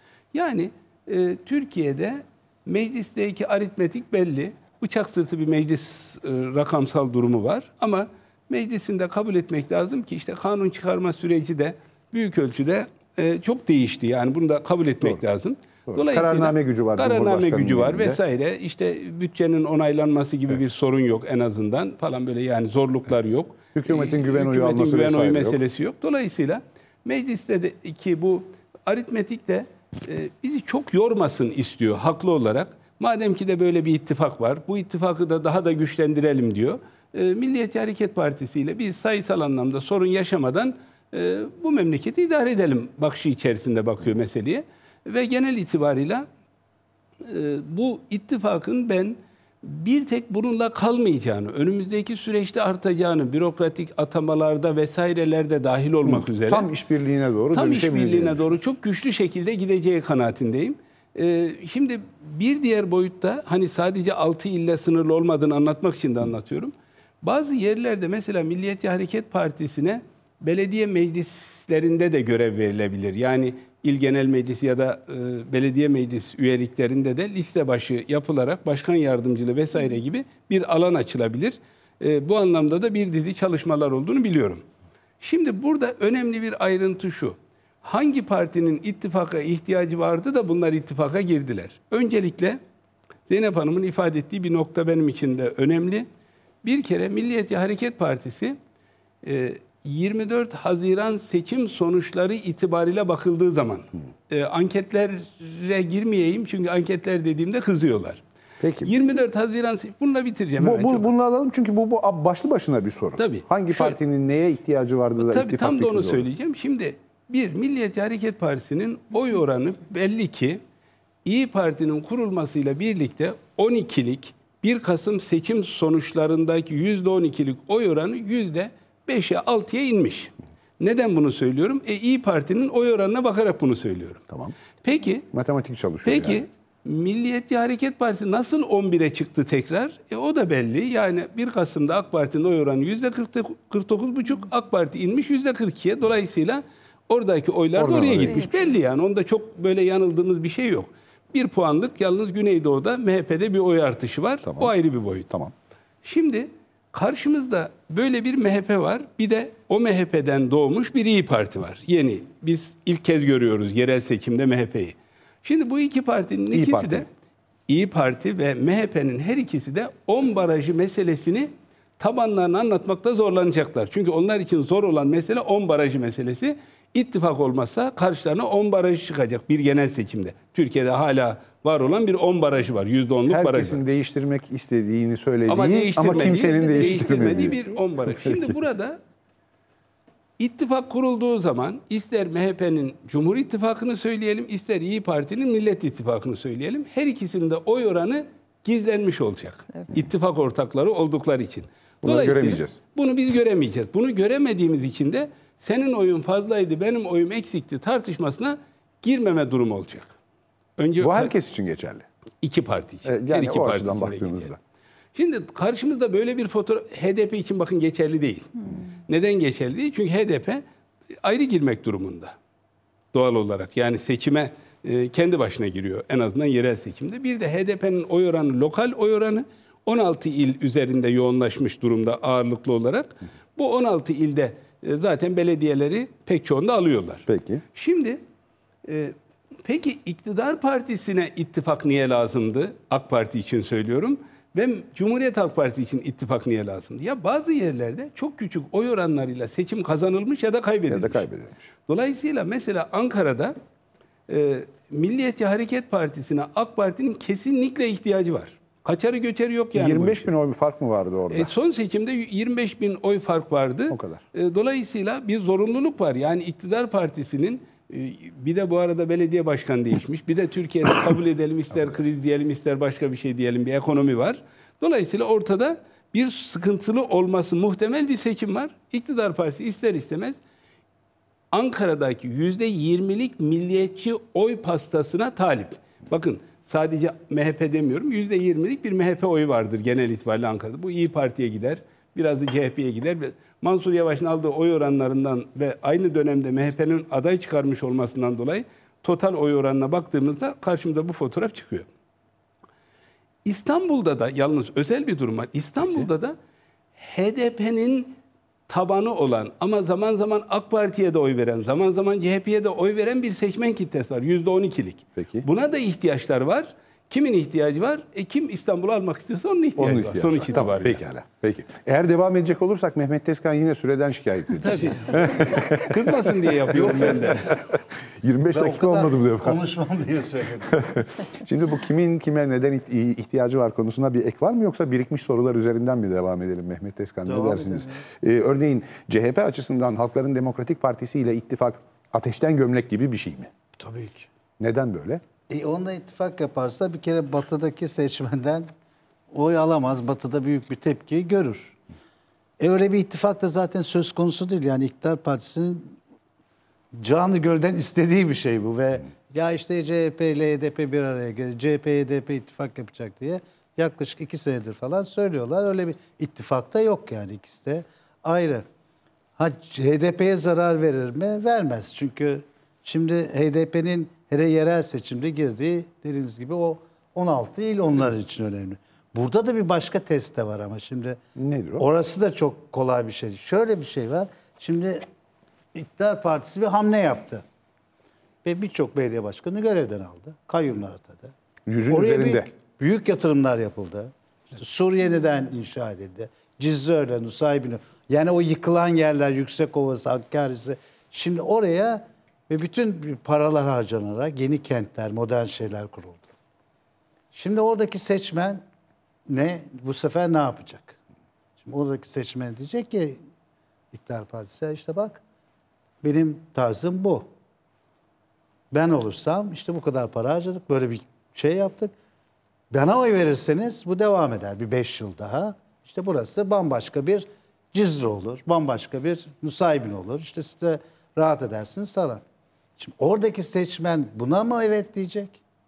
Yani e, Türkiye'de meclisteki aritmetik belli. Bıçak sırtı bir meclis e, rakamsal durumu var. Ama meclisinde kabul etmek lazım ki işte kanun çıkarma süreci de büyük ölçüde e, çok değişti. Yani bunu da kabul etmek Doğru. lazım. Doğru. Kararname gücü var Kararname Cumhurbaşkanı'nın gücü var elinde. vesaire. İşte bütçenin onaylanması gibi bir sorun yok en azından falan böyle yani zorluklar yok. Hükümetin Ee, güven oyu hükümetin alması güven oyu vesaire yok. meselesi yok. Dolayısıyla mecliste de ki bu aritmetik de e, bizi çok yormasın istiyor haklı olarak. Madem ki de böyle bir ittifak var, bu ittifakı da daha da güçlendirelim diyor. E, Milliyetçi Hareket Partisi ile biz sayısal anlamda sorun yaşamadan e, bu memleketi idare edelim bakışı içerisinde bakıyor meseleye. Ve genel itibarıyla e, bu ittifakın ben bir tek bununla kalmayacağını, önümüzdeki süreçte artacağını, bürokratik atamalarda vesairelerde dahil olmak üzere Tam işbirliğine doğru tam dönüşebileceğini. işbirliğine doğru çok güçlü şekilde gideceği kanaatindeyim. Ee, şimdi bir diğer boyutta hani sadece altı ille sınırlı olmadığını anlatmak için de anlatıyorum. Bazı yerlerde mesela Milliyetçi Hareket Partisi'ne belediye meclislerinde de görev verilebilir. Yani İl Genel Meclisi ya da e, belediye meclis üyeliklerinde de liste başı yapılarak başkan yardımcılığı vesaire gibi bir alan açılabilir. E, bu anlamda da bir dizi çalışmalar olduğunu biliyorum. Şimdi burada önemli bir ayrıntı şu. Hangi partinin ittifaka ihtiyacı vardı da bunlar ittifaka girdiler? Öncelikle Zeynep Hanım'ın ifade ettiği bir nokta benim için de önemli. Bir kere Milliyetçi Hareket Partisi e, yirmi dört Haziran seçim sonuçları itibariyle bakıldığı zaman e, anketlere girmeyeyim çünkü anketler dediğimde kızıyorlar. Peki. yirmi dört Haziran se- bununla bitireceğim. Bu, hemen bu, çok. bunu alalım çünkü bu, bu başlı başına bir sorun. Tabii. Hangi Şöyle- partinin neye ihtiyacı vardı da Tabii ittifak tam da onu fikri doğru? söyleyeceğim. Şimdi bir Milliyetçi Hareket Partisi'nin oy oranı belli ki İyi Parti'nin kurulmasıyla birlikte on ikilik bir Kasım seçim sonuçlarındaki yüzde on ikilik oy oranı yüzde beşe altıya inmiş. Neden bunu söylüyorum? E, İyi Parti'nin oy oranına bakarak bunu söylüyorum. Tamam. Peki, Matematik çalışıyor peki yani. Milliyetçi Hareket Partisi nasıl on bire çıktı tekrar? E, o da belli. Yani bir Kasım'da AK Parti'nin oy oranı yüzde kırk dokuz buçuk, AK Parti inmiş yüzde kırk ikiye. Dolayısıyla oradaki oylar da Oradan oraya oraya gitmiş. Belli yani. Onda çok böyle yanıldığımız bir şey yok. Bir puanlık yalnız Güneydoğu'da M H P'de bir oy artışı var. Tamam. O ayrı bir boyut. Tamam. Şimdi karşımızda böyle bir M H P var. Bir de o M H P'den doğmuş bir İyi Parti var. Yeni. Biz ilk kez görüyoruz yerel seçimde M H P'yi. Şimdi bu iki partinin İyi ikisi Parti. de İyi Parti ve M H P'nin her ikisi de on barajı meselesini tabanlarını anlatmakta zorlanacaklar. Çünkü onlar için zor olan mesele on barajı meselesi. İttifak olmazsa karşılarına on barajı çıkacak bir genel seçimde. Türkiye'de hala var olan bir on barajı var. yüzde onluk baraj var. Herkesin değiştirmek istediğini söylediği Ama ama, değiştirmediği, kimsenin değiştirmediği değiştirmediği. bir on baraj. Şimdi burada ittifak kurulduğu zaman ister M H P'nin Cumhur İttifakı'nı söyleyelim, ister İyi Parti'nin Millet İttifakı'nı söyleyelim. Her ikisinin de oy oranı gizlenmiş olacak. İttifak ortakları oldukları için. Bunları Dolayısıyla göremeyeceğiz. Bunu biz göremeyeceğiz. Bunu göremediğimiz için de senin oyun fazlaydı, benim oyum eksikti tartışmasına girmeme durumu olacak. Önce Bu herkes için geçerli. İki parti için. Evet, Her yani iki o parti açıdan için de baktığınızda. geçerli. Şimdi karşımızda böyle bir fotoğraf H D P için bakın geçerli değil. Hmm. Neden geçerli değil? Çünkü H D P ayrı girmek durumunda. Doğal olarak. Yani seçime e, kendi başına giriyor. En azından yerel seçimde. Bir de H D P'nin oy oranı lokal oy oranı on altı il üzerinde yoğunlaşmış durumda ağırlıklı olarak. Bu on altı ilde e, zaten belediyeleri pek çoğunda alıyorlar. Peki. Şimdi e, peki iktidar partisine ittifak niye lazımdı? AK Parti için söylüyorum. Ve Cumhuriyet Halk Partisi için ittifak niye lazımdı? Ya bazı yerlerde çok küçük oy oranlarıyla seçim kazanılmış ya da kaybedilmiş. Ya da kaybedilmiş. Dolayısıyla mesela Ankara'da e, Milliyetçi Hareket Partisi'ne AK Parti'nin kesinlikle ihtiyacı var. Kaçarı göçeri yok yani. bu yirmi beş işin. bin oy bir fark mı vardı orada? E, son seçimde yirmi beş bin oy fark vardı. O kadar. E, dolayısıyla bir zorunluluk var. Yani iktidar partisinin e, bir de bu arada belediye başkanı değişmiş. Bir de Türkiye'de kabul edelim ister kriz diyelim ister başka bir şey diyelim bir ekonomi var. Dolayısıyla ortada bir sıkıntılı olması muhtemel bir seçim var. İktidar partisi ister istemez Ankara'daki yüzde yirmilik milliyetçi oy pastasına talip. Bakın sadece M H P demiyorum. yüzde yirmilik bir M H P oyu vardır genel itibariyle Ankara'da. Bu İyi Parti'ye gider. Biraz da C H P'ye gider. Mansur Yavaş'ın aldığı oy oranlarından ve aynı dönemde M H P'nin aday çıkarmış olmasından dolayı total oy oranına baktığımızda karşımıza bu fotoğraf çıkıyor. İstanbul'da da yalnız özel bir durum var. İstanbul'da da H D P'nin tabanı olan ama zaman zaman AK Parti'ye de oy veren, zaman zaman C H P'ye de oy veren bir seçmen kitlesi var. yüzde on ikilik. Peki. Buna da ihtiyaçlar var Kimin ihtiyacı var? E, kim İstanbul'u almak istiyorsa onun ihtiyacı Onun var. ihtiyacı Sonuç var. Tamam, itibariyle. pekala. Peki. Eğer devam edecek olursak Mehmet Tezkan yine süreden şikayet edecek. Tabii. Kızmasın diye yapıyorum ben de. yirmi beş Ben o dakika kadar olmadı bu defa. konuşmam diye söyledim. Şimdi bu kimin kime neden iht- ihtiyacı var konusuna bir ek var mı, yoksa birikmiş sorular üzerinden mi devam edelim Mehmet Tezkan? Ne Devam dersiniz? Ee, örneğin C H P açısından Halkların Demokratik Partisi ile ittifak ateşten gömlek gibi bir şey mi? Tabii ki. Neden böyle? E onunla ittifak yaparsa bir kere batıdaki seçmenden oy alamaz. Batıda büyük bir tepkiyi görür. E öyle bir ittifak da zaten söz konusu değil. Yani İktidar Partisi'nin canı gölden istediği bir şey bu ve ya işte C H P ile H D P bir araya gelir, C H P H D P ittifak yapacak diye yaklaşık iki senedir falan söylüyorlar. Öyle bir ittifak da yok yani, ikisi de ayrı. Ha, H D P'ye zarar verir mi? Vermez. Çünkü şimdi H D P'nin hele yerel seçimde girdiği, dediğiniz gibi o on altı il onlar için önemli. Burada da bir başka test de var ama şimdi Nedir o? orası da çok kolay bir şey. Şöyle bir şey var. Şimdi İktidar Partisi bir hamle yaptı. Ve birçok belediye başkanı görevden aldı. Kayyumlar atadı. Yüzün Oraya üzerinde. büyük, büyük yatırımlar yapıldı. İşte Suriye'den inşa edildi. Cizre öyle, Nusaybin'i. Yani o yıkılan yerler, Yüksekova'sı, Hakkari'si. Şimdi oraya ve bütün paralar harcanarak yeni kentler, modern şeyler kuruldu. Şimdi oradaki seçmen ne? Bu sefer ne yapacak? Şimdi oradaki seçmen diyecek ki İktidar Partisi, "Ya işte bak benim tarzım bu. Ben olursam işte bu kadar para harcadık, böyle bir şey yaptık. Bana oy verirseniz bu devam eder bir beş yıl daha. İşte burası bambaşka bir Cizre olur, bambaşka bir Nusaybin olur. İşte siz de rahat edersiniz falan." Şimdi oradaki seçmen buna mı evet diyecek?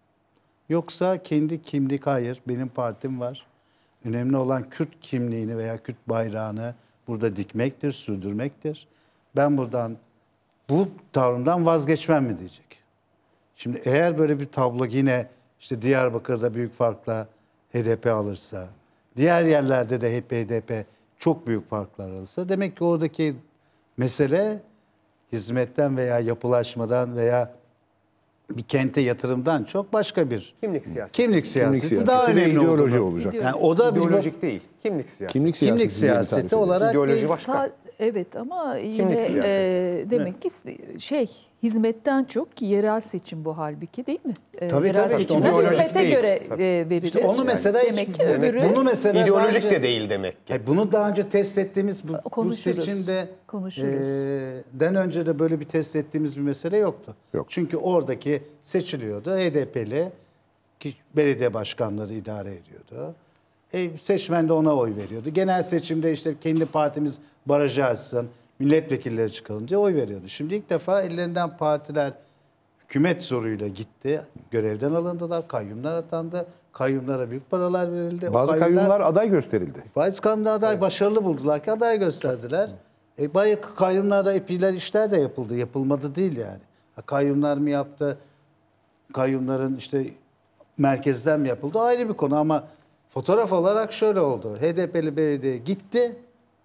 Yoksa kendi kimlik, hayır benim partim var. Önemli olan Kürt kimliğini veya Kürt bayrağını burada dikmektir, sürdürmektir. Ben buradan bu tavrımdan vazgeçmem mi diyecek. Şimdi eğer böyle bir tablo yine işte Diyarbakır'da büyük farkla H D P alırsa, diğer yerlerde de hep H D P çok büyük farklar alırsa, demek ki oradaki mesele hizmetten veya yapılaşmadan veya bir kente yatırımdan çok başka bir Kimlik siyaseti. kimlik siyaseti, siyaseti daha ve önemli ideoloji olduğunu- olacak. Yani o da bir İdeolojik değil, kimlik siyaseti. Kimlik siyaseti, kimlik diye bir tarif siyaseti ederiz. olarak İdeoloji biz- başka. Sa- Evet ama yine siyaseti. e, demek ki şey hizmetten çok ki yerel seçim bu halbuki değil mi? E, Tabii, yerel tabii. seçimler İdeolojik hizmete değil. göre Tabii. e, verilir. İşte onu mesela hiç- demek ki demek- öbürü bunu mesela daha İdeolojik önce- de değil demek ki. Hayır, bunu daha önce test ettiğimiz bu, bu Konuşuruz, seçimde konuşuruz. e, den önce de böyle bir test ettiğimiz bir mesele yoktu. Yok. Çünkü oradaki seçiliyordu. H D P'li ki belediye başkanları idare ediyordu. E, seçmen de ona oy veriyordu. Genel seçimde işte kendi partimiz barajı açsın, milletvekilleri çıkalım diye oy veriyordu. Şimdi ilk defa ellerinden partiler hükümet zoruyla gitti. Görevden alındılar. Kayyumlar atandı. Kayyumlara büyük paralar verildi. O Bazı kayyumlar aday gösterildi. Bazı kayyumlar aday başarılı buldular ki aday gösterdiler. E, bayağı kayyumlarda epiler işler de yapıldı. Yapılmadı değil yani. Ha, kayyumlar mı yaptı? Kayyumların işte merkezden mi yapıldı? Ayrı bir konu ama fotoğraf olarak şöyle oldu. H D P'li belediye gitti.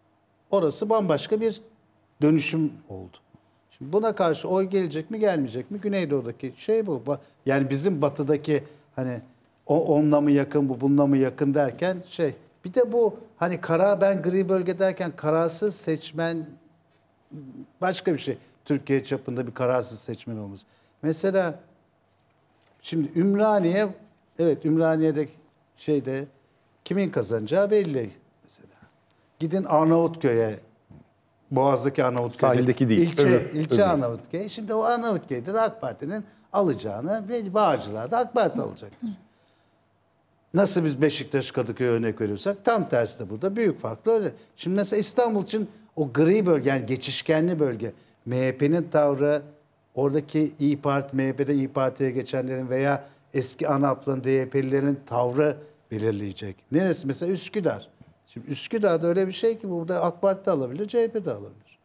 Orası bambaşka bir dönüşüm oldu. Şimdi buna karşı oy gelecek mi gelmeyecek mi? Güneydoğu'daki şey bu. Ba- Yani bizim batıdaki hani o onunla mı yakın bu bununla mı yakın derken şey. Bir de bu hani kara ben gri bölge derken kararsız seçmen başka bir şey. Türkiye çapında bir kararsız seçmen olması. Mesela şimdi Ümraniye, evet Ümraniye'de şeyde kimin kazanacağı belli mesela. Gidin Arnavutköy'e, Boğaz'daki Arnavutköy'de. Sahildeki değil, İlçe, öbür, ilçe öbür. Arnavutköy. Şimdi o Arnavutköy'de de AK Parti'nin alacağını ve Bağcılar'da AK Parti alacaktır. Nasıl biz Beşiktaş, Kadıköy'e örnek veriyorsak tam tersi de burada büyük farklı öyle. Şimdi mesela İstanbul için o gri bölge yani geçişkenli bölge M H P'nin tavrı oradaki İYİ Parti, M H P'de İYİ Parti'ye geçenlerin veya eski ANAP'ların, D Y P'lilerin tavrı belirleyecek. Neresi? Mesela Üsküdar. Şimdi Üsküdar'da öyle bir şey ki burada AK Parti de alabilir, C H P de alabilir.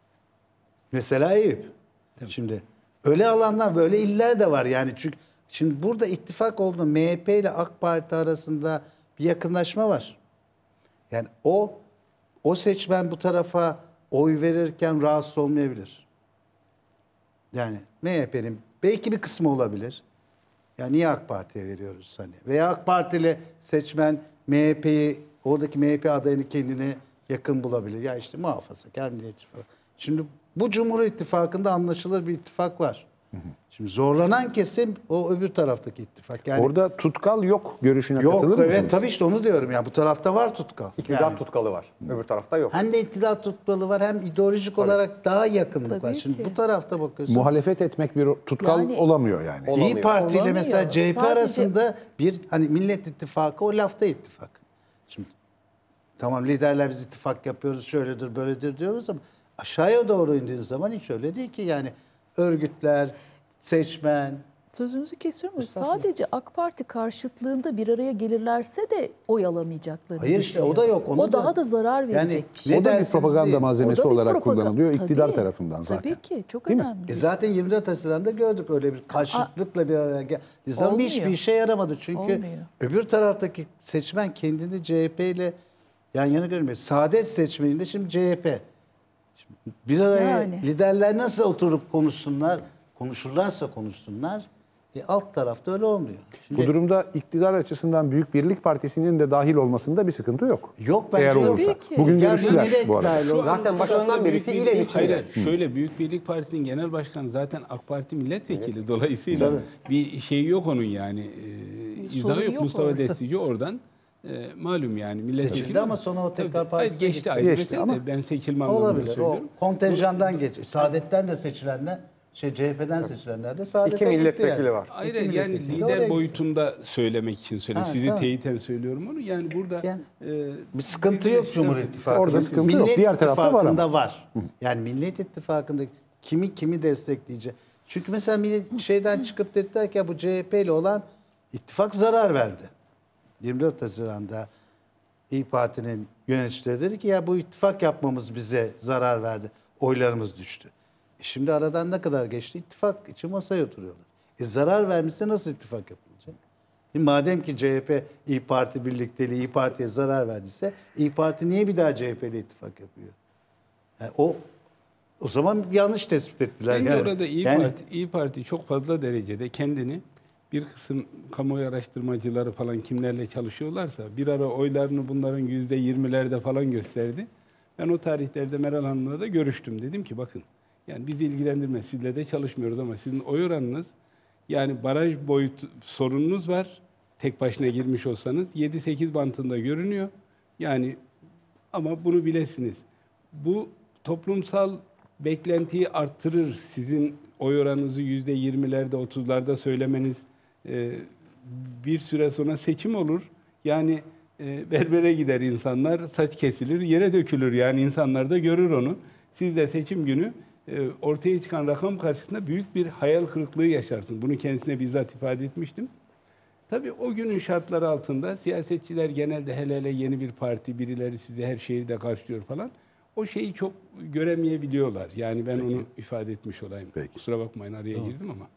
Mesela Eyüp. Şimdi öyle alanlar, böyle iller de var yani çünkü şimdi burada ittifak olduğunda M H P ile AK Parti arasında bir yakınlaşma var. Yani o o seçmen bu tarafa oy verirken rahatsız olmayabilir. Yani M H P'nin belki bir kısmı olabilir. Ya niye AK Parti'ye veriyoruz hani? Veya AK Partili seçmen M H P'yi, oradaki M H P adayını kendine yakın bulabilir. Ya işte muhafazakar milliyetçi falan. Şimdi bu Cumhur İttifakı'nda anlaşılır bir ittifak var. Şimdi zorlanan kesim o öbür taraftaki ittifak. Yani Orada tutkal yok görüşüne yok, katılır mısınız? evet tabii işte onu diyorum ya. Bu tarafta var tutkal. İktidar Yani tutkalı var. Öbür tarafta yok. hem de iktidar tutkalı var hem ideolojik olarak daha yakınlık Tabii var. Şimdi ki. bu tarafta bakıyorsun. Muhalefet etmek bir tutkal Yani- olamıyor yani. Olamıyor. İyi Parti ile Olamıyor. mesela C H P Sadece- arasında bir hani Millet İttifakı o lafta ittifak. Şimdi tamam liderler biz ittifak yapıyoruz şöyledir böyledir diyoruz ama aşağıya doğru indiğiniz zaman hiç öyle değil ki yani örgütler, seçmen. Sözünüzü kesiyorum ama sadece AK Parti karşıtlığında bir araya gelirlerse de oy alamayacaklarını Hayır işte o da düşünüyorum. yok. Onu O daha da zarar verecek bir şey. ne O da bir dersiniz propaganda deyin. malzemesi O da bir olarak propaganda- kullanılıyor Tabii. iktidar tarafından zaten. Tabii ki çok Değil mi? önemli. E zaten yirmi dört Haziran'da gördük öyle bir karşıtlıkla bir araya geldiği zaman Olmuyor. hiçbir işe yaramadı. Çünkü Olmuyor. öbür taraftaki seçmen kendini C H P ile yan yana görmüyor. Saadet seçmeninde şimdi C H P. Şimdi bir araya Yani. liderler nasıl oturup konuşsunlar, konuşurlarsa konuşsunlar. E alt tarafta öyle olmuyor. Şimdi Bu durumda iktidar açısından Büyük Birlik Partisi'nin de dahil olmasında bir sıkıntı yok. yok bence Eğer yok. olursa. Tabii ki. Bugün Ya görüştüler millet bu arada. dahil olsun. Zaten başından beri Büyük fiilen Birlik- içinde. Hayır, şöyle Büyük Birlik Partisi'nin genel başkanı zaten AK Parti milletvekili. Dolayısıyla bir şeyi yok onun yani. Ee, izahı sorun yok. yok Mustafa orada. Destici oradan e, malum yani milletvekili. Seçildi ama sonra o tekrar Tabii, partisine geçti gitti. ayrı Geçti mesele ama- de ben seçilme anlamında Olabilir. O söylüyorum. kontenjandan geçiyor. Saadet'ten de seçilenler, şey C H P'den seçilenler de Saadet'e İki gitti milletvekili yani. var. Hayır İki yani milletvekili. Oraya lider gitti. boyutunda söylemek için söylüyorum. Ha, Sizi tamam. teyiten söylüyorum onu. Yani burada Yani e, Bir sıkıntı yok Cumhur İttifakı'nda. Orada sıkıntı yok. Millet Diğer tarafta var ama. İttifakı'nda var. Yani Millet İttifakı'nda kimi kimi destekleyecek. Çünkü mesela millet şeyden çıkıp dediler ki ya bu C H P ile olan ittifak zarar verdi. yirmi dört Haziran'da İYİ Parti'nin yöneticileri dedi ki ya bu ittifak yapmamız bize zarar verdi. Oylarımız düştü. E şimdi aradan ne kadar geçti? İttifak için masaya oturuyorlar. E zarar vermişse nasıl ittifak yapılacak? E madem ki C H P İYİ Parti birlikteliği İYİ Parti'ye zarar verdiyse İYİ Parti niye bir daha C H P ile ittifak yapıyor? Yani o o zaman yanlış tespit ettiler. Bence yani. orada İyi Yani Parti, İyi Parti çok fazla derecede kendini bir kısım kamuoyu araştırmacıları falan kimlerle çalışıyorlarsa bir ara oylarını bunların yüzde yirmilerde falan gösterdi. Ben o tarihlerde Meral Hanım'la da görüştüm. Dedim ki bakın yani bizi ilgilendirmez. Sizle de çalışmıyoruz ama sizin oy oranınız yani baraj boyut sorununuz var. Tek başına girmiş olsanız yedi sekiz bantında görünüyor. Yani ama bunu bilesiniz. Bu toplumsal beklentiyi arttırır. Sizin oy oranınızı yüzde yirmilerde, otuzlarda söylemeniz e, bir süre sonra seçim olur. Yani e, berbere gider insanlar, saç kesilir, yere dökülür. Yani insanlar da görür onu. Siz de seçim günü e, ortaya çıkan rakam karşısında büyük bir hayal kırıklığı yaşarsınız. Bunu kendisine bizzat ifade etmiştim. Tabii o günün şartları altında siyasetçiler genelde hele hele yeni bir parti, birileri size her şeyi de karşılıyor falan. O şeyi çok göremeyebiliyorlar. Yani ben onu ifade etmiş olayım. Peki. Kusura bakmayın araya girdim ama.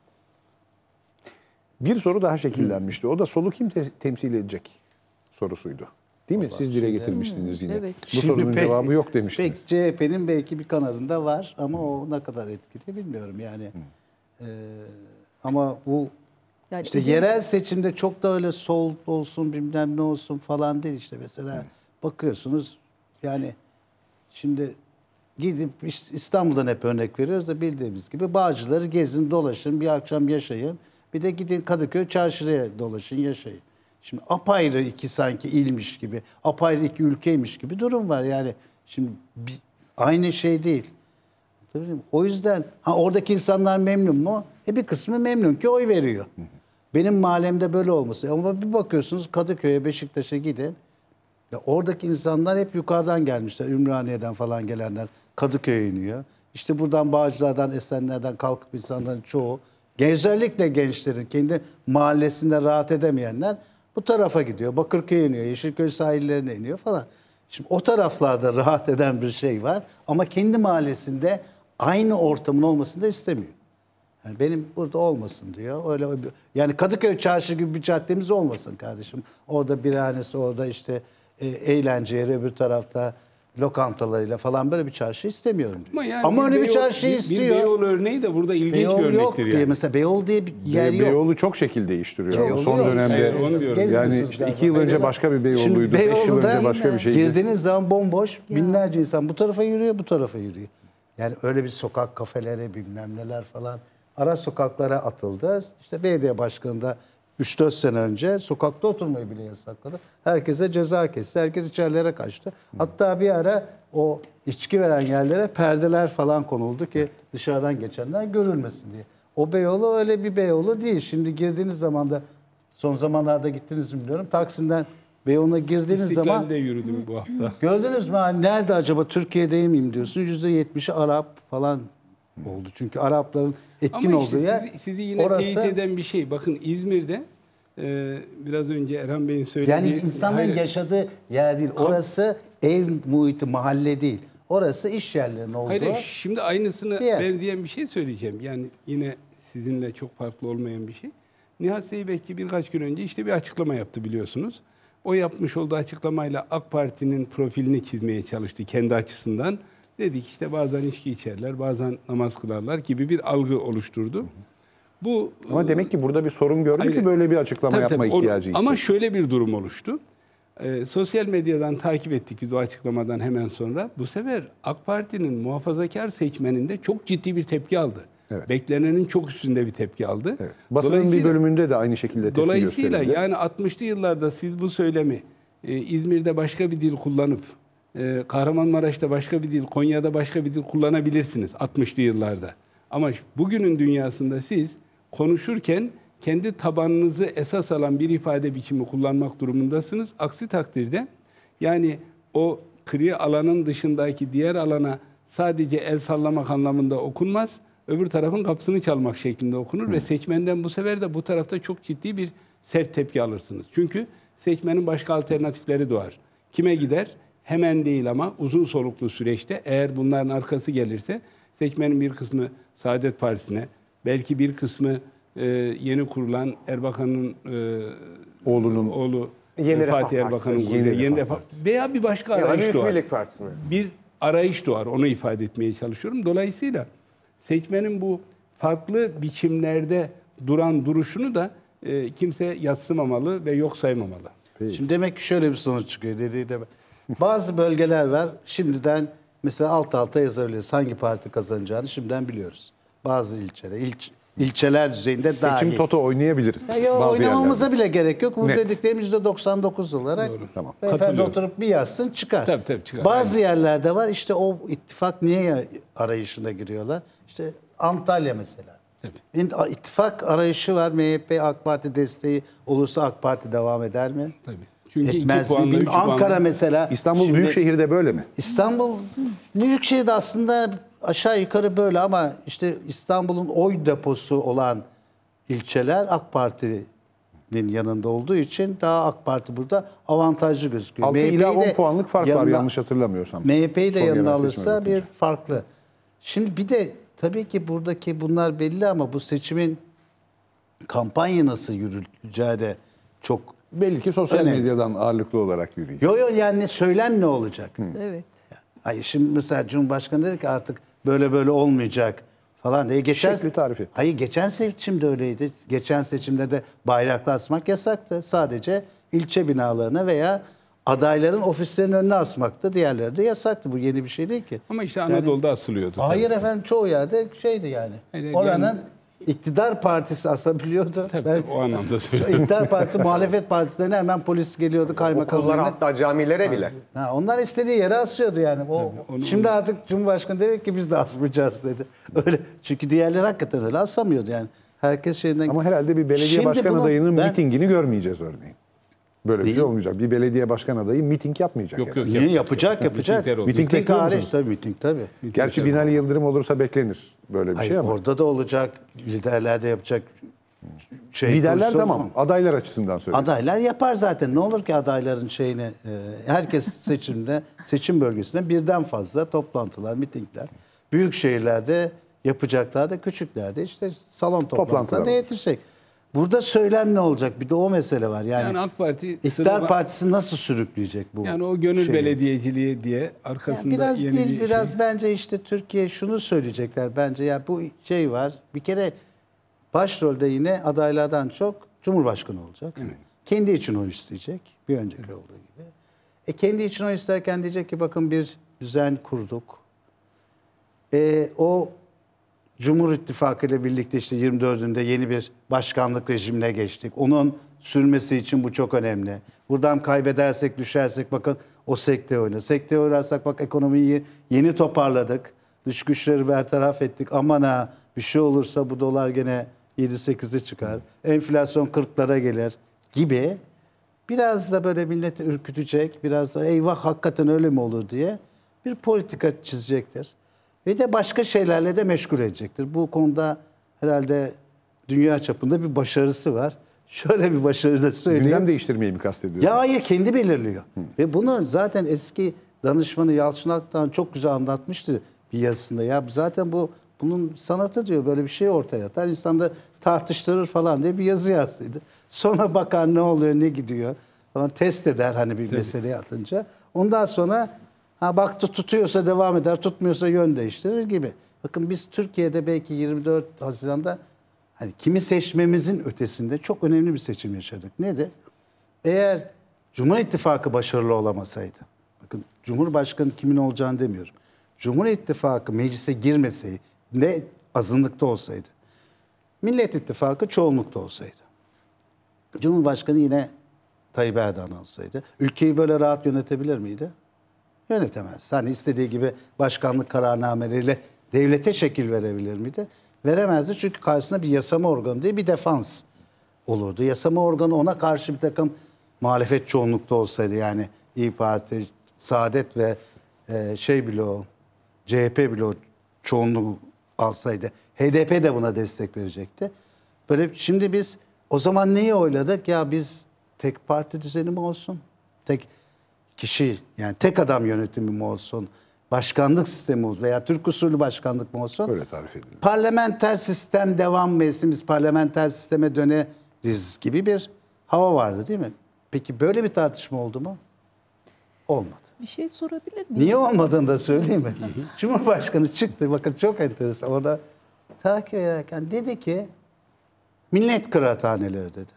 Bir soru daha şekillenmişti. O da solu kim te- temsil edecek sorusuydu. Değil mi? Siz dile getirmiştiniz yine. evet. Bu sorunun pek- cevabı yok demiştiniz. Pek C H P'nin belki bir kanadında var ama o ne kadar etkili bilmiyorum yani. Ee, ama bu Yani işte özel- yerel seçimde çok da öyle sol olsun bilmem ne olsun falan değil işte mesela bakıyorsunuz yani şimdi gidip İs- İstanbul'dan hep örnek veriyoruz da bildiğimiz gibi Bağcılar'ı gezin dolaşın bir akşam yaşayın bir de gidin Kadıköy çarşıya dolaşın yaşayın. Şimdi apayrı iki sanki ilmiş gibi apayrı iki ülkeymiş gibi durum var yani şimdi bir, aynı şey değil. Tabii mi? O yüzden ha oradaki insanlar memnun mu? E bir kısmı memnun ki oy veriyor. Benim mahallemde böyle olması. Ama bir bakıyorsunuz Kadıköy'e, Beşiktaş'a gidin. Ya oradaki insanlar hep yukarıdan gelmişler. Ümraniye'den falan gelenler Kadıköy'e iniyor. İşte buradan Bağcılar'dan, Esenler'den kalkıp insanların çoğu, özellikle gençlerin kendi mahallesinde rahat edemeyenler bu tarafa gidiyor. Bakırköy'e iniyor, Yeşilköy sahillerine iniyor falan. Şimdi o taraflarda rahat eden bir şey var ama kendi mahallesinde aynı ortamın olmasını da istemiyor. Yani benim burada olmasın diyor. Öyle yani Kadıköy Çarşı gibi bir caddemiz olmasın kardeşim. Orada birhanesi, orada işte e, eğlence yeri, öbür tarafta lokantalarıyla falan böyle bir çarşı istemiyorum diyor. Ama, yani Ama öyle bir Beyoğlu- çarşı bir, istiyor. Bir Beyoğlu örneği de burada ilginç Beyoğlu bir yok örnektir diye yani. mesela Beyoğlu diye bir yer Be- yok. Beyoğlu çok şekil değiştiriyor. Beyoğlu son yok. dönemde. Evet, onu diyorum. Yani Gezmiyorsunuz işte iki galiba. yıl önce Beyoğlu- başka bir Beyoğlu'ydu. Şimdi Beş yıl Beyoğlu'da önce başka bir şeydi. girdiğiniz zaman bomboş, Ya. binlerce insan bu tarafa yürüyor, bu tarafa yürüyor. Yani öyle bir sokak kafeleri, bilmem neler falan ara sokaklara atıldı. İşte belediye başkanı da üç dört sene önce sokakta oturmayı bile yasakladı. Herkese ceza kesti. Herkes içerilere kaçtı. Hatta bir ara o içki veren yerlere perdeler falan konuldu ki dışarıdan geçenler görülmesin diye. O Beyoğlu öyle bir Beyoğlu değil. Şimdi girdiğiniz zaman da son zamanlarda gittiniz mi bilmiyorum. Taksim'den Beyoğlu'na girdiğiniz zaman İstiklal'de yürüdüm bu hafta. gördünüz mü? Hani nerede acaba Türkiye'de miyim diyorsun. yüzde yetmişi Arap falan oldu. Çünkü Arapların etkin Ama işte olduğu yer sizi, sizi yine orası. teyit eden bir şey. Bakın İzmir'de e, biraz önce Erhan Bey'in söylediği... Yani insanların Hayır, yaşadığı yer değil. Orası ev muhiti, mahalle değil. Orası iş yerlerinin olduğu. Hayır, şimdi aynısını bir yer. benzeyen bir şey söyleyeceğim. Yani yine sizinle çok farklı olmayan bir şey. Nihat Zeybekçi birkaç gün önce işte bir açıklama yaptı biliyorsunuz. O yapmış olduğu açıklamayla AK Parti'nin profilini çizmeye çalıştı kendi açısından. Dedik işte bazen içki içerler, bazen namaz kılarlar gibi bir algı oluşturdu. Bu Ama demek ki burada bir sorun gördü Hayır. ki böyle bir açıklama Tabii, yapma tabii, onu- ihtiyacı hissetti. Ama şöyle bir durum oluştu. Ee, sosyal medyadan takip ettik biz o açıklamadan hemen sonra. Bu sefer AK Parti'nin muhafazakar seçmeninde çok ciddi bir tepki aldı. Evet. Beklenenin çok üstünde bir tepki aldı. Evet. Basının bir Dolayısıyla- bölümünde de aynı şekilde tepki Dolayısıyla gösterildi. yani altmışlı yıllarda siz bu söylemi e, İzmir'de başka bir dil kullanıp e, Kahramanmaraş'ta başka bir dil, Konya'da başka bir dil kullanabilirsiniz altmışlı yıllarda. Ama ş- bugünün dünyasında siz konuşurken kendi tabanınızı esas alan bir ifade biçimi kullanmak durumundasınız. Aksi takdirde yani o kri alanın dışındaki diğer alana sadece el sallamak anlamında okunmaz. Öbür tarafın kapısını çalmak şeklinde okunur ve seçmenden bu sefer de bu tarafta çok ciddi bir sert tepki alırsınız. Çünkü seçmenin başka alternatifleri doğar. Kime gider? Hemen değil ama uzun soluklu süreçte eğer bunların arkası gelirse seçmenin bir kısmı Saadet Partisi'ne, belki bir kısmı e, yeni kurulan Erbakan'ın e, Oğlunun- oğlu Yeni e, Refah Fatih Erbakan'ın Partisi. kurduğu Yeni Yeni Refah Refah veya bir başka Ya da arayış Büyük doğar. Birlik Partisi mi? Bir arayış doğar. Onu ifade etmeye çalışıyorum. Dolayısıyla seçmenin bu farklı biçimlerde duran duruşunu da e, kimse yadsımamalı ve yok saymamalı. Şimdi demek ki şöyle bir sonuç çıkıyor dediği de. Bazı bölgeler var. Şimdiden mesela alt alta yazabiliriz. Hangi parti kazanacağını şimdiden biliyoruz. Bazı ilçeler, ilç, ilçeler düzeyinde Seçim dahi. toto oynayabiliriz. Ya, ya bazı oynamamıza yerlerde. bile gerek yok. Bu Net. dediklerim yüzde doksan dokuz olarak. Doğru. Tamam. Beyefendi Katılıyorum. oturup bir yazsın çıkar. Tabii, tabii, çıkar. Bazı yerlerde var işte o ittifak niye ya- arayışına giriyorlar? İşte Antalya mesela. Tabii. İn- ittifak arayışı var. M H P AK Parti desteği olursa AK Parti devam eder mi? Tabii. Çünkü iki Etmez mi? puanla, üç Bilmiyorum. Ankara puanla- mesela. İstanbul şimdi- Büyükşehir'de böyle mi? İstanbul Büyükşehir'de aslında aşağı yukarı böyle ama işte İstanbul'un oy deposu olan ilçeler AK Parti'nin yanında olduğu için daha AK Parti burada avantajlı gözüküyor. altı M H P'yi ila on de puanlık fark var yanına- yanlış hatırlamıyorsam. M H P'yi de Son yanına yerel seçime alırsa bir bakınca. farklı. Şimdi bir de tabii ki buradaki bunlar belli ama bu seçimin kampanya nasıl yürüyeceği de çok Belli ki sosyal Önemli. medyadan ağırlıklı olarak yürüyecek. yo yo yani söylem ne olacak? Evet. Hayır şimdi mesela Cumhurbaşkanı dedi ki artık böyle böyle olmayacak falan diye. Geçen, Şekli tarif etti. Hayır geçen seçimde öyleydi. Geçen seçimde de bayraklı asmak yasaktı. Sadece ilçe binalarına veya adayların ofislerinin önüne asmaktı. Diğerleri de yasaktı. Bu yeni bir şey değil ki. Ama işte Anadolu'da asılıyordu. Hayır tabii. efendim çoğu yerde şeydi yani. Hayır, Oranın yani- iktidar partisi asabiliyordu. Tabii, Ben- tabii, o anlamda söylüyorum. İktidar partisi, muhalefet partilerine hemen polis geliyordu kaymakamlara. Okullara hatta camilere bile. Ha, onlar istediği yere asıyordu yani. O onu- şimdi artık Cumhurbaşkanı dedi ki biz de asmayacağız dedi. Öyle çünkü diğerleri hakikaten öyle asamıyordu yani. Herkes şeyinden. Ama herhalde bir belediye Şimdi başkan bunu adayının ben- mitingini görmeyeceğiz örneğin. Böyle bir Değil. şey olmayacak. Bir belediye başkan adayı miting yapmayacak. Yok, herhalde. yok. Niye yapacak Yapacak, yapacak. mitingler olacak. Miting Miting bekliyor hariç musunuz? tabii miting tabii. Gerçi Binali Yıldırım olursa beklenir böyle bir Hayır, şey ama. orada da olacak. Liderler de yapacak. Şey Liderler kursu tamam. olsun. Adaylar açısından söylüyorum. Adaylar yapar zaten. Ne olur ki adayların şeyini e, herkes seçimde seçim bölgesinde birden fazla toplantılar, mitingler. Büyük şehirlerde yapacaklar da küçüklerde işte salon toplantılarına Toplantılar. yetişecek. burada söylem ne olacak? Bir de o mesele var. Yani, Yani AK Parti İktidar sırala- Partisi nasıl sürükleyecek bu Yani o gönül şeyi? belediyeciliği diye Yani arkasında biraz yeni değil, bir biraz şey. bence işte Türkiye şunu söyleyecekler bence ya bu şey var. Bir kere başrolde yine adaylardan çok Cumhurbaşkanı olacak. Kendi için oy isteyecek. Bir önceki olduğu gibi. E kendi için oy isterken diyecek ki bakın bir düzen kurduk. E, o Cumhur İttifakı ile birlikte işte yirmi dördünde yeni bir başkanlık rejimine geçtik. Onun sürmesi için bu çok önemli. Buradan kaybedersek, düşersek bakın o sekteye oynar. Sekteye oynarsak bak ekonomiyi yeni toparladık. Dış güçleri bertaraf ettik. Aman ha bir şey olursa bu dolar gene yedi sekize çıkar. Enflasyon kırklara gelir gibi. Biraz da böyle milleti ürkütecek, biraz da eyvah hakikaten öyle mi olur diye bir politika çizecektir. Ve de başka şeylerle de meşgul edecektir. Bu konuda herhalde dünya çapında bir başarısı var. Şöyle bir başarı da söyleyeyim. Gündem değiştirmeyi mi kastediyorsun? Ya hayır kendi belirliyor. Ve bunu zaten eski danışmanı Yalçın Aktan çok güzel anlatmıştı bir yazısında. Ya zaten bu bunun sanatı diyor böyle bir şey ortaya atar. İnsanlar tartıştırır falan diye bir yazı yazsıydı. Sonra bakar ne oluyor ne gidiyor falan test eder hani bir meseleye atınca. Ondan sonra ha baktı tutuyorsa devam eder, tutmuyorsa yön değiştirir gibi. Bakın biz Türkiye'de belki yirmi dört Haziran'da hani kimi seçmemizin ötesinde çok önemli bir seçim yaşadık. Nedir? Eğer Cumhur İttifakı başarılı olamasaydı, bakın Cumhurbaşkanı kimin olacağını demiyorum. Cumhur İttifakı meclise girmeseydi, ne azınlıkta olsaydı, Millet İttifakı çoğunlukta olsaydı, Cumhurbaşkanı yine Tayyip Erdoğan olsaydı, ülkeyi böyle rahat yönetebilir miydi? Yönetemez. Hani istediği gibi başkanlık kararnameleriyle devlete şekil verebilir miydi? Veremezdi çünkü karşısında bir yasama organı değil bir defans olurdu. Yasama organı ona karşı bir takım muhalefet çoğunlukta olsaydı yani İYİ Parti, Saadet ve e, şey bloğu, C H P bloğu çoğunluğu alsaydı H D P de buna destek verecekti. Böyle şimdi biz o zaman neyi oyladık? Ya biz tek parti düzeni mi olsun? Tek kişi yani tek adam yönetimi mi olsun? Başkanlık sistemi olsun veya Türk usulü başkanlık mı olsun? Öyle tarif edildi. Parlamenter sistem devam mı etsin? Biz parlamenter sisteme döneriz gibi bir hava vardı değil mi? Peki böyle bir tartışma oldu mu? Olmadı. Bir şey sorabilir miyim? Niye olmadığını da söyleyeyim mi? Cumhurbaşkanı çıktı. Bakın çok enteresan. Orada takip ederken dedi ki millet kıraathaneleri dedi.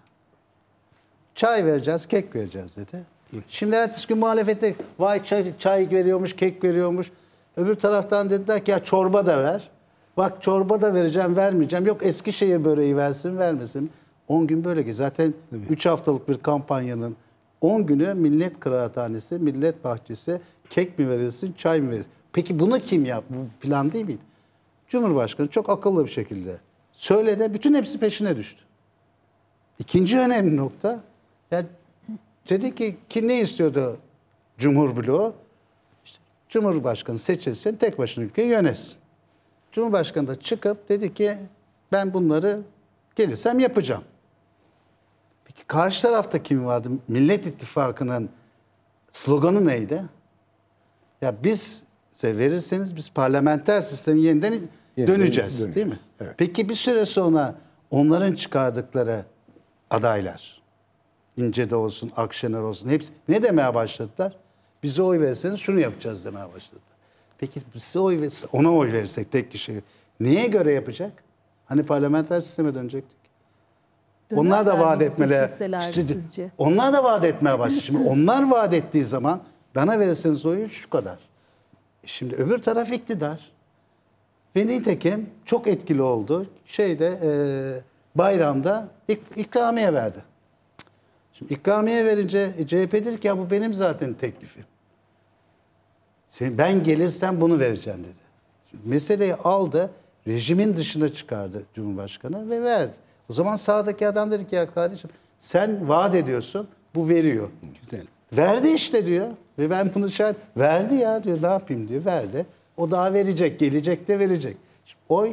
Çay vereceğiz, kek vereceğiz dedi. Şimdi ertesi gün muhalefette vay çay, çay veriyormuş, kek veriyormuş. Öbür taraftan dediler ki ya çorba da ver. Bak çorba da vereceğim, vermeyeceğim. Yok Eskişehir böreği versin, vermesin. on gün böyle ki zaten üç haftalık bir kampanyanın on günü millet kıraathanesi, millet bahçesi, kek mi verilsin, çay mı verilsin? Peki bunu kim yaptı? Bu plan değil miydi? Cumhurbaşkanı çok akıllı bir şekilde söyledi. Bütün hepsi peşine düştü. İkinci önemli nokta, yani dedi ki kim ne istiyordu Cumhur bloğu? İşte Cumhurbaşkanı seçilsin, tek başına ülkeyi yönetsin. Cumhurbaşkanı da çıkıp dedi ki ben bunları gelirsem yapacağım. Peki karşı tarafta kim vardı? Millet İttifakı'nın sloganı neydi? Ya biz size verirseniz biz parlamenter sistemi yeniden Yeniden döneceğiz, döneceğiz. değil mi? Evet. Peki bir süre sonra onların çıkardıkları adaylar, İnce'de olsun, Akşener olsun hepsi ne demeye başladılar? Bize oy verirseniz şunu yapacağız demeye başladılar. Peki bize oy ver, ona oy verirsek tek kişi neye göre yapacak? Hani parlamenter sisteme dönecektik. Onlar da Dönerler vaat mi etmeler. seçilseler Şimdi sizce? onlar da vaat etmeye başladı. Şimdi onlar vaat ettiği zaman bana verirseniz oyu şu kadar. E Şimdi öbür taraf iktidar. Ve nitekim çok etkili oldu. Şeyde e, bayramda ik, ikramiye verdi. Şimdi ikramiye verince e, C H P dedi ki ya bu benim zaten teklifim. Sen, ben gelirsem bunu vereceğim dedi. Şimdi meseleyi aldı, rejimin dışına çıkardı Cumhurbaşkanı ve verdi. O zaman sağdaki adam dedi ki ya kardeşim sen vaat ediyorsun, bu veriyor. Güzel. Verdi işte diyor. Ve ben bunu şahit verdi ya diyor ne yapayım diyor verdi. O daha verecek, gelecek de verecek. Şimdi oy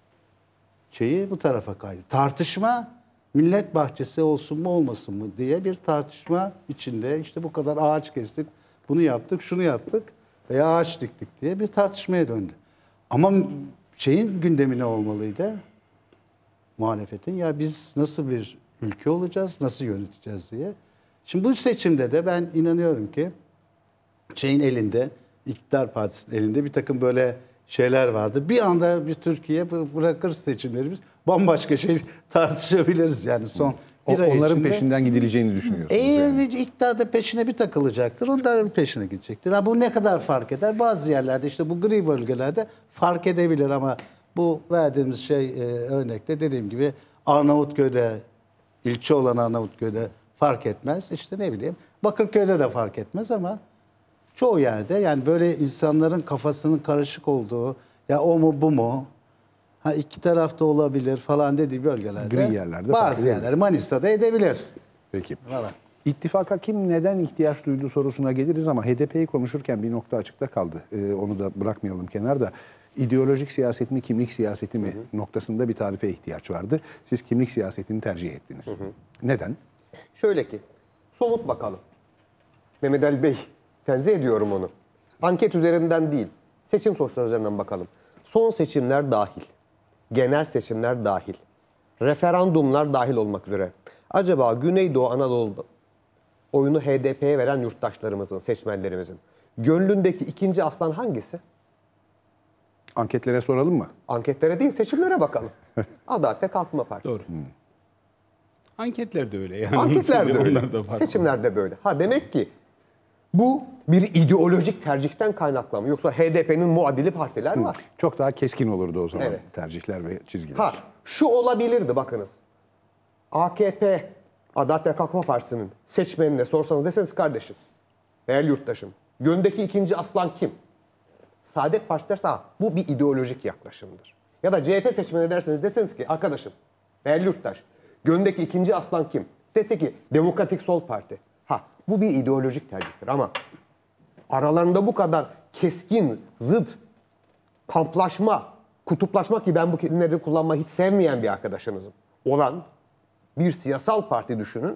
şeyi bu tarafa kaydı. Tartışma millet bahçesi olsun mu olmasın mı diye bir tartışma içinde işte bu kadar ağaç kestik, bunu yaptık, şunu yaptık veya ağaç diktik diye bir tartışmaya döndü. Ama şeyin gündemi ne olmalıydı? muhalefetin. Ya biz nasıl bir ülke olacağız, nasıl yöneteceğiz diye. Şimdi bu seçimde de ben inanıyorum ki şeyin elinde, iktidar partisinin elinde bir takım böyle şeyler vardı. Bir anda bir Türkiye bırakır seçimlerimiz bambaşka şey tartışabiliriz yani son O- bir ay onların içinde. peşinden gidileceğini düşünüyorsunuz. E, yani. iktidar da peşine bir takılacaktır. Onların peşine gidecektir. Ha, bu ne kadar fark eder? Bazı yerlerde işte bu gri bölgelerde fark edebilir ama bu verdiğimiz şey e, örnekte dediğim gibi Arnavutköy'de, ilçe olan Arnavutköy'de fark etmez. İşte ne bileyim Bakırköy'de de fark etmez ama çoğu yerde yani böyle insanların kafasının karışık olduğu ya o mu bu mu ha iki tarafta olabilir falan dediği bölgelerde Gri yerlerde fark bazı edebilir. yerler Manisa'da edebilir. Peki. Valla. İttifaka kim neden ihtiyaç duyduğu sorusuna geliriz ama H D P'yi konuşurken bir nokta açıkta kaldı. Ee, onu da bırakmayalım kenarda. İdeolojik siyaset mi, kimlik siyaseti mi noktasında bir tarife ihtiyaç vardı. Siz kimlik siyasetini tercih ettiniz. Neden? Şöyle ki, somut bakalım. Mehmet Ali Bey, tenzih ediyorum onu. Anket üzerinden değil, seçim sonuçları üzerinden bakalım. Son seçimler dahil, genel seçimler dahil, referandumlar dahil olmak üzere. Acaba Güneydoğu Anadolu'da oyunu H D P'ye veren yurttaşlarımızın, seçmenlerimizin gönlündeki ikinci aslan hangisi? Anketlere soralım mı? Anketlere değil, seçimlere bakalım. Adalet ve Kalkınma Partisi. Doğru. Anketler de öyle yani. Anketler de öyle. Onlar da farklı. Seçimler de böyle. Ha demek ki bu bir ideolojik tercihten kaynaklanıyor. Yoksa H D P'nin muadili partiler var. Çok daha keskin olurdu o zaman Evet. tercihler ve çizgiler. Ha şu olabilirdi bakınız. A K P, Adalet ve Kalkınma Partisi'nin seçmenine sorsanız deseniz kardeşim, değerli yurttaşım, gönlündeki ikinci aslan kim? Saadet Partisi derse ha, bu bir ideolojik yaklaşımdır. Ya da C H P seçmeni derseniz deseniz ki arkadaşım, değerli yurttaş, gönlündeki ikinci aslan kim? Dese ki Demokratik Sol Parti. Ha bu bir ideolojik tercihtir ama aralarında bu kadar keskin, zıt, kamplaşma, kutuplaşma ki ben bu kelimeleri kullanmayı hiç sevmeyen bir arkadaşınızım olan bir siyasal parti düşünün.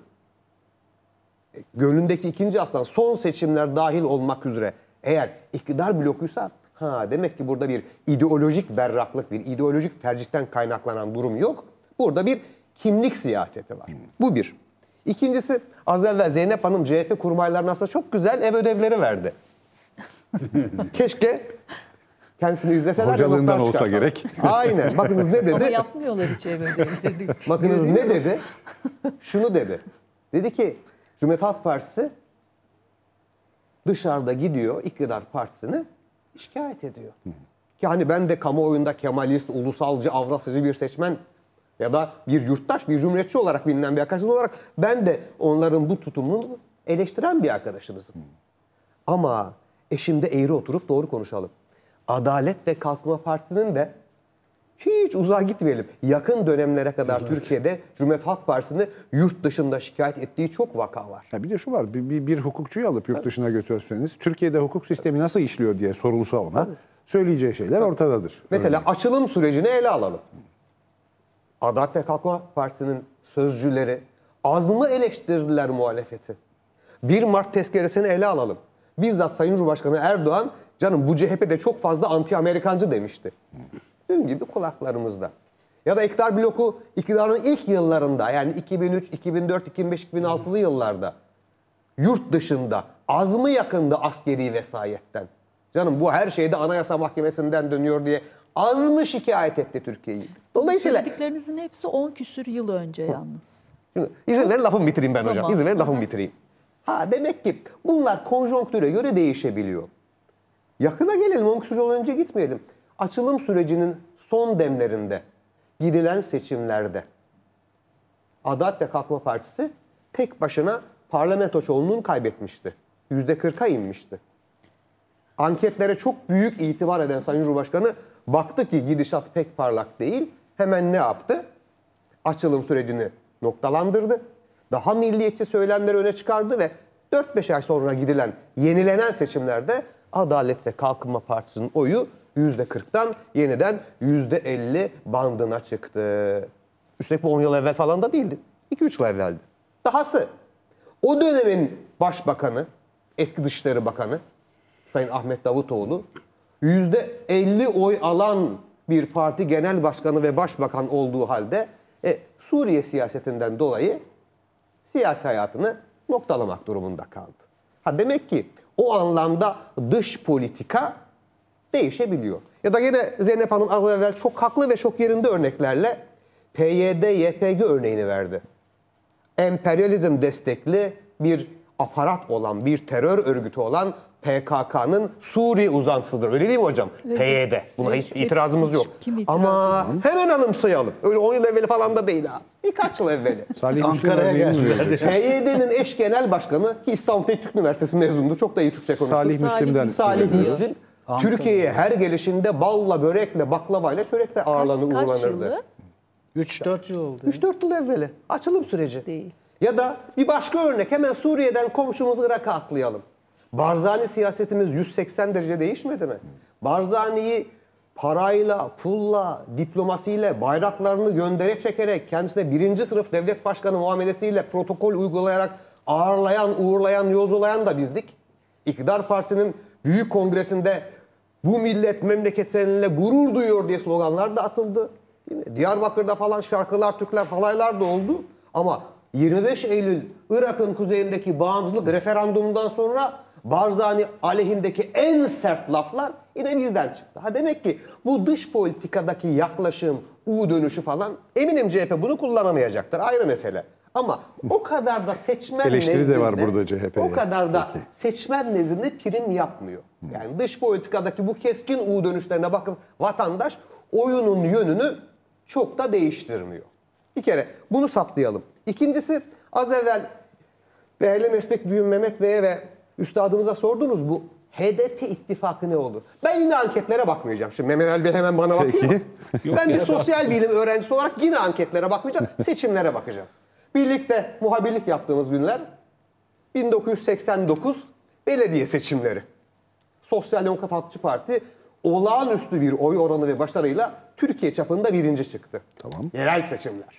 E, Gönlündeki ikinci aslan son seçimler dahil olmak üzere eğer iktidar blokuysa ha demek ki burada bir ideolojik berraklık, bir ideolojik tercihten kaynaklanan durum yok. Burada bir kimlik siyaseti var. Bu bir. İkincisi az evvel Zeynep Hanım C H P kurmaylarına aslında çok güzel ev ödevleri verdi. Keşke kendisini izleseler. Hocalığından notlar olsa çıkarsalar. gerek. Aynen. Bakınız ne Ama dedi? yapmıyorlar hiç ev ödevlerini. Bakınız ne Görüyorum. dedi? Şunu dedi. Dedi ki Cumhuriyet Halk Partisi dışarıda gidiyor iktidar partisini şikayet ediyor. Ki hani ben de kamuoyunda Kemalist, ulusalcı, Avrasyacı bir seçmen ya da bir yurttaş, bir cumhuriyetçi olarak bilinen bir arkadaşım olarak ben de onların bu tutumunu eleştiren bir arkadaşınızım. Ama e şimdi eğri oturup doğru konuşalım. Adalet ve Kalkınma Partisi'nin de hiç uzağa gitmeyelim. Yakın dönemlere kadar Türkiye'de Cumhuriyet Halk Partisi'ni yurt dışında şikayet ettiği çok vaka var. Ya bir de şu var, bir, bir, bir hukukçuyu alıp yurt dışına götürseniz, Türkiye'de hukuk sistemi nasıl işliyor diye sorulsa ona, söyleyeceği şeyler ortadadır. Mesela açılım sürecini ele alalım. Adalet ve Kalkınma Partisi'nin sözcüleri az mı eleştirdiler muhalefeti? bir Mart tezkeresini ele alalım. Bizzat Sayın Cumhurbaşkanı Erdoğan, canım bu C H P'de çok fazla anti-Amerikancı demişti. Dün gibi kulaklarımızda. Ya da iktidar bloku iktidarın ilk yıllarında yani iki bin üç, iki bin dört, iki bin beş, iki bin altılı yıllarda yurt dışında az mı yakında askeri vesayetten? Canım bu her şeyde Anayasa Mahkemesi'nden dönüyor diye az mı şikayet etti Türkiye'yi? Dolayısıyla Söylediklerinizin hepsi on küsür yıl önce yalnız. Şimdi izin verin lafımı bitireyim ben hocam. Tamam. İzin verin lafımı Aha. bitireyim. Ha demek ki bunlar konjonktüre göre değişebiliyor. Yakına gelelim, on küsur yıl önce gitmeyelim. Açılım sürecinin son demlerinde, gidilen seçimlerde Adalet ve Kalkınma Partisi tek başına parlamento çoğunluğunu kaybetmişti. yüzde kırka inmişti. Anketlere çok büyük itibar eden Sayın Cumhurbaşkanı baktı ki gidişat pek parlak değil. Hemen ne yaptı? Açılım sürecini noktalandırdı. Daha milliyetçi söylemleri öne çıkardı ve dört beş ay sonra gidilen, yenilenen seçimlerde Adalet ve Kalkınma Partisi'nin oyu yüzde kırktan yeniden yüzde elli bandına çıktı. Üstelik bu on yıl evvel falan da değildi. iki üç yıl evveldi. Dahası o dönemin başbakanı, eski Dışişleri Bakanı Sayın Ahmet Davutoğlu yüzde elli oy alan bir parti genel başkanı ve başbakan olduğu halde E, Suriye siyasetinden dolayı siyasi hayatını noktalamak durumunda kaldı. Ha demek ki o anlamda dış politika değişebiliyor. Ya da yine Zeynep Hanım az evvel çok haklı ve çok yerinde örneklerle P Y D Y P G örneğini verdi. Emperyalizm destekli bir aparat olan, bir terör örgütü olan P K K'nın Suriye uzantısıdır. Öyle değil mi hocam? Evet. P Y D. Buna Evet, hiç hep- itirazımız hiç yok. kim itiraz Ama ediyor? hemen anımsayalım. Öyle on yıl evveli falan da değil ha. Birkaç yıl evveli. Salih Ankara'ya Müslim örneğini mi geldiler. vereceksin? P Y D'nin eş genel başkanı ki İstanbul Teknik Üniversitesi mezundu. Çok da iyi Türkçe konuştu. Salih Müslim'den. Salih diyor. Müslim Ankara. Türkiye'ye her gelişinde balla, börekle, baklavayla, çörekle ağırlanır, Kaç uğurlanırdı. yılı? üç dört yıl oldu. üç dört yıl evveli. Açılım süreci. Değil. Ya da bir başka örnek hemen Suriye'den komşumuz Irak'a atlayalım. Barzani siyasetimiz yüz seksen derece değişmedi mi? Barzani'yi parayla, pulla, diplomasiyle, bayraklarını göndererek çekerek, kendisine birinci sınıf devlet başkanı muamelesiyle protokol uygulayarak ağırlayan, uğurlayan, yolculayan da bizdik. İktidar Partisi'nin büyük kongresinde bu millet memleket seninle gurur duyuyor diye sloganlar da atıldı. Değil mi? Diyarbakır'da falan şarkılar, Türkler, falaylar da oldu. Ama yirmi beş Eylül Irak'ın kuzeyindeki bağımsızlık referandumundan sonra Barzani aleyhindeki en sert laflar yine bizden çıktı. Ha demek ki bu dış politikadaki yaklaşım, U dönüşü falan eminim C H P bunu kullanamayacaktır. Ayrı mesele. Ama o kadar da seçmen Eleştiri de var nezdinde- burada C H P'ye. O kadar da Peki. seçmen nezdinde prim yapmıyor. Yani dış politikadaki bu keskin U dönüşlerine bakıp vatandaş oyunun yönünü çok da değiştirmiyor. Bir kere bunu saptayalım. İkincisi az evvel değerli meslek büyüğüm Mehmet Bey'e ve üstadımıza sordunuz bu H D P ittifakı ne olur? Ben yine anketlere bakmayacağım. Şimdi Mehmet Ali Bey hemen bana bakıyor. Peki. Ben bir sosyal bilim öğrencisi olarak yine anketlere bakmayacağım. Seçimlere bakacağım. Birlikte muhabirlik yaptığımız günler bin dokuz yüz seksen dokuz belediye seçimleri. Sosyal Demokrat Halkçı Parti olağanüstü bir oy oranı ve başarıyla Türkiye çapında birinci çıktı. Tamam. Yerel seçimler.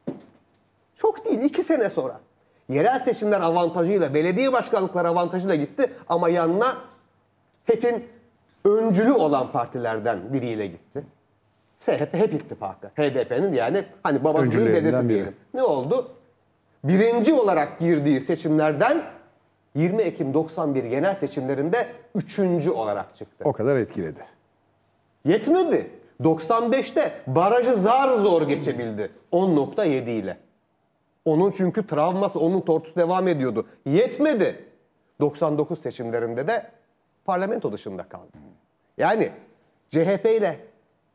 Çok değil, iki sene sonra. Yerel seçimler avantajıyla, belediye başkanlıkları avantajıyla gitti ama yanına HEP'in öncülü olan partilerden biriyle gitti. S H P HEP ittifakı. H D P'nin yani hani babasının Öncülerinden dedesi biri. diyelim. Ne oldu? Birinci olarak girdiği seçimlerden yirmi Ekim doksan bir genel seçimlerinde üçüncü olarak çıktı. O kadar etkiledi. Yetmedi. doksan beşte barajı zar zor geçebildi. on nokta yedi ile. Onun çünkü travması, onun tortusu devam ediyordu. Yetmedi. doksan dokuz seçimlerinde de parlamento dışında kaldı. Yani C H P ile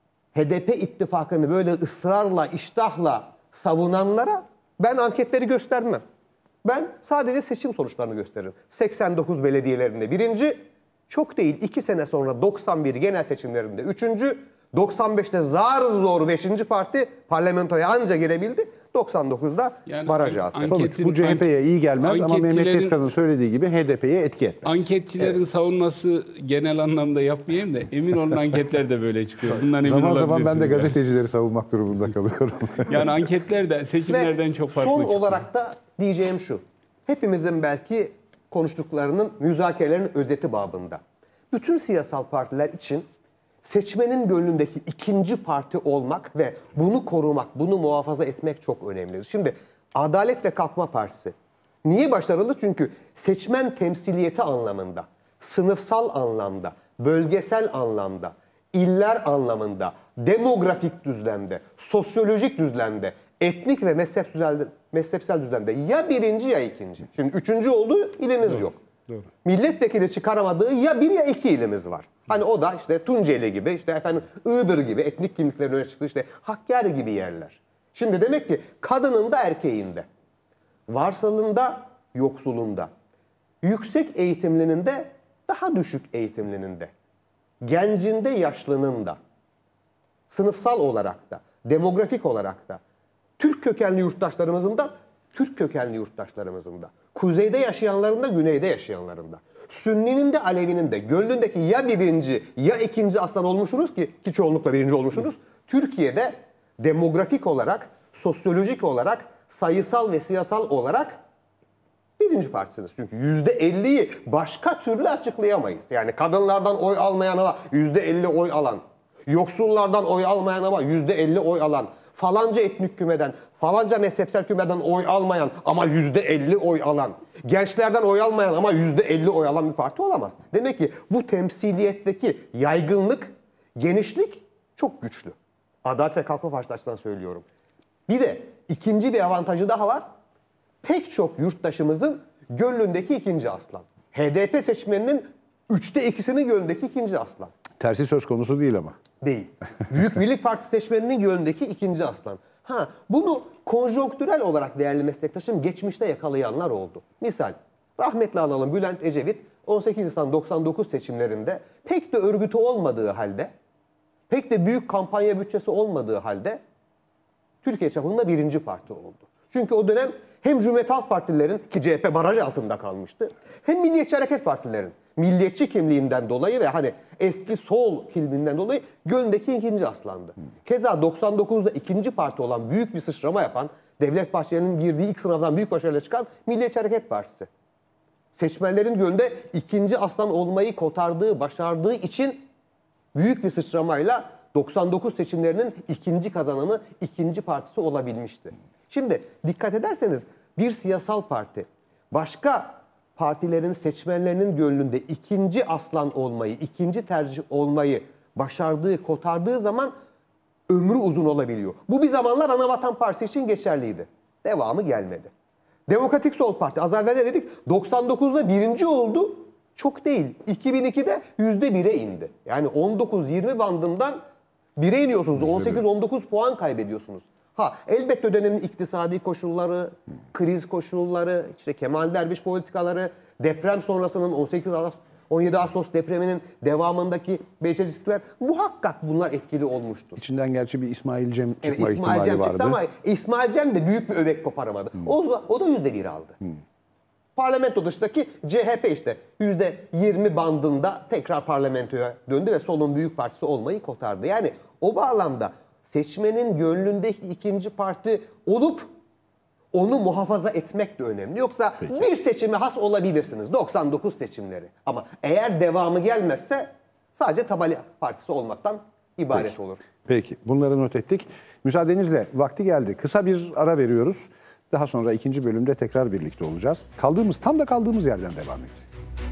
H D P ittifakını böyle ısrarla, iştahla savunanlara ben anketleri göstermem. Ben sadece seçim sonuçlarını gösteririm. seksen dokuz belediyelerinde birinci, çok değil iki sene sonra doksan bir genel seçimlerinde üçüncü, doksan beşte zar zor beşinci parti parlamentoya anca girebildi. doksan dokuzda Yani barajı an- attı. anket- Sonuç bu C H P'ye iyi gelmez ama Mehmet anketçilerin- Tezkan'ın söylediği gibi H D P'ye etki etmez. Anketçilerin savunması genel anlamda yapmayayım da emin olun anketler de böyle çıkıyor. Bundan emin Zaman zaman ben de olabilirsiniz yani. gazetecileri savunmak durumunda kalıyorum. Yani anketler de seçimlerden Ve çok farklı son çıkıyor. olarak da diyeceğim şu. Hepimizin belki konuştuklarının, müzakerelerin özeti babında. Bütün siyasal partiler için seçmenin gönlündeki ikinci parti olmak ve bunu korumak, bunu muhafaza etmek çok önemlidir. Şimdi Adalet ve Kalkınma Partisi niye başarılı? Çünkü seçmen temsiliyeti anlamında, sınıfsal anlamda, bölgesel anlamda, iller anlamında, demografik düzlemde, sosyolojik düzlemde, etnik ve mezhep düzlemde, mezhepsel düzlemde ya birinci ya ikinci. Şimdi üçüncü olduğu ilimiz yok. doğru. Milletvekili çıkaramadığı ya bir ya iki ilimiz var. Hani o da işte Tunceli gibi, işte efendim Iğdır gibi, etnik kimliklerin öne çıktığı işte Hakkari gibi yerler. Şimdi demek ki kadının da erkeğinde, varsalında, yoksulunda, yüksek eğitimlinin de daha düşük eğitimlinin de, gencinde, yaşlının da, sınıfsal olarak da, demografik olarak da, Türk kökenli yurttaşlarımızın da, Türk kökenli yurttaşlarımızın da, kuzeyde yaşayanların da, güneyde yaşayanların da, Sünninin de, Alevinin de, gönlündeki ya birinci ya ikinci aslan olmuşsunuz ki, ki çoğunlukla birinci olmuşsunuz, Türkiye'de demografik olarak, sosyolojik olarak, sayısal ve siyasal olarak birinci partisiniz. Çünkü yüzde elliyi başka türlü açıklayamayız. Yani kadınlardan oy almayan ama yüzde elli oy alan, yoksullardan oy almayan ama yüzde elli oy alan, falanca etnik kümeden, falanca mezhepsel kümeden oy almayan ama yüzde elli oy alan, gençlerden oy almayan ama yüzde elli oy alan bir parti olamaz. Demek ki bu temsiliyetteki yaygınlık, genişlik çok güçlü. Adalet ve Kalkınma Partisi açısından söylüyorum. Bir de ikinci bir avantajı daha var. Pek çok yurttaşımızın gönlündeki ikinci aslan. H D P seçmeninin üçte ikisinin gönlündeki ikinci aslan. Tersi söz konusu değil ama. Değil. Büyük Birlik Partisi seçmeninin gönlündeki ikinci aslan. Ha, bunu konjonktürel olarak değerli meslektaşım geçmişte yakalayanlar oldu. Misal, rahmetli analım Bülent Ecevit on sekiz Nisan doksan dokuz seçimlerinde pek de örgütü olmadığı halde, pek de büyük kampanya bütçesi olmadığı halde Türkiye çapında birinci parti oldu. Çünkü o dönem hem Cumhuriyet Halk Partililerin, ki C H P baraj altında kalmıştı, hem Milliyetçi Hareket Partilerin milliyetçi kimliğinden dolayı ve hani eski sol kimliğinden dolayı gönlündeki ikinci aslandı. Keza doksan dokuzda ikinci parti olan, büyük bir sıçrama yapan, Devlet Bahçeli'nin girdiği ilk sınavdan büyük başarıyla çıkan Milliyetçi Hareket Partisi. Seçmenlerin gönlünde ikinci aslan olmayı kotardığı, başardığı için büyük bir sıçramayla doksan dokuz seçimlerinin ikinci kazananı, ikinci partisi olabilmişti. Şimdi dikkat ederseniz bir siyasal parti başka partilerin seçmenlerinin gönlünde ikinci aslan olmayı, ikinci tercih olmayı başardığı, kotardığı zaman ömrü uzun olabiliyor. Bu bir zamanlar Anavatan Partisi için geçerliydi. Devamı gelmedi. Demokratik Sol Parti, az evvel de dedik, doksan dokuzda birinci oldu. Çok değil. iki bin ikide yüzde bire indi. Yani on dokuz yirmi bandından bire iniyorsunuz. on sekiz on dokuz puan kaybediyorsunuz. Ha, elbette dönemin iktisadi koşulları, kriz koşulları, işte Kemal Derviş politikaları, deprem sonrasının on sekiz on yedi Ağustos depreminin devamındaki belirsizlikler, muhakkak bunlar etkili olmuştur. İçinden gerçi bir İsmail Cem Evet, çıkma İsmail ihtimali Cem vardı. çıktı ama İsmail Cem de büyük bir öbek koparamadı. Hmm. O, o da yüzde bir aldı. Hmm. Parlamento dışındaki C H P işte yüzde yirmi bandında tekrar parlamentoya döndü ve solun büyük partisi olmayı kotardı. Yani o bağlamda seçmenin gönlündeki ikinci parti olup onu muhafaza etmek de önemli. Yoksa Peki. bir seçime has olabilirsiniz. doksan dokuz seçimleri. Ama eğer devamı gelmezse sadece tabela partisi olmaktan ibaret Peki. olur. Peki. Bunları not ettik. Müsaadenizle vakti geldi. Kısa bir ara veriyoruz. Daha sonra ikinci bölümde tekrar birlikte olacağız. Kaldığımız, tam da kaldığımız yerden devam edeceğiz.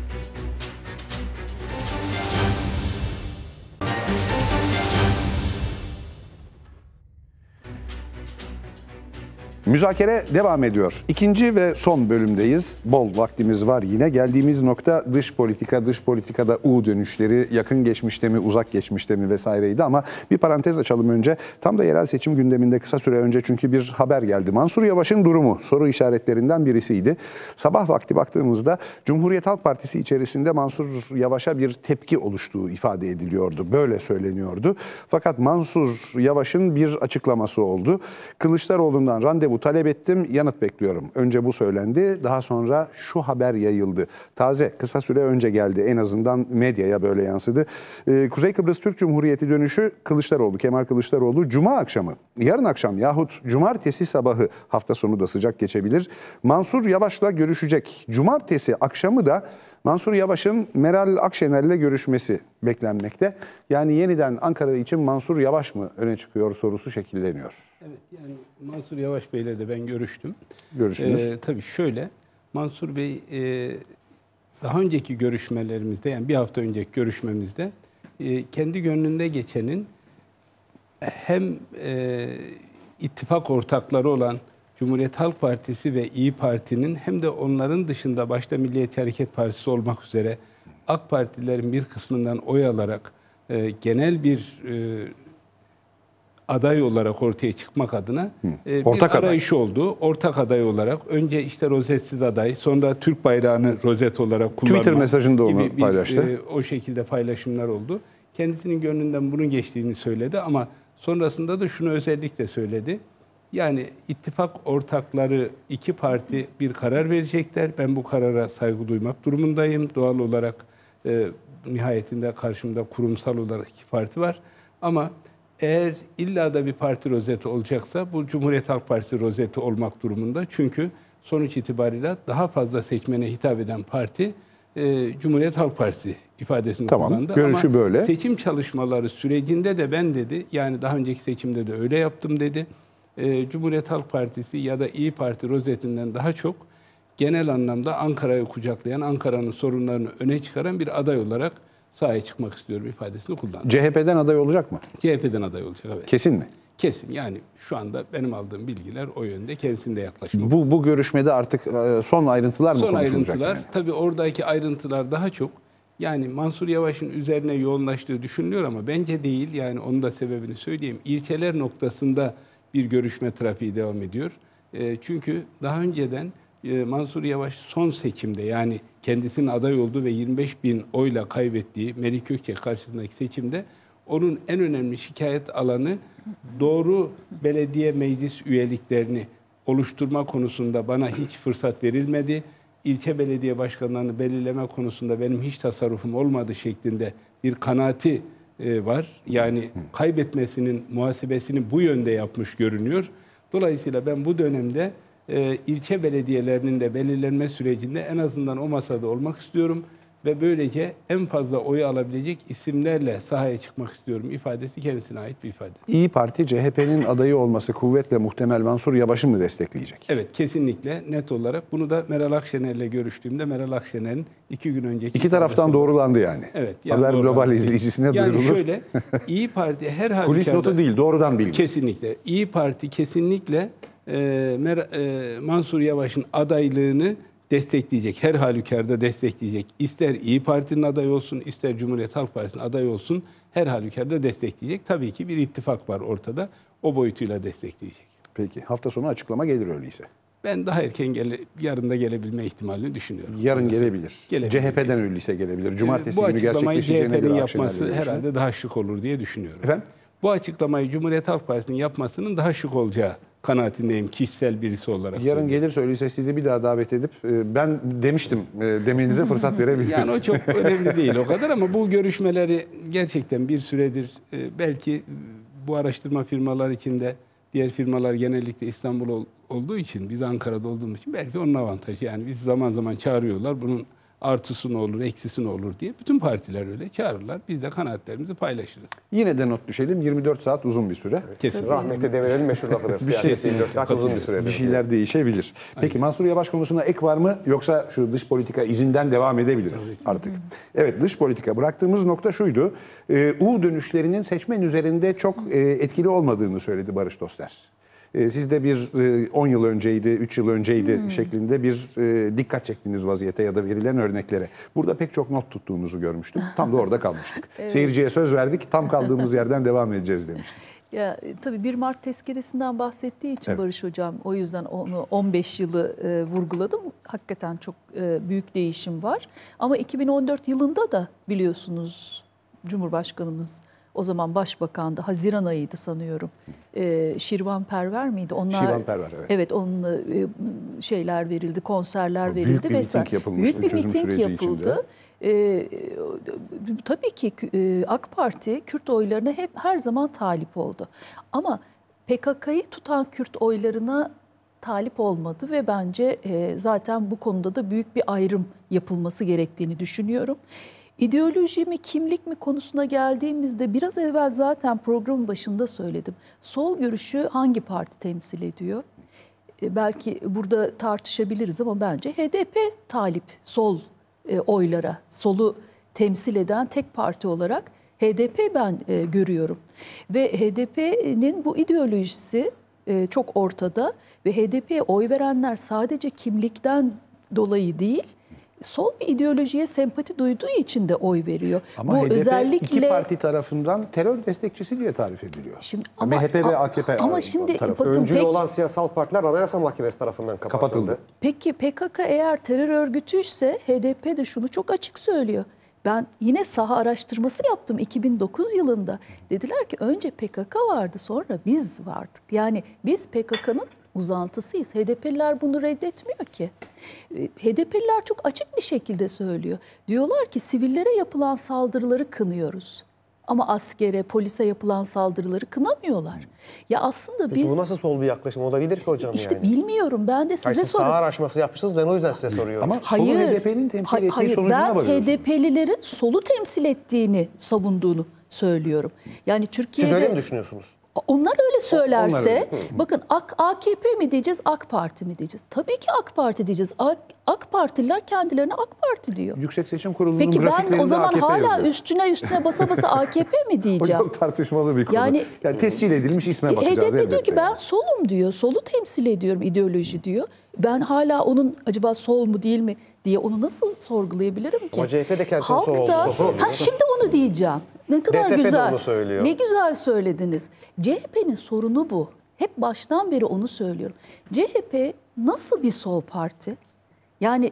Müzakere devam ediyor. İkinci ve son bölümdeyiz. Bol vaktimiz var yine. Geldiğimiz nokta dış politika, dış politikada U dönüşleri, yakın geçmişte mi, uzak geçmişte mi vesaireydi ama bir parantez açalım önce. Tam da yerel seçim gündeminde kısa süre önce çünkü bir haber geldi. Mansur Yavaş'ın durumu soru işaretlerinden birisiydi. Sabah vakti baktığımızda Cumhuriyet Halk Partisi içerisinde Mansur Yavaş'a bir tepki oluştuğu ifade ediliyordu. Böyle söyleniyordu. Fakat Mansur Yavaş'ın bir açıklaması oldu. Kılıçdaroğlu'ndan randevu talep ettim, yanıt bekliyorum. Önce bu söylendi, daha sonra şu haber yayıldı. Taze, kısa süre önce geldi. En azından medyaya böyle yansıdı. Ee, Kuzey Kıbrıs Türk Cumhuriyeti dönüşü Kılıçdaroğlu, Kemal Kılıçdaroğlu Cuma akşamı, yarın akşam yahut Cumartesi sabahı, hafta sonu da sıcak geçebilir, Mansur Yavaş'la görüşecek. Cumartesi akşamı da Mansur Yavaş'ın Meral Akşener'le görüşmesi beklenmekte. Yani yeniden Ankara için Mansur Yavaş mı öne çıkıyor sorusu şekilleniyor. Evet, yani Mansur Yavaş Bey'le de ben görüştüm. Görüştünüz. Ee, tabii şöyle, Mansur Bey e, daha önceki görüşmelerimizde, yani bir hafta önceki görüşmemizde e, kendi gönlünde geçenin hem e, ittifak ortakları olan Cumhuriyet Halk Partisi ve İyi Parti'nin hem de onların dışında başta Milliyetçi Hareket Partisi olmak üzere AK Partilerin bir kısmından oy alarak e, genel bir e, aday olarak ortaya çıkmak adına e, Ortak bir aday. arayış oldu. Ortak aday olarak önce işte rozetsiz aday, sonra Türk bayrağını rozet olarak kullanma Twitter mesajında onu gibi bir, paylaştı. E, o şekilde paylaşımlar oldu. Kendisinin gönlünden bunun geçtiğini söyledi ama sonrasında da şunu özellikle söyledi. Yani ittifak ortakları iki parti bir karar verecekler. Ben bu karara saygı duymak durumundayım. Doğal olarak e, nihayetinde karşımda kurumsal olarak iki parti var. Ama eğer illa da bir parti rozeti olacaksa bu Cumhuriyet Halk Partisi rozeti olmak durumunda. Çünkü sonuç itibariyle daha fazla seçmene hitap eden parti e, Cumhuriyet Halk Partisi ifadesini Tamam, kullandı. görüşü Ama böyle. seçim çalışmaları sürecinde de ben dedi, yani daha önceki seçimde de öyle yaptım dedi. E, Cumhuriyet Halk Partisi ya da İyi Parti rozetinden daha çok genel anlamda Ankara'yı kucaklayan, Ankara'nın sorunlarını öne çıkaran bir aday olarak sahaya çıkmak istiyorum ifadesini kullandı. C H P'den aday olacak mı? C H P'den aday olacak, evet. Kesin mi? Kesin, yani şu anda benim aldığım bilgiler o yönde, kendisinde yaklaşımı. Bu bu görüşmede artık e, son ayrıntılar mı Son konuşulacak? ayrıntılar, yani? tabii oradaki ayrıntılar daha çok yani Mansur Yavaş'ın üzerine yoğunlaştığı düşünülüyor ama bence değil. Yani onun da sebebini söyleyeyim. İlçeler noktasında bir görüşme trafiği devam ediyor. E, çünkü daha önceden e, Mansur Yavaş son seçimde, yani kendisinin aday olduğu ve yirmi beş bin oyla kaybettiği Melih Gökçek karşısındaki seçimde onun en önemli şikayet alanı doğru belediye meclis üyeliklerini oluşturma konusunda bana hiç fırsat verilmedi. İlçe belediye başkanlarını belirleme konusunda benim hiç tasarrufum olmadı şeklinde bir kanaati e, var. Yani kaybetmesinin muhasebesini bu yönde yapmış görünüyor. Dolayısıyla ben bu dönemde e, ilçe belediyelerinin de belirlenme sürecinde en azından o masada olmak istiyorum ve böylece en fazla oyu alabilecek isimlerle sahaya çıkmak istiyorum ifadesi kendisine ait bir ifade. İyi Parti C H P'nin adayı olması kuvvetle muhtemel Mansur Yavaş'ı mı destekleyecek? Evet, kesinlikle net olarak. Bunu da Meral Akşener'le görüştüğümde Meral Akşener'in iki gün önceki... İki taraftan ifadesi- doğrulandı yani. Evet. yani Haber doğrudan Global değil. izleyicisine yani duyurulur. Yani şöyle, İyi Parti her halükarda... Kulis notu değil, doğrudan bilgi. Kesinlikle. İyi Parti kesinlikle e, Mer- e, Mansur Yavaş'ın adaylığını destekleyecek. Her halükarda destekleyecek. İster İyi Parti'nin adayı olsun, ister Cumhuriyet Halk Partisi'nin adayı olsun, her halükarda destekleyecek. Tabii ki bir ittifak var ortada. O boyutuyla destekleyecek. Peki, hafta sonu açıklama gelir öyleyse. Ben daha erken gele, yarın da gelebilme ihtimalini düşünüyorum. Yarın Onu gelebilir. Gelebilir. C H P'den öyleyse gelebilir. Cumartesi Bu günü açıklamayı C H gerçekleşeceğine P'nin göre Akşener'le yapması görüşme. herhalde daha şık olur diye düşünüyorum. Efendim? Bu açıklamayı Cumhuriyet Halk Partisi'nin yapmasının daha şık olacağı kanaatindeyim kişisel birisi olarak. Yarın söylüyorum. gelirse öyleyse sizi bir daha davet edip e, ben demiştim e, demenize fırsat verebiliriz. Yani o çok önemli değil o kadar ama bu görüşmeleri gerçekten bir süredir e, belki bu araştırma firmalar içinde diğer firmalar genellikle İstanbul ol- olduğu için, biz Ankara'da olduğumuz için belki onun avantajı. Yani biz zaman zaman çağırıyorlar, bunun artısı ne olur, eksisi ne olur diye. Bütün partiler öyle çağırırlar. Biz de kanaatlerimizi paylaşırız. Yine de not düşelim, yirmi dört saat uzun bir süre. Kesin. Rahmetli Demirel'in meşhur lafıdır. Siyaseti yirmi dört saat uzun bir süredir. Bir şeyler değişebilir. Peki Mansur Yavaş konusunda ek var mı, yoksa şu dış politika izinden devam edebiliriz artık? Evet, dış politika bıraktığımız nokta şuydu. Ee, U dönüşlerinin seçmen üzerinde çok e, etkili olmadığını söyledi Barış Doster. Ee, Siz de bir e, on yıl önceydi, üç yıl önceydi şeklinde bir e, dikkat çektiğiniz vaziyete ya da verilen örneklere. Burada pek çok not tuttuğunuzu görmüştüm. Tam da orada kalmıştık. Seyirciye söz verdik, tam kaldığımız yerden devam edeceğiz demiştik. Ya e, tabii bir Mart tezkeresinden bahsettiği için Evet. Barış Hocam, o yüzden onu on beş yılı e, vurguladım. Hakikaten çok e, büyük değişim var. Ama iki bin on dört yılında da biliyorsunuz Cumhurbaşkanımız, o zaman başbakandı, Haziran ayıydı sanıyorum. E, Şirvan Perver miydi? Onlar, Şirvan Perver, evet. Evet, onunla e, şeyler verildi, konserler Büyük verildi bir vesaire. miting yapılmış, Büyük bir çözüm miting süreci yapıldı. Ee, tabii ki e, AK Parti Kürt oylarına hep her zaman talip oldu. Ama P K K'yı tutan Kürt oylarına talip olmadı ve bence e, zaten bu konuda da büyük bir ayrım yapılması gerektiğini düşünüyorum. İdeoloji mi, kimlik mi konusuna geldiğimizde biraz evvel zaten programın başında söyledim. Sol görüşü hangi parti temsil ediyor? E, belki burada tartışabiliriz ama bence H D P talip sol e, oylara, solu temsil eden tek parti olarak H D P ben e, görüyorum. Ve H D P'nin bu ideolojisi e, çok ortada ve H D P'ye oy verenler sadece kimlikten dolayı değil, sol bir ideolojiye sempati duyduğu için de oy veriyor. Ama bu H D P özellikle iki parti tarafından terör destekçisi diye tarif ediliyor. Şimdi M H P ve A K P ama şimdi tarafı. bakın Öncülü pek- olan siyasal partiler Anayasa Mahkemesi tarafından kapatıldı. Kapatıldı. Peki P K K eğer terör örgütüyse H D P de şunu çok açık söylüyor. Ben yine saha araştırması yaptım iki bin dokuz yılında. Dediler ki önce P K K vardı, sonra biz vardık. Yani biz P K K'nın uzantısıyız. H D P'liler bunu reddetmiyor ki. H D P'liler çok açık bir şekilde söylüyor. Diyorlar ki sivillere yapılan saldırıları kınıyoruz. Ama askere, polise yapılan saldırıları kınamıyorlar. Ya aslında Peki biz... bu nasıl sol bir yaklaşım olabilir ki hocam İşte yani? bilmiyorum, ben de size Hayır, siz soruyorum. saha araştırması yapmışsınız, ben o yüzden size soruyorum. Ama solu H D P'nin temsil hay- ettiği hayır, sonucuna ben varıyorsunuz. H D P'lilerin solu temsil ettiğini savunduğunu söylüyorum. Yani Siz Türkiye'de... öyle mi düşünüyorsunuz? Onlar öyle söylerse, Onlar öyle. bakın AK, A K P mi diyeceğiz, AK Parti mi diyeceğiz? Tabii ki AK Parti diyeceğiz. AK, AK Partililer kendilerine AK Parti diyor. Yüksek Seçim Kurulu'nun Peki ben grafiklerinde o zaman A K P hala yazıyor. üstüne üstüne basa basa A K P mi O diyeceğim? çok tartışmalı bir konu. Yani- Yani, tescil edilmiş isme E, bakacağız H D P diyor elbette ki ben yani. solum diyor. Solu temsil ediyorum, ideoloji diyor. Ben hala onun acaba sol mu değil mi diye onu nasıl sorgulayabilirim ki? Ama C H P de kendisinin sol Halk da- olduğunu söylüyor. Ha, şimdi onu diyeceğim. Ne kadar D S P de güzel. onu söylüyor. Ne güzel söylediniz. C H P'nin sorunu bu. Hep baştan beri onu söylüyorum. C H P nasıl bir sol parti? Yani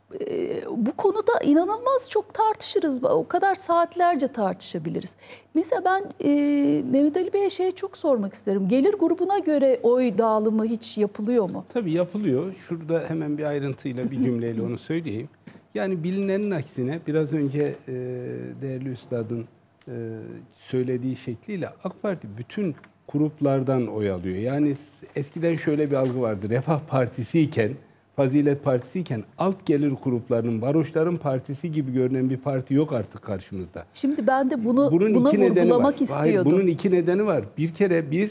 e, bu konuda inanılmaz çok tartışırız. O kadar saatlerce tartışabiliriz. Mesela ben e, Mehmet Ali Bey'e şey çok sormak isterim. Gelir grubuna göre oy dağılımı hiç yapılıyor mu? Tabii yapılıyor. Şurada hemen bir ayrıntıyla bir cümleyle onu söyleyeyim. Yani bilinenin aksine biraz önce e, değerli üstadın e, söylediği şekliyle AK Parti bütün gruplardan oy alıyor. Yani eskiden şöyle bir algı vardı. Refah Partisi iken, Fazilet Partisi iken alt gelir gruplarının, varoşların partisi gibi görünen bir parti yok artık karşımızda. Şimdi ben de bunu Bunun buna iki nedeni var. vurgulamak Hayır, istiyordum. bunun iki nedeni var. Bir kere bir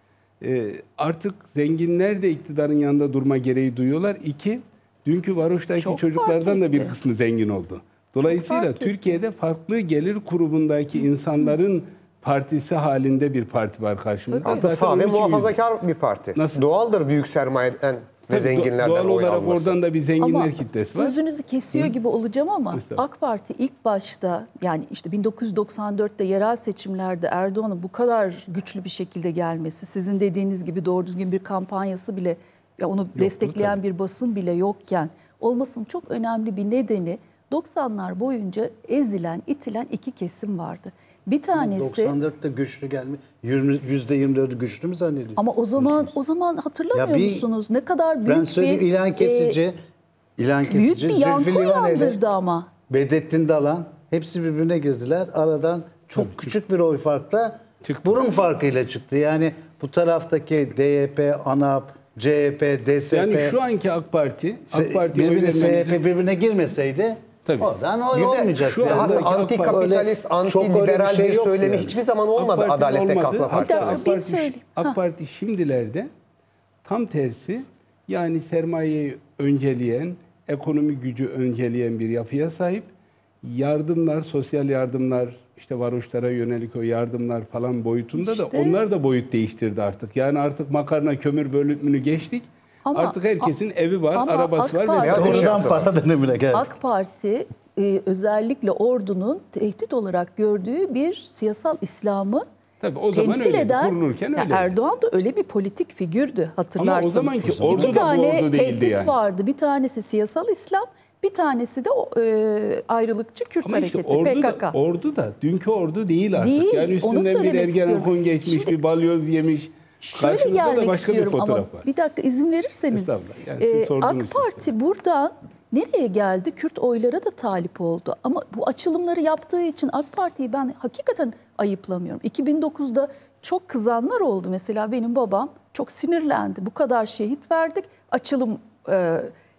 e, artık zenginler de iktidarın yanında durma gereği duyuyorlar. İki, dünkü varoştaki Çok çocuklardan fark da bir etti. kısmı zengin oldu. Dolayısıyla fark etti. Türkiye'de farklı gelir grubundaki insanların partisi halinde bir parti var karşımızda. Tabii. Aslında Zaten sağ ve onun için muhafazakar bir parti. Nasıl? Doğaldır büyük sermayeden ve Tabii, zenginlerden doğal oy olarak alması. oradan da bir zenginler Ama kitlesi var. sözünüzü kesiyor gibi olacağım ama Estağfurullah. AK Parti ilk başta yani işte bin dokuz yüz doksan dörtte yerel seçimlerde Erdoğan'ın bu kadar güçlü bir şekilde gelmesi, sizin dediğiniz gibi doğru düzgün bir kampanyası bile, ya onu destekleyen bir basın bile yokken olmasının çok önemli bir nedeni doksanlar boyunca ezilen, itilen iki kesim vardı. Bir tanesi doksan dörtte güçlü gelmiş. yüzde yirmi dördü güçlü mü zannediyorsun? ama o zaman o zaman hatırlamıyor Ya bir- musunuz ne kadar büyük Ben söyleyeyim bir İlhan Kesici, e, İlhan büyük Kesici, bir yankı Zülfü Livaneli, uyandırdı ama. Bedrettin Dalan hepsi birbirine girdiler. Aradan çok küçük bir oy farkla Çıktı. burun farkıyla çıktı. Yani bu taraftaki D Y P, ANAP, C H P, D S P, Yani şu anki AK Parti, AK Parti oy birbirine S H vermemizde- P birbirine girmeseydi Tabii. oradan oy Bir de olmayacaktı. şu Yani. daha Belki AK anti Parti kapitalist, öyle- anti çok öyle bir liberal şey bir yoktu söylemi yani. hiçbir zaman AK olmadı Parti'nin Adalet ve olmadı. Kalkınma Hatta Partisi'nin. dakika, AK bir Parti, söyleyeyim. AK Ha. Parti şimdilerde tam tersi, yani sermayeyi önceleyen, ekonomi gücü önceleyen bir yapıya sahip. Yardımlar, sosyal yardımlar, işte varoşlara yönelik o yardımlar falan boyutunda da İşte. onlar da boyut değiştirdi artık. Yani artık makarna kömür bölümünü geçtik. Ama- artık herkesin evi var, ama arabası AK var Parti- vesaire. Beyaz Oradan eşyası para dönemine geldi. AK Parti e, özellikle ordunun tehdit olarak gördüğü bir siyasal İslam'ı Tabii o zaman temsil öyleydi, eden kurulurken ya öyleydi. Erdoğan da öyle bir politik figürdü hatırlarsanız. zamanki ordu da İki bu tane ordu değildi tehdit yani. vardı. Bir tanesi siyasal İslam, bir tanesi de o, e, ayrılıkçı Kürt Ama işte hareketi ordu P da, K K. ordu da dünkü ordu değil artık. Değil, Yani onu üstünden bir söylemek Ergenekon istiyorum. geçmiş, Şimdi- bir balyoz yemiş. Şöyle Karşımızda da gelmek başka bir istiyorum ama fotoğraf var. bir dakika izin verirseniz. Estağfurullah. Yani siz e, sordunuz AK siz. Parti buradan nereye geldi? Kürt oylara da talip oldu. Ama bu açılımları yaptığı için AK Parti'yi ben hakikaten ayıplamıyorum. iki bin dokuzda çok kızanlar oldu. Mesela benim babam çok sinirlendi. Bu kadar şehit verdik. Açılım e,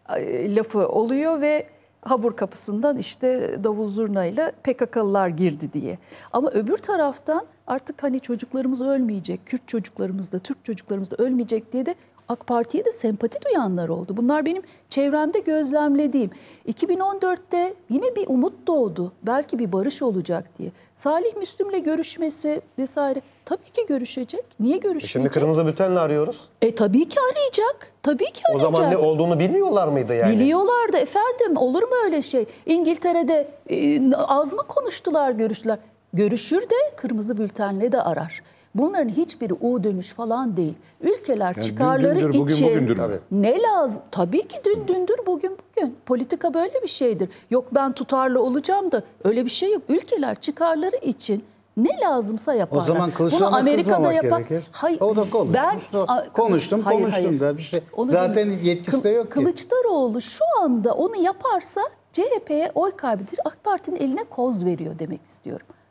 e, lafı oluyor ve Habur kapısından işte davul zurnayla P K K'lılar girdi diye. Ama öbür taraftan artık hani çocuklarımız ölmeyecek, Kürt çocuklarımız da, Türk çocuklarımız da ölmeyecek diye de AK Parti'ye de sempati duyanlar oldu. Bunlar benim çevremde gözlemlediğim. iki bin on dörtte yine bir umut doğdu. Belki bir barış olacak diye. Salih Müslüm'le görüşmesi vesaire. Tabii ki görüşecek. Niye görüşmeyecek? Şimdi kırmızı bültenle arıyoruz. E tabii ki arayacak. Tabii ki O arayacak. zaman ne olduğunu bilmiyorlar mıydı yani? Biliyorlardı efendim. Olur mu öyle şey? İngiltere'de e, az mı konuştular, görüştüler? Görüşür de kırmızı bültenle de arar. Bunların hiçbiri U dönüş falan değil. Ülkeler Yani dün çıkarları dündür, bugün için bugündür mü? Tabii. ne lazım? Tabii ki dün dündür, bugün bugün. Politika böyle bir şeydir. Yok ben tutarlı olacağım da öyle bir şey yok. Ülkeler çıkarları için ne lazımsa yaparlar. O zaman Kılıçdaroğlu'na kızmamak gerekir. Hayır, O da konuşmuş. ben da konuştum, Hayır, konuştum hayır. der bir şey. Onu Zaten demiyorum. yetkisi de Kıl- yok ki. Kılıçdaroğlu şu anda onu yaparsa C H P'ye oy kaybeder. AK Parti'nin eline koz veriyor demek istiyorum.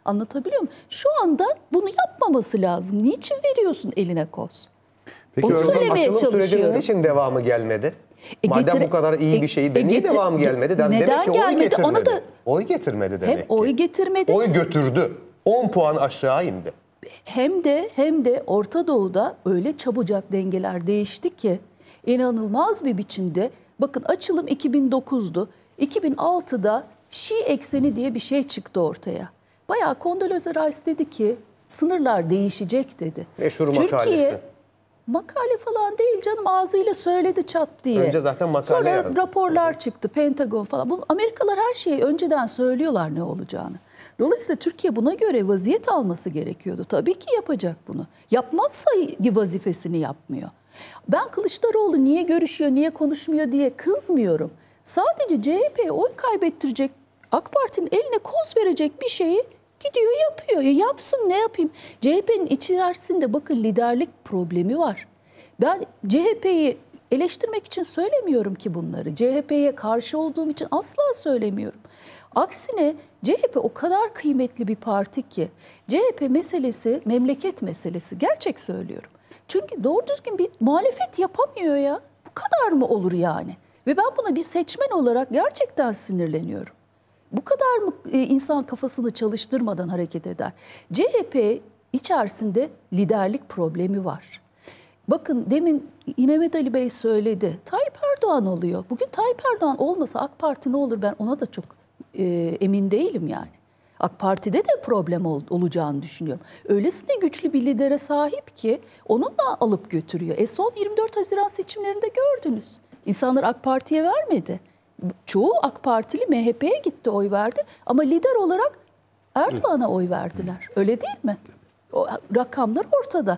Anlatabiliyor muyum? Şu anda bunu yapmaması lazım. Niçin veriyorsun eline koz? Peki Onu örneğin söylemeye Açılım sürecinin çalışıyorum. niçin devamı gelmedi? E Madem getire- bu kadar iyi bir e- şeydi, e niye getir- devamı gelmedi? Neden Demek ki oy gelmedi? getirmedi. Onu da- Oy getirmedi demek Hem ki. oy getirmedi. Oy götürdü. on puan aşağı indi. Hem de hem de Orta Doğu'da öyle çabucak dengeler değişti ki inanılmaz bir biçimde, bakın açılım iki bin dokuzdu. iki bin altıda Şii ekseni diye bir şey çıktı ortaya. Bayağı Condoleezza Rice dedi ki sınırlar değişecek dedi. Meşhur Türkiye makalesi. makale falan değil canım, ağzıyla söyledi çat diye. Önce zaten makale Sonra yazdı. raporlar çıktı, Pentagon falan. Bunu, Amerikalılar her şeyi önceden söylüyorlar ne olacağını. Dolayısıyla Türkiye buna göre vaziyet alması gerekiyordu. Tabii ki yapacak bunu. Yapmazsa vazifesini yapmıyor. Ben Kılıçdaroğlu niye görüşüyor, niye konuşmuyor diye kızmıyorum. Sadece C H P'ye oy kaybettirecek, AK Parti'nin eline koz verecek bir şeyi gidiyor yapıyor. Ya yapsın, ne yapayım? C H P'nin içerisinde bakın liderlik problemi var. Ben C H P'yi eleştirmek için söylemiyorum ki bunları. C H P'ye karşı olduğum için asla söylemiyorum. Aksine C H P o kadar kıymetli bir parti ki C H P meselesi memleket meselesi. Gerçek söylüyorum. Çünkü doğru düzgün bir muhalefet yapamıyor ya. Bu kadar mı olur yani? Ve ben buna bir seçmen olarak gerçekten sinirleniyorum. Bu kadar mı insan kafasını çalıştırmadan hareket eder? C H P içerisinde liderlik problemi var. Bakın demin Mehmet Ali Bey söyledi. Tayyip Erdoğan oluyor. Bugün Tayyip Erdoğan olmasa AK Parti ne olur, ben ona da çok e, emin değilim yani. AK Parti'de de problem ol, olacağını düşünüyorum. Öylesine güçlü bir lidere sahip ki onunla alıp götürüyor. E son yirmi dört Haziran seçimlerinde gördünüz. İnsanlar AK Parti'ye vermedi. Çoğu AK Partili M H P'ye gitti, oy verdi. Ama lider olarak Erdoğan'a oy verdiler. Öyle değil mi? O rakamlar ortada.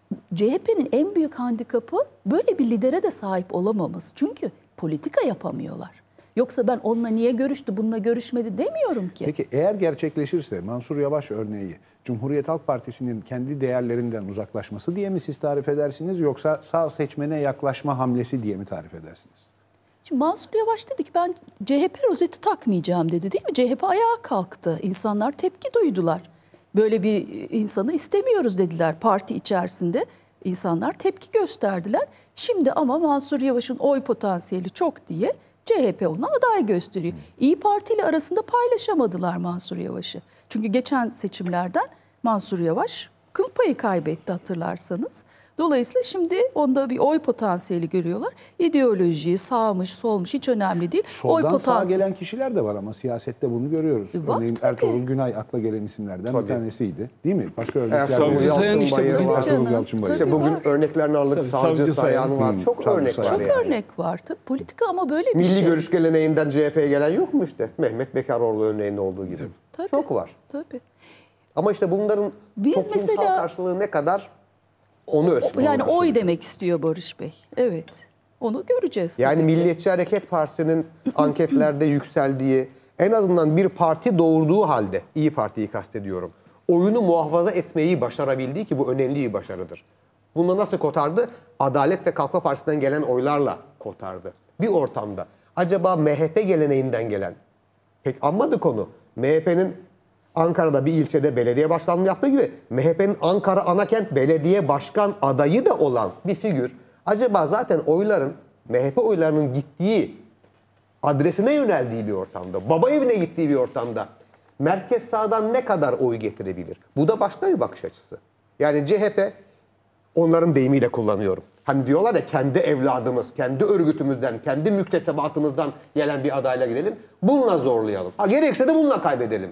C H P'nin en büyük handikapı böyle bir lidere de sahip olamamız. Çünkü politika yapamıyorlar. Yoksa ben onunla niye görüştü, bununla görüşmedi demiyorum ki. Peki eğer gerçekleşirse Mansur Yavaş örneği Cumhuriyet Halk Partisi'nin kendi değerlerinden uzaklaşması diye mi siz tarif edersiniz, yoksa sağ seçmene yaklaşma hamlesi diye mi tarif edersiniz? Şimdi Mansur Yavaş dedi ki ben C H P rozeti takmayacağım dedi, değil mi? C H P ayağa kalktı. İnsanlar tepki duydular. Böyle bir insanı istemiyoruz dediler parti içerisinde. İnsanlar tepki gösterdiler. Şimdi ama Mansur Yavaş'ın oy potansiyeli çok diye C H P ona aday gösteriyor. İyi Parti ile arasında paylaşamadılar Mansur Yavaş'ı. Çünkü geçen seçimlerden Mansur Yavaş kıl payı kaybetti hatırlarsanız. Dolayısıyla şimdi onda bir oy potansiyeli görüyorlar. İdeoloji, sağmış, solmuş hiç önemli değil. Soldan oy sağa potansiyeli. gelen kişiler de var ama siyasette bunu görüyoruz. Var Örneğin tabii. Ertuğrul Günay akla gelen isimlerden Tabii. bir tanesiydi. Değil mi? Başka örnekler Ertuğrul de var. Savcı Sayan işte Yalçınbayır bugün- var. Ertuğrul Canım, Yalçınbayır. tabii. İşte bugün var. örneklerini aldık. Tabii, Savcı Savcı Sayan var. Hı, Çok Savcı örnek Sayan. var Çok yani. örnek var. Tabii politika ama böyle bir Milli şey. görüş geleneğinden C H P'ye gelen yok mu işte? Mehmet Bekaroğlu örneğinde olduğu gibi. Tabii. Çok var. Tabii. Ama işte bunların Biz toplumsal mesela- karşılığı ne kadar onu ölçmek Yani lazım. oy demek istiyor Barış Bey. Evet. Onu göreceğiz Yani tabii ki. Milliyetçi Hareket Partisi'nin anketlerde yükseldiği, en azından bir parti doğurduğu halde, İyi Parti'yi kastediyorum, oyunu muhafaza etmeyi başarabildiği, ki bu önemli bir başarıdır. Bunu nasıl kotardı? Adalet ve Kalkınma Partisi'nden gelen oylarla kotardı. Bir ortamda acaba M H P geleneğinden gelen, pek anmadı konu, M H P'nin Ankara'da bir ilçede belediye başkanlığı yaptığı gibi M H P'nin Ankara Anakent Belediye Başkan adayı da olan bir figür, acaba zaten oyların, M H P oylarının gittiği, adresine yöneldiği bir ortamda, baba evine gittiği bir ortamda merkez sağdan ne kadar oy getirebilir? Bu da başka bir bakış açısı. Yani C H P, onların deyimiyle kullanıyorum. Hani diyorlar ya, kendi evladımız, kendi örgütümüzden, kendi müktesebatımızdan gelen bir adayla gidelim. Bununla zorlayalım. Ha, gerekirse de bununla kaybedelim.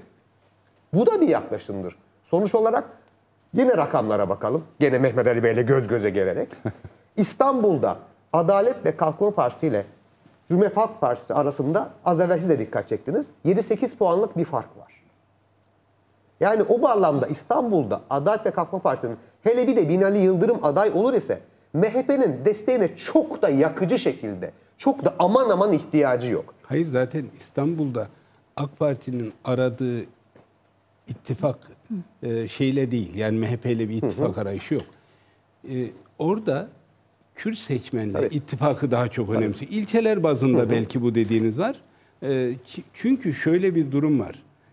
Bu da bir yaklaşımdır. Sonuç olarak yine rakamlara bakalım. Gene Mehmet Ali Bey'le göz göze gelerek. İstanbul'da Adalet ve Kalkınma Partisi ile Cumhuriyet Halk Partisi arasında, az evvel siz de dikkat çektiniz, yedi sekiz puanlık bir fark var. Yani o bağlamda İstanbul'da Adalet ve Kalkınma Partisi'nin, hele bir de Binali Yıldırım aday olur ise, M H P'nin desteğine çok da yakıcı şekilde, çok da aman aman ihtiyacı yok. Hayır, zaten İstanbul'da AK Parti'nin aradığı ittifak e, şeyle değil. Yani M H P ile bir ittifak arayışı yok. E, orada Kürt seçmenle Evet. ittifakı daha çok önemsiyor. İlçeler bazında belki bu dediğiniz var. E, ç- çünkü şöyle bir durum var.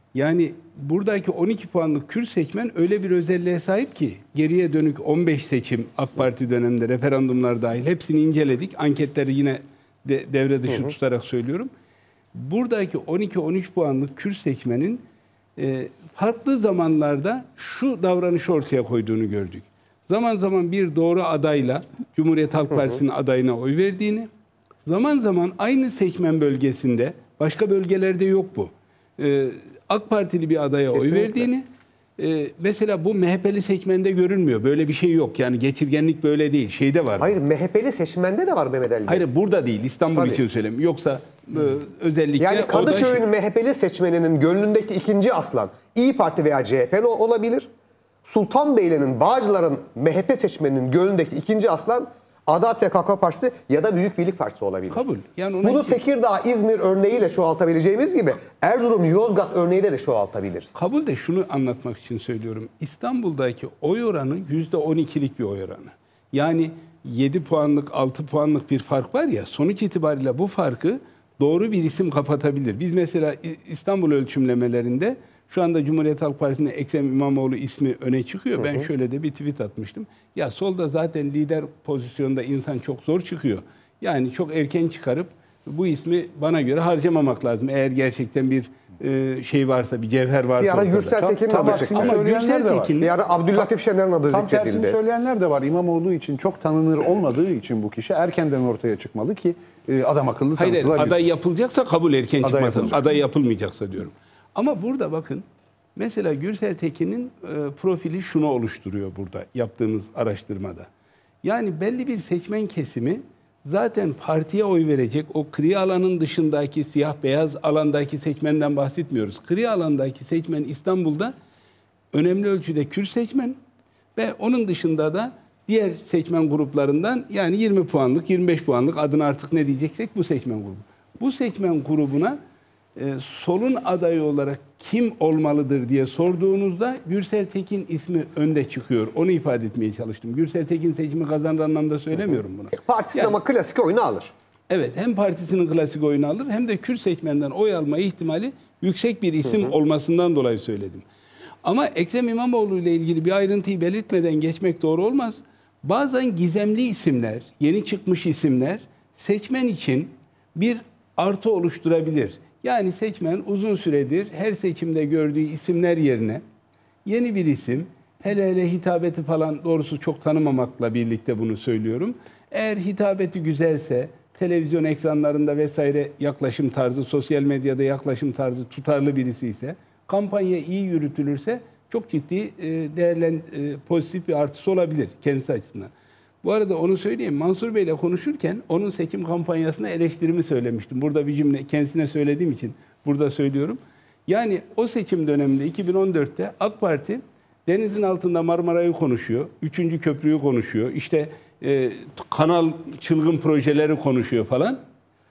Yani buradaki on iki puanlık Kürt seçmen öyle bir özelliğe sahip ki geriye dönük on beş seçim AK Parti döneminde referandumlar dahil hepsini inceledik. Anketleri yine de, devre dışı hı hı. tutarak söylüyorum. Buradaki on iki on üç puanlık Kürt seçmenin e, farklı zamanlarda şu davranışı ortaya koyduğunu gördük. Zaman zaman bir doğru adayla Cumhuriyet Halk Partisi'nin adayına oy verdiğini, zaman zaman aynı seçmen bölgesinde, başka bölgelerde yok bu, Ee, AK Partili bir adaya Kesinlikle. oy verdiğini, e, mesela bu M H P'li seçmende görülmüyor. Böyle bir şey yok. Yani geçirgenlik böyle değil. Şeyde var. Hayır, M H P'li seçmende de var Mehmet Ali Bey. Hayır, burada değil. İstanbul Tabii. için söyleyeyim. Yoksa e, özellikle... Yani Kadıköy'ün şey... M H P'li seçmeninin gönlündeki ikinci aslan İyi Parti veya C H P olabilir. Sultanbeyli'nin, Bağcılar'ın M H P seçmeninin gönlündeki ikinci aslan Adalet ve Kalkınma Partisi ya da Büyük Birlik Partisi olabilir. Kabul. Yani ona Bunu için... Tekirdağ, İzmir örneğiyle çoğaltabileceğimiz gibi Erzurum, Yozgat örneğiyle de çoğaltabiliriz. Kabul de şunu anlatmak için söylüyorum. İstanbul'daki oy oranı yüzde on ikilik bir oy oranı. Yani yedi puanlık, altı puanlık bir fark var ya, sonuç itibariyle bu farkı doğru bir isim kapatabilir. Biz mesela İstanbul ölçümlemelerinde şu anda Cumhuriyet Halk Partisi'nde Ekrem İmamoğlu ismi öne çıkıyor. Hı hı. Ben şöyle de bir tweet atmıştım. Ya solda zaten lider pozisyonda insan çok zor çıkıyor. Yani çok erken çıkarıp bu ismi bana göre harcamamak lazım. Eğer gerçekten bir e, şey varsa, bir cevher varsa. Bir ara Gürsel Tekin'in adı çıktı. Ama Gürsel de var. Bir ara Abdüllatif Şener'in adı Tam zikredildi. tersini söyleyenler de var. İmamoğlu için çok tanınır olmadığı için bu kişi erkenden ortaya çıkmalı ki e, adam akıllı tanıtılabilir. Hayır, aday yapılacaksa kabul erken aday çıkmasın. Aday yapılmayacaksa diyorum. Ama burada bakın, mesela Gürsel Tekin'in e, profili şunu oluşturuyor burada yaptığımız araştırmada. Yani belli bir seçmen kesimi zaten partiye oy verecek, o gri alanın dışındaki siyah beyaz alandaki seçmenden bahsetmiyoruz. Gri alandaki seçmen İstanbul'da önemli ölçüde Kürt seçmen ve onun dışında da diğer seçmen gruplarından, yani yirmi puanlık, yirmi beş puanlık, adına artık ne diyeceksek bu seçmen grubu. Bu seçmen grubuna e, solun adayı olarak kim olmalıdır diye sorduğunuzda Gürsel Tekin ismi önde çıkıyor. Onu ifade etmeye çalıştım. Gürsel Tekin seçimi kazanır anlamda söylemiyorum bunu. Partisi yani, ama klasik oyunu alır. Evet, hem partisinin klasik oyunu alır hem de Kürt seçmenden oy alma ihtimali yüksek bir isim hı hı. olmasından dolayı söyledim. Ama Ekrem İmamoğlu ile ilgili bir ayrıntıyı belirtmeden geçmek doğru olmaz. Bazen gizemli isimler, yeni çıkmış isimler seçmen için bir artı oluşturabilir. Yani seçmen uzun süredir her seçimde gördüğü isimler yerine yeni bir isim, hele hele hitabeti falan doğrusu çok tanımamakla birlikte bunu söylüyorum. Eğer hitabeti güzelse, televizyon ekranlarında vesaire yaklaşım tarzı, sosyal medyada yaklaşım tarzı tutarlı birisi ise, kampanya iyi yürütülürse çok ciddi değerlen pozitif bir artısı olabilir kendisi açısından. Bu arada onu söyleyeyim, Mansur Bey ile konuşurken onun seçim kampanyasına eleştirimi söylemiştim. Burada bir cümle kendisine söylediğim için burada söylüyorum. Yani o seçim döneminde iki bin on dörtte AK Parti denizin altında Marmara'yı konuşuyor, üçüncü köprüyü konuşuyor, işte e, kanal çılgın projeleri konuşuyor falan.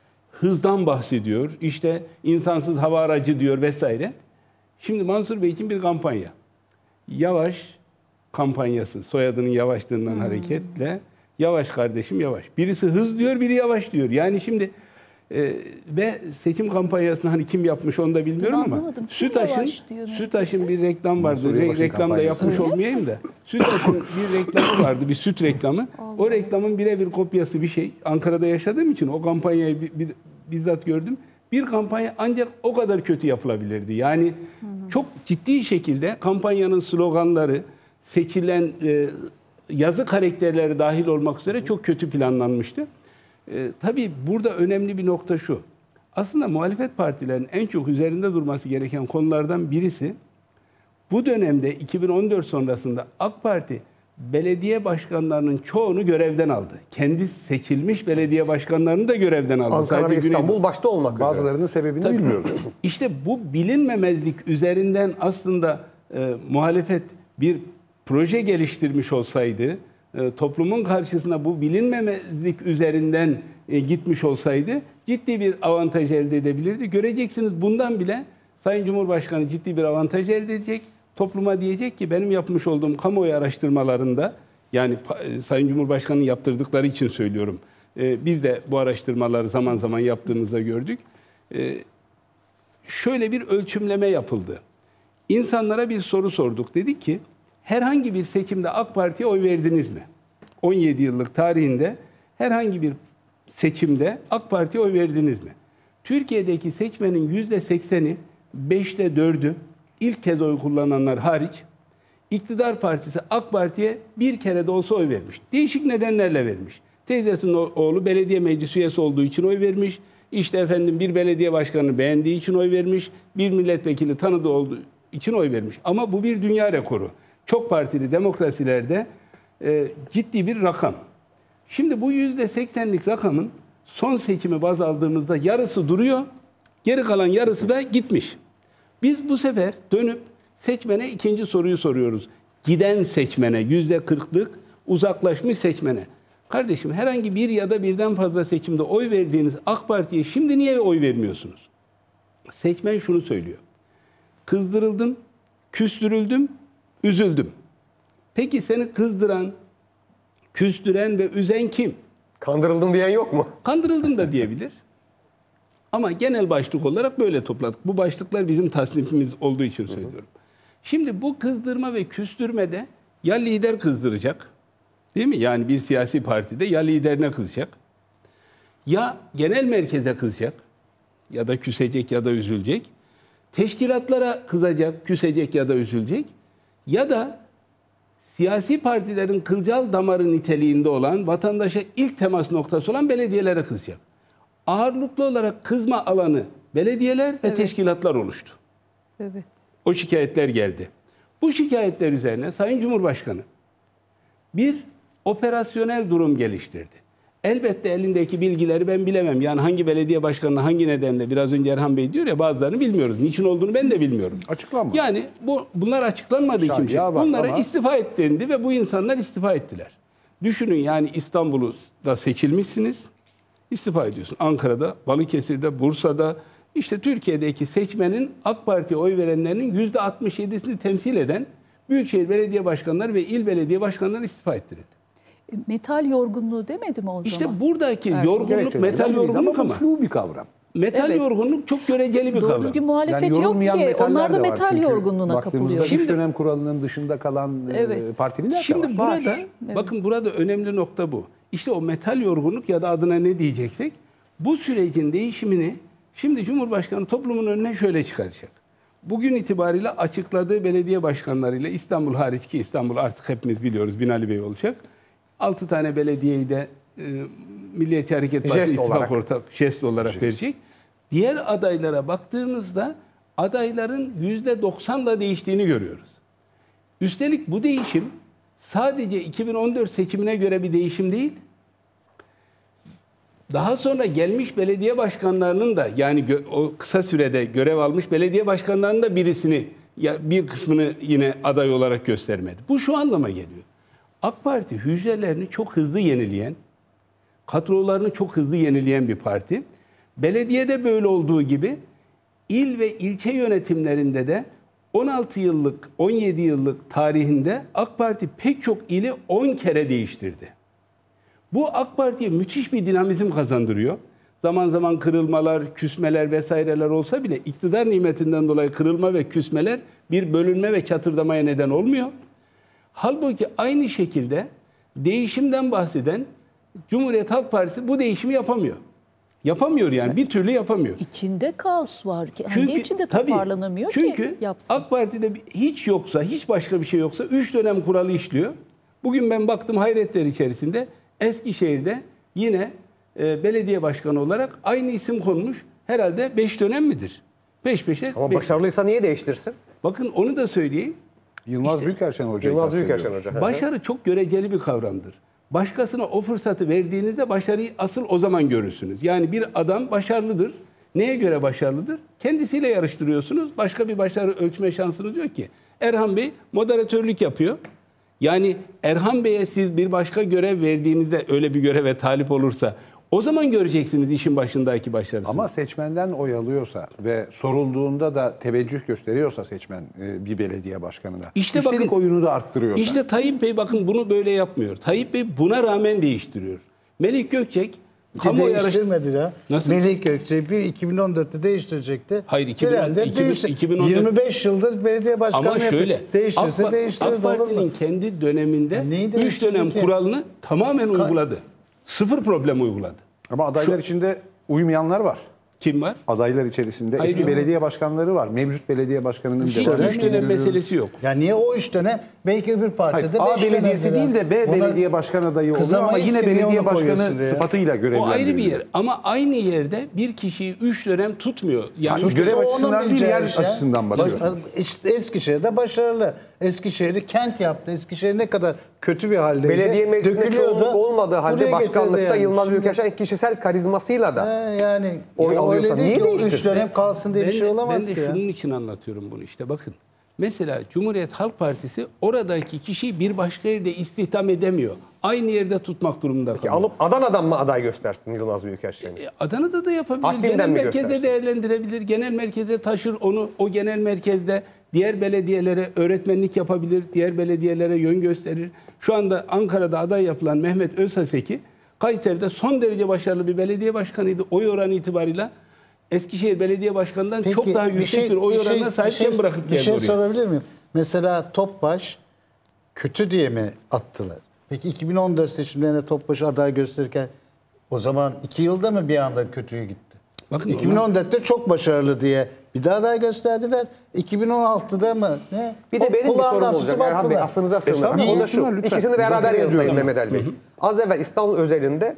Hızdan bahsediyor, işte insansız hava aracı diyor vesaire. Şimdi Mansur Bey için bir kampanya. Yavaş kampanyası, soyadının yavaşlığından hmm. hareketle, yavaş kardeşim yavaş. Birisi hız diyor, biri yavaş diyor. Yani şimdi e, ve seçim kampanyasını hani kim yapmış onu da bilmiyorum ben ama Sütaş'ın Sütaş'ın bir reklam vardı. Re, reklam da yapmış öyle olmayayım da. Sütaş'ın bir reklamı vardı, bir süt reklamı. O reklamın birebir kopyası bir şey. Ankara'da yaşadığım için o kampanyayı bir, bir, bizzat gördüm. Bir kampanya ancak o kadar kötü yapılabilirdi. Yani hı hı. çok ciddi şekilde kampanyanın sloganları, seçilen e, yazı karakterleri dahil olmak üzere çok kötü planlanmıştı. E, tabii burada önemli bir nokta şu. Aslında muhalefet partilerinin en çok üzerinde durması gereken konulardan birisi, bu dönemde iki bin on dört sonrasında AK Parti belediye başkanlarının çoğunu görevden aldı. Kendi seçilmiş belediye başkanlarını da görevden aldı. Ankara ve İstanbul Güney... başta olmak üzere. Bazılarının sebebini Tabii, bilmiyoruz. İşte bu bilinmemezlik üzerinden aslında e, muhalefet bir proje geliştirmiş olsaydı, e, toplumun karşısına bu bilinmemezlik üzerinden e, gitmiş olsaydı ciddi bir avantaj elde edebilirdi. Göreceksiniz bundan bile Sayın Cumhurbaşkanı ciddi bir avantaj elde edecek. Topluma diyecek ki benim yapmış olduğum kamuoyu araştırmalarında, yani Sayın Cumhurbaşkanı'nın yaptırdıkları için söylüyorum, e, biz de bu araştırmaları zaman zaman yaptığımızda gördük. E, şöyle bir ölçümleme yapıldı. İnsanlara bir soru sorduk. Dedik ki herhangi bir seçimde AK Parti'ye oy verdiniz mi? on yedi yıllık tarihinde herhangi bir seçimde AK Parti'ye oy verdiniz mi? Türkiye'deki seçmenin yüzde sekseni, beşte dördü ilk kez oy kullananlar hariç iktidar partisi AK Parti'ye bir kere de olsa oy vermiş. Değişik nedenlerle vermiş. Teyzesinin oğlu belediye meclis üyesi olduğu için oy vermiş. İşte efendim bir belediye başkanını beğendiği için oy vermiş. Bir milletvekili tanıdığı olduğu için oy vermiş. Ama bu bir dünya rekoru. Çok partili demokrasilerde e, ciddi bir rakam. Şimdi bu yüzde seksenlik rakamın son seçimi baz aldığımızda yarısı duruyor. Geri kalan yarısı da gitmiş. Biz bu sefer dönüp seçmene ikinci soruyu soruyoruz. Giden seçmene, yüzde kırklık uzaklaşmış seçmene. Kardeşim herhangi bir ya da birden fazla seçimde oy verdiğiniz AK Parti'ye şimdi niye oy vermiyorsunuz? Seçmen şunu söylüyor. Kızdırıldım, küstürüldüm, üzüldüm. Peki seni kızdıran, küstüren ve üzen kim? Kandırıldım diyen yok mu? Kandırıldım da diyebilir. Ama genel başlık olarak böyle topladık. Bu başlıklar bizim tasnifimiz olduğu için söylüyorum. Şimdi bu kızdırma ve küstürmede ya lider kızdıracak, değil mi? Yani bir siyasi partide ya liderine kızacak, ya genel merkeze kızacak, ya da küsecek ya da üzülecek, teşkilatlara kızacak, küsecek ya da üzülecek, ya da siyasi partilerin kılcal damarı niteliğinde olan, vatandaşa ilk temas noktası olan belediyelere kızacak. Ağırlıklı olarak kızma alanı belediyeler ve Evet. teşkilatlar oluştu. Evet. O şikayetler geldi. Bu şikayetler üzerine Sayın Cumhurbaşkanı bir operasyonel durum geliştirdi. Elbette elindeki bilgileri ben bilemem. Yani hangi belediye başkanına hangi nedenle, biraz önce Erhan Bey diyor ya, bazılarını bilmiyoruz. Niçin olduğunu ben de bilmiyorum. Açıklanmadı. Yani bu bunlar açıklanmadı Şah- kimse. ya var Bunlara ama- istifa et dendi ve bu insanlar istifa ettiler. Düşünün yani İstanbul'da seçilmişsiniz, istifa ediyorsun. Ankara'da, Balıkesir'de, Bursa'da, işte Türkiye'deki seçmenin AK Parti'ye oy verenlerinin yüzde altmış yedisini temsil eden büyükşehir belediye başkanları ve il belediye başkanları istifa ettirildi. E, Metal yorgunluğu demedi mi o zaman? İşte buradaki Erdoğan. yorgunluk, Gerekçeleri metal belliydi yorgunluk bu ama flu bir kavram. metal Evet. yorgunluk çok göreceli bir Doğru kavram. düzgün muhalefet Yani yok yorulmayan ki. metaller Onlar da de var. metal Çünkü yorgunluğuna baktığımızda kapılıyor. dış dönem kuralının dışında kalan e, Evet. partililer de Şimdi var. burada, Var. Evet. bakın burada önemli nokta bu. İşte o metal yorgunluk ya da adına ne diyeceksek, bu sürecin değişimini şimdi Cumhurbaşkanı toplumun önüne şöyle çıkaracak. Bugün itibariyle açıkladığı belediye başkanlarıyla, İstanbul hariç ki İstanbul artık hepimiz biliyoruz, Binali Bey olacak. altı tane belediyeyi de e, Milliyetçi Hareket Partisi Jest ittifak olarak. ortak jest olarak verecek. Diğer adaylara baktığımızda adayların yüzde doksanla değiştiğini görüyoruz. Üstelik bu değişim sadece iki bin on dört seçimine göre bir değişim değil. Daha sonra gelmiş belediye başkanlarının da, yani gö- o kısa sürede görev almış belediye başkanlarının da birisini, ya bir kısmını yine aday olarak göstermedi. Bu şu anlama geliyor. AK Parti hücrelerini çok hızlı yenileyen, kadrolarını çok hızlı yenileyen bir parti. Belediyede böyle olduğu gibi il ve ilçe yönetimlerinde de on altı yıllık, on yedi yıllık tarihinde AK Parti pek çok ili on kere değiştirdi. Bu AK Parti'ye müthiş bir dinamizm kazandırıyor. Zaman zaman kırılmalar, küsmeler vesaireler olsa bile iktidar nimetinden dolayı kırılma ve küsmeler bir bölünme ve çatırdamaya neden olmuyor. Halbuki aynı şekilde değişimden bahseden Cumhuriyet Halk Partisi bu değişimi yapamıyor. Yapamıyor yani, bir türlü yapamıyor. İçinde kaos var ki. Kendi içinde tabii, toparlanamıyor çünkü ki yapsın. AK Parti'de hiç yoksa, hiç başka bir şey yoksa üç dönem kuralı işliyor. Bugün ben baktım hayretler içerisinde Eskişehir'de yine e, belediye başkanı olarak aynı isim konmuş. Herhalde beş dönem midir? Peş peşe. Ama beş- başarılıysa niye değiştirsin? Bakın onu da söyleyeyim. Yılmaz Büyükerşen Hoca'yı Yılmaz Büyükerşen kastediyoruz. Hoca. Başarı çok göreceli bir kavramdır. Başkasına o fırsatı verdiğinizde başarıyı asıl o zaman görürsünüz. Yani bir adam başarılıdır. Neye göre başarılıdır? Kendisiyle yarıştırıyorsunuz. Başka bir başarı ölçme şansınız yok ki. Erhan Bey moderatörlük yapıyor. Yani Erhan Bey'e siz bir başka görev verdiğinizde, öyle bir göreve talip olursa, o zaman göreceksiniz işin başındaki başarısını. Ama seçmenden oy alıyorsa ve sorulduğunda da teveccüh gösteriyorsa seçmen e, bir belediye başkanına. İşte üstelik bakın- oyunu da arttırıyorsa. İşte Tayyip Bey bakın bunu böyle yapmıyor. Tayyip Bey buna rağmen değiştiriyor. Melik Gökçek Kamuoyu değiştirmedi ya. Nasıl? Melih Gökçek bir iki bin on dörtte değiştirecekti. Hayır, iki bin on- Trende iki bin- değişti. iki bin on dört yirmi beş yıldır belediye başkanı Ama yapıyor. şöyle, Değiştirse AK, değiştirir. AK Parti'nin kendi döneminde Neyi üç değiştirdi dönem ki? kuralını tamamen uyguladı. Sıfır problem uyguladı. Ama adaylar içinde uymayanlar var. Kim var? Adaylar içerisinde Hayır, eski yok. belediye başkanları var. Mevcut belediye başkanının Hiç devam üç ettiğini dönem görüyoruz. meselesi yok. Ya niye o üç dönem? Belki öbür Hayır, partide A beş belediyesi dönemdir değil de B ya. Ona belediye başkan adayı oluyor ama kızamayız yine ki, niye belediye onu koyuyorsun başkanı ya? sıfatıyla O görevlendiriliyor. ayrı bir yer ama aynı yerde bir kişiyi üç dönem tutmuyor. Yani Hayır, görev O onun açısından değil, bileceği yer iş ya. açısından bakıyorsunuz. Baş- İşte Eskişehir'de başarılı. Eskişehir'i kent yaptı. Eskişehir ne kadar kötü bir haldeydi. Belediye meclisinde Dökülüyordu. çoğunluk olmadığı halde Buraya getirdi başkanlıkta yani. Yılmaz Şimdi- Büyükelçen kişisel karizmasıyla da He, yani Oy ya alıyorsa öyle değil niye ki o üç değiştirsin? dönem kalsın diye bir ben şey de, olamaz ben de ki ya. şunun için anlatıyorum bunu işte bakın. Mesela Cumhuriyet Halk Partisi oradaki kişiyi bir başka yerde istihdam edemiyor. Aynı yerde tutmak durumunda kalıyor. alıp Adana'dan mı aday göstersin Yılmaz Büyükelçen'i? E, Adana'da da yapabilir. Artvin'den Genel mi merkeze göstersin? değerlendirebilir. Genel merkeze taşır onu. O genel merkezde diğer belediyelere öğretmenlik yapabilir. Diğer belediyelere yön gösterir. Şu anda Ankara'da aday yapılan Mehmet Özhaseki Kayseri'de son derece başarılı bir belediye başkanıydı. Oy oranı itibarıyla Eskişehir Belediye Başkanı'ndan Peki, çok daha bir yüksek bir, şey- oy bir oranına şey- sahipken bir şey- bırakıp Bir geldi şey oraya. sorabilir miyim? Mesela Topbaş kötü diye mi attılar? Peki iki bin on dört seçimlerinde Topbaş'ı aday gösterirken o zaman iki yılda mı bir anda kötüye gitti? Bakın iki bin on dörtte çok başarılı diye bir daha aday gösterdiler. iki bin on altıda mı? Ne? Bir de benim bir Kulağından sorum olacak tutup Erhan Bey, attılar. affınıza sığınırım. Estağfurullah, O da şu, buyursunlar lütfen. ikisini beraber Zaten yanıtlayın ediyoruz. Mehmet Ali Bey. Az evvel İstanbul özelinde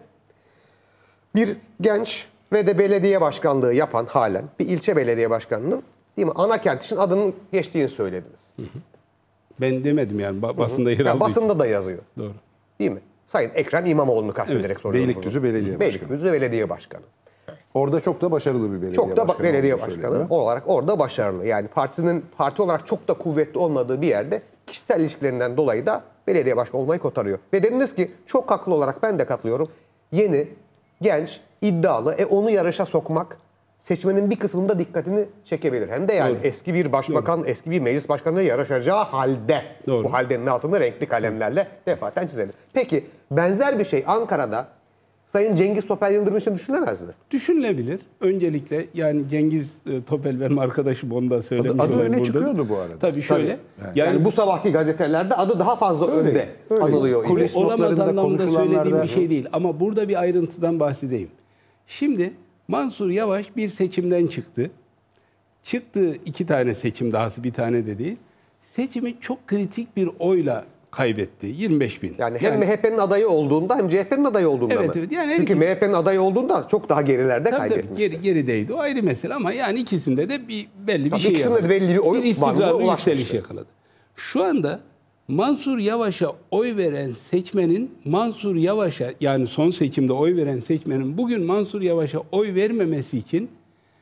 bir genç ve de belediye başkanlığı yapan halen bir ilçe belediye başkanının değil mi, ana kent için adının geçtiğini söylediniz. Ben demedim yani ba- basında yer Yani aldığı için. basında da yazıyor. Doğru. Değil mi? Sayın Ekrem İmamoğlu'nu kastederek Evet, soruyorum. Beylikdüzü bunu. Belediye Beylikdüzü Belediye Başkanı. Orada çok da başarılı bir belediye Çok da başkanı belediye olduğu başkanı söyleniyor. olarak orada başarılı. Yani partisinin parti olarak çok da kuvvetli olmadığı bir yerde kişisel ilişkilerinden dolayı da belediye başkanı olmayı kotarıyor. Ve dediniz ki çok haklı olarak ben de katılıyorum. Yeni, genç, iddialı, e onu yarışa sokmak seçmenin bir kısmında dikkatini çekebilir. Hem de yani Doğru. eski bir başbakan, eski bir meclis başkanıyla yarışacağı halde. Doğru. Bu haldenin altında renkli kalemlerle defaten çizelim. Peki benzer bir şey Ankara'da Sayın Cengiz Topel Yıldırım için düşünülemez mi? Düşünülebilir. Öncelikle yani Cengiz e, Topel benim arkadaşım, onu da söylemiş Adı olayım öne burada. çıkıyordu bu arada. Tabii şöyle. Yani, Yani, bu sabahki gazetelerde adı daha fazla önde öyle. anılıyor. Kulis- idi. olamaz notlarında, anlamında söylediğim konuşulanlarda- bir şey değil. Ama burada bir ayrıntıdan bahsedeyim. Şimdi Mansur Yavaş bir seçimden çıktı. Çıktığı iki tane seçim, dahası bir tane de değil. Seçimi çok kritik bir oyla kaybetti. yirmi beş bin. Yani hem M H P'nin adayı olduğunda hem C H P'nin adayı olduğunda Evet, mı? evet. Yani her Çünkü iki- M H P'nin adayı olduğunda çok daha gerilerde Tabii tabii kaybetmişti. geri, gerideydi. O ayrı mesele ama yani ikisinde de bir belli bir Tabii şey ikisinde de yakaladı. belli bir oy bir istikrarlı varlığına yükseliş ulaşmıştı. yakaladı. Şu anda Mansur Yavaş'a oy veren seçmenin Mansur Yavaş'a yani son seçimde oy veren seçmenin bugün Mansur Yavaş'a oy vermemesi için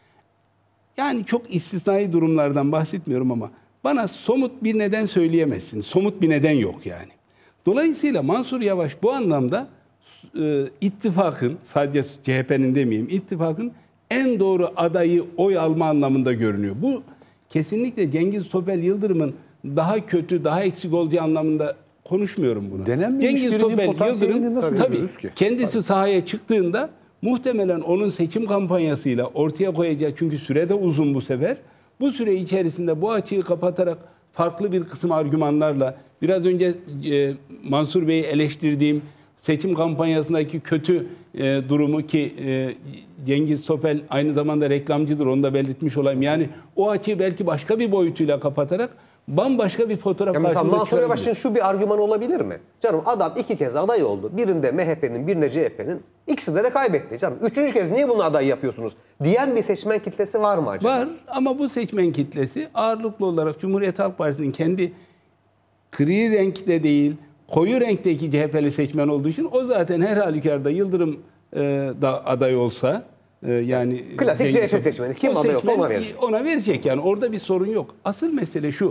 yani çok istisnai durumlardan bahsetmiyorum ama bana somut bir neden söyleyemezsin. Somut bir neden yok yani. Dolayısıyla Mansur Yavaş bu anlamda e, ittifakın, sadece C H P'nin demeyeyim, ittifakın en doğru adayı oy alma anlamında görünüyor. Bu kesinlikle Cengiz Topel Yıldırım'ın daha kötü, daha eksik olacağı anlamında konuşmuyorum bunu. Denenmemiş birinin potansiyelini nasıl tabii görüyoruz ki? kendisi sahaya çıktığında muhtemelen onun seçim kampanyasıyla ortaya koyacağı, çünkü süre de uzun bu sefer. Bu süre içerisinde bu açığı kapatarak farklı bir kısım argümanlarla biraz önce e, Mansur Bey'i eleştirdiğim seçim kampanyasındaki kötü e, durumu ki e, Cengiz Topel aynı zamanda reklamcıdır, onu da belirtmiş olayım. Yani o açığı belki başka bir boyutuyla kapatarak bambaşka bir fotoğraf Yani mesela karşımıza Mansur çıkarabilir. Yavaş'ın şu bir argüman olabilir mi? Canım adam iki kez aday oldu. Birinde M H P'nin, birinde C H P'nin. İkisinde de kaybetti. Canım üçüncü kez niye bunu aday yapıyorsunuz? Diyen bir seçmen kitlesi var mı acaba? Var ama bu seçmen kitlesi ağırlıklı olarak Cumhuriyet Halk Partisi'nin kendi gri renkte değil, koyu renkteki C H P'li seçmen olduğu için o zaten her halükarda Yıldırım e, da aday olsa e, yani Klasik Cengiz C H P Topel- seçmeni. Kim o aday olsa seçmen ona verecek. Ona verecek yani orada bir sorun yok. Asıl mesele şu.